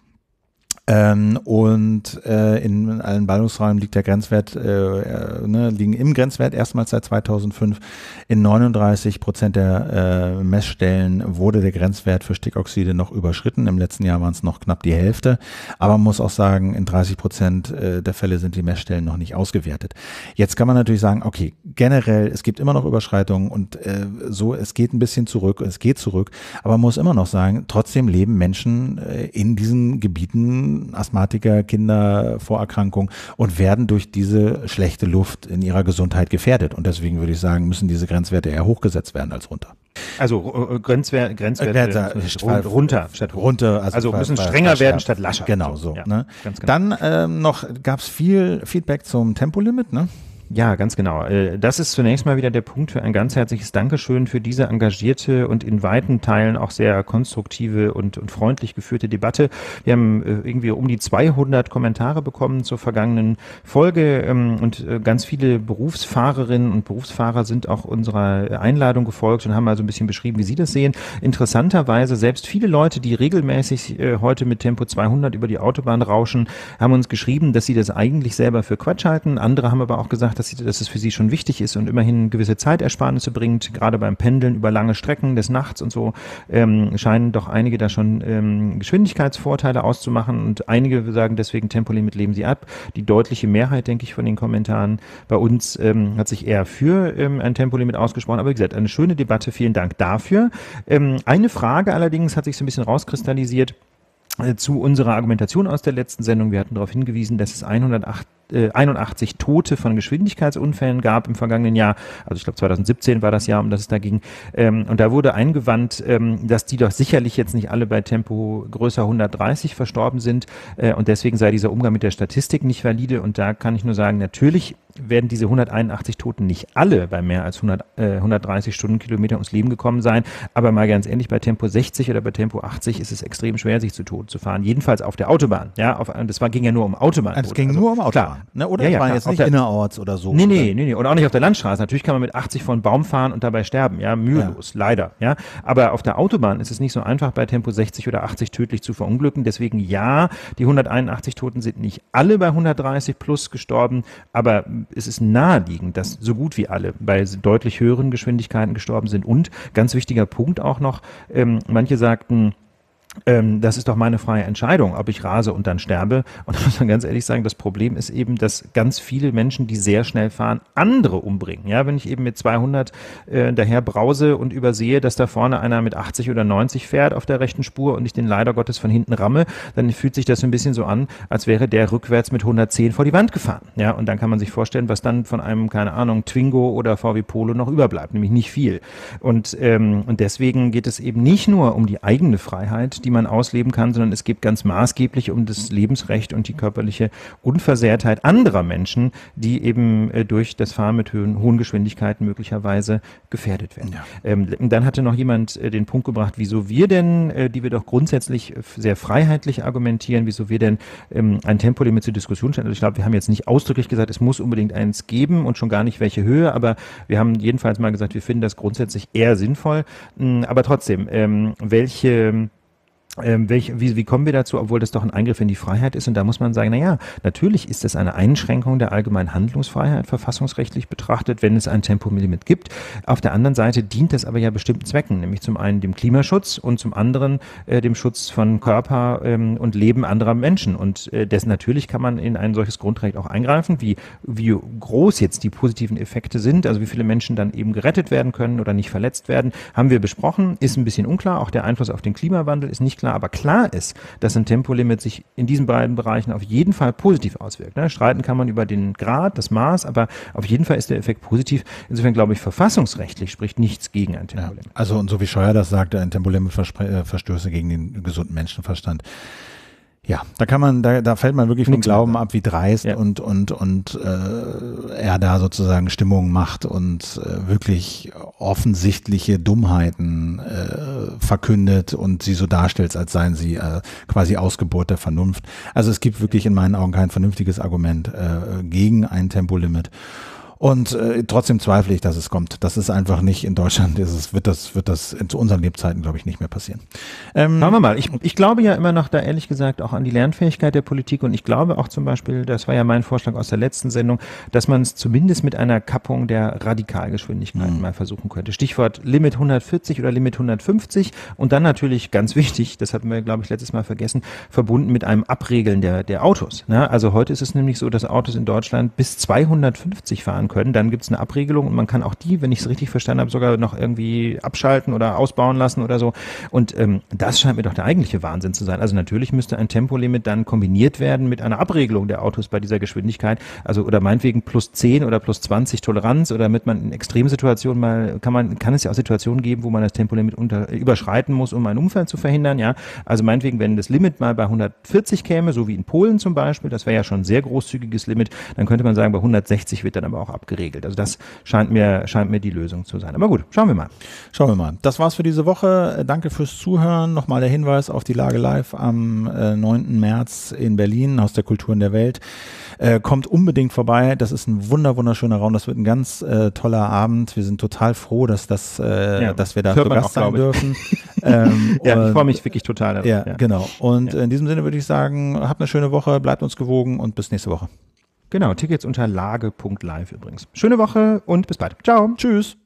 Und in allen Ballungsräumen liegt der Grenzwert, liegen im Grenzwert erstmals seit 2005. In 39% der Messstellen wurde der Grenzwert für Stickoxide noch überschritten. Im letzten Jahr waren es noch knapp die Hälfte. Aber man muss auch sagen, in 30% der Fälle sind die Messstellen noch nicht ausgewertet. Jetzt kann man natürlich sagen, okay, generell, es gibt immer noch Überschreitungen und es geht ein bisschen zurück, es geht zurück. Aber man muss immer noch sagen, trotzdem leben Menschen in diesen Gebieten, Asthmatiker, Kinder, Vorerkrankungen und werden durch diese schlechte Luft in ihrer Gesundheit gefährdet. Und deswegen würde ich sagen, müssen diese Grenzwerte eher hochgesetzt werden als runter. Also Grenzwerte runter statt hoch. Also müssen strenger werden statt lascher. Genau so. Ja, ne? Genau. Dann gab es viel Feedback zum Tempolimit, ne? Ja, ganz genau. Das ist zunächst mal wieder der Punkt für ein ganz herzliches Dankeschön für diese engagierte und in weiten Teilen auch sehr konstruktive und freundlich geführte Debatte. Wir haben irgendwie um die 200 Kommentare bekommen zur vergangenen Folge und ganz viele Berufsfahrerinnen und Berufsfahrer sind auch unserer Einladung gefolgt und haben also ein bisschen beschrieben, wie sie das sehen. Interessanterweise selbst viele Leute, die regelmäßig heute mit Tempo 200 über die Autobahn rauschen, haben uns geschrieben, dass sie das eigentlich selber für Quatsch halten. Andere haben aber auch gesagt, dass es für sie schon wichtig ist und immerhin gewisse Zeitersparnisse bringt, gerade beim Pendeln über lange Strecken des Nachts und so, scheinen doch einige da schon Geschwindigkeitsvorteile auszumachen und einige sagen deswegen Tempolimit lehnen sie ab. Die deutliche Mehrheit, denke ich, von den Kommentaren bei uns hat sich eher für ein Tempolimit ausgesprochen, aber wie gesagt, eine schöne Debatte, vielen Dank dafür. Eine Frage allerdings hat sich so ein bisschen rauskristallisiert zu unserer Argumentation aus der letzten Sendung. Wir hatten darauf hingewiesen, dass es 81 Tote von Geschwindigkeitsunfällen gab im vergangenen Jahr. Also ich glaube 2017 war das Jahr, um das es da ging. Und da wurde eingewandt, dass die doch sicherlich jetzt nicht alle bei Tempo größer 130 verstorben sind. Und deswegen sei dieser Umgang mit der Statistik nicht valide. Und da kann ich nur sagen, natürlich werden diese 181 Toten nicht alle bei mehr als 130 Stundenkilometer ums Leben gekommen sein. Aber mal ganz ehrlich, bei Tempo 60 oder bei Tempo 80 ist es extrem schwer, sich zu Tode zu fahren. Jedenfalls auf der Autobahn. Ja, ging ja nur um Autobahn. Es ging nur um Autobahn. Ne? Oder es war jetzt nicht innerorts oder so. Nee. Und auch nicht auf der Landstraße. Natürlich kann man mit 80 vor einen Baum fahren und dabei sterben. Ja, mühelos, leider. Ja, aber auf der Autobahn ist es nicht so einfach, bei Tempo 60 oder 80 tödlich zu verunglücken. Deswegen ja, die 181 Toten sind nicht alle bei 130 plus gestorben, aber es ist naheliegend, dass so gut wie alle bei deutlich höheren Geschwindigkeiten gestorben sind. Und ganz wichtiger Punkt auch noch, manche sagten, das ist doch meine freie Entscheidung, ob ich rase und dann sterbe. Und da muss man ganz ehrlich sagen, das Problem ist eben, dass ganz viele Menschen, die sehr schnell fahren, andere umbringen. Ja, wenn ich eben mit 200 daher brause und übersehe, dass da vorne einer mit 80 oder 90 fährt auf der rechten Spur und ich den leider Gottes von hinten ramme, dann fühlt sich das ein bisschen so an, als wäre der rückwärts mit 110 vor die Wand gefahren. Ja, und dann kann man sich vorstellen, was dann von einem, keine Ahnung, Twingo oder VW Polo noch überbleibt, nämlich nicht viel. Und deswegen geht es eben nicht nur um die eigene Freiheit, die man ausleben kann, sondern es geht ganz maßgeblich um das Lebensrecht und die körperliche Unversehrtheit anderer Menschen, die eben durch das Fahren mit hohen Geschwindigkeiten möglicherweise gefährdet werden. Ja. Dann hatte noch jemand den Punkt gebracht, wieso wir denn, die wir doch grundsätzlich sehr freiheitlich argumentieren, wieso wir denn ein Tempolimit zur Diskussion stellen. Also ich glaube, wir haben jetzt nicht ausdrücklich gesagt, es muss unbedingt eins geben und schon gar nicht welche Höhe, aber wir haben jedenfalls mal gesagt, wir finden das grundsätzlich eher sinnvoll. Aber trotzdem, wie kommen wir dazu, obwohl das doch ein Eingriff in die Freiheit ist? Und da muss man sagen, naja, natürlich ist es eine Einschränkung der allgemeinen Handlungsfreiheit, verfassungsrechtlich betrachtet, wenn es ein Tempolimit gibt. Auf der anderen Seite dient das aber ja bestimmten Zwecken, nämlich zum einen dem Klimaschutz und zum anderen dem Schutz von Körper und Leben anderer Menschen. Und natürlich kann man in ein solches Grundrecht auch eingreifen, wie groß jetzt die positiven Effekte sind, also wie viele Menschen dann eben gerettet werden können oder nicht verletzt werden, haben wir besprochen, ist ein bisschen unklar. Auch der Einfluss auf den Klimawandel ist nicht klar. Aber klar ist, dass ein Tempolimit sich in diesen beiden Bereichen auf jeden Fall positiv auswirkt. Ne? Streiten kann man über den Grad, das Maß, aber auf jeden Fall ist der Effekt positiv. Insofern glaube ich, verfassungsrechtlich spricht nichts gegen ein Tempolimit. Ja, also und so wie Scheuer das sagte, ein Tempolimit verstöße gegen den gesunden Menschenverstand. Ja, da fällt man wirklich vom Glauben ab, wie dreist und er da sozusagen Stimmung macht und wirklich offensichtliche Dummheiten verkündet und sie so darstellt, als seien sie quasi Ausgeburt der Vernunft. Also es gibt wirklich in meinen Augen kein vernünftiges Argument gegen ein Tempolimit. Und trotzdem zweifle ich, dass es kommt. Das ist einfach nicht in Deutschland, wird das zu unseren Lebzeiten, glaube ich, nicht mehr passieren. Schauen wir mal. Ich glaube ja immer noch da ehrlich gesagt auch an die Lernfähigkeit der Politik und ich glaube auch zum Beispiel, das war ja mein Vorschlag aus der letzten Sendung, dass man es zumindest mit einer Kappung der Radikalgeschwindigkeiten mal versuchen könnte. Stichwort Limit 140 oder Limit 150 und dann natürlich ganz wichtig, das hatten wir, glaube ich, letztes Mal vergessen, verbunden mit einem Abregeln der Autos. Ne? Also heute ist es nämlich so, dass Autos in Deutschland bis 250 fahren können. Dann gibt es eine Abregelung und man kann auch die, wenn ich es richtig verstanden habe, sogar noch irgendwie abschalten oder ausbauen lassen oder so. Und das scheint mir doch der eigentliche Wahnsinn zu sein. Also natürlich müsste ein Tempolimit dann kombiniert werden mit einer Abregelung der Autos bei dieser Geschwindigkeit. Also oder meinetwegen plus 10 oder plus 20 Toleranz oder damit man in Extremsituationen mal, kann es ja auch Situationen geben, wo man das Tempolimit überschreiten muss, um einen Unfall zu verhindern. Ja, also meinetwegen, wenn das Limit mal bei 140 käme, so wie in Polen zum Beispiel, das wäre ja schon ein sehr großzügiges Limit, dann könnte man sagen, bei 160 wird dann aber auch abgeregelt. Also das scheint mir die Lösung zu sein. Aber gut, schauen wir mal. Schauen wir mal. Das war's für diese Woche. Danke fürs Zuhören. Nochmal der Hinweis auf die Lage live am 9. März in Berlin, Haus der Kulturen der Welt. Kommt unbedingt vorbei. Das ist ein wunderschöner Raum. Das wird ein ganz toller Abend. Wir sind total froh, dass wir da zu Gast sein dürfen. Ich freue mich wirklich total darauf. Ja, genau. Und in diesem Sinne würde ich sagen, habt eine schöne Woche, bleibt uns gewogen und bis nächste Woche. Genau, Tickets unter lage.live übrigens. Schöne Woche und bis bald. Ciao. Tschüss.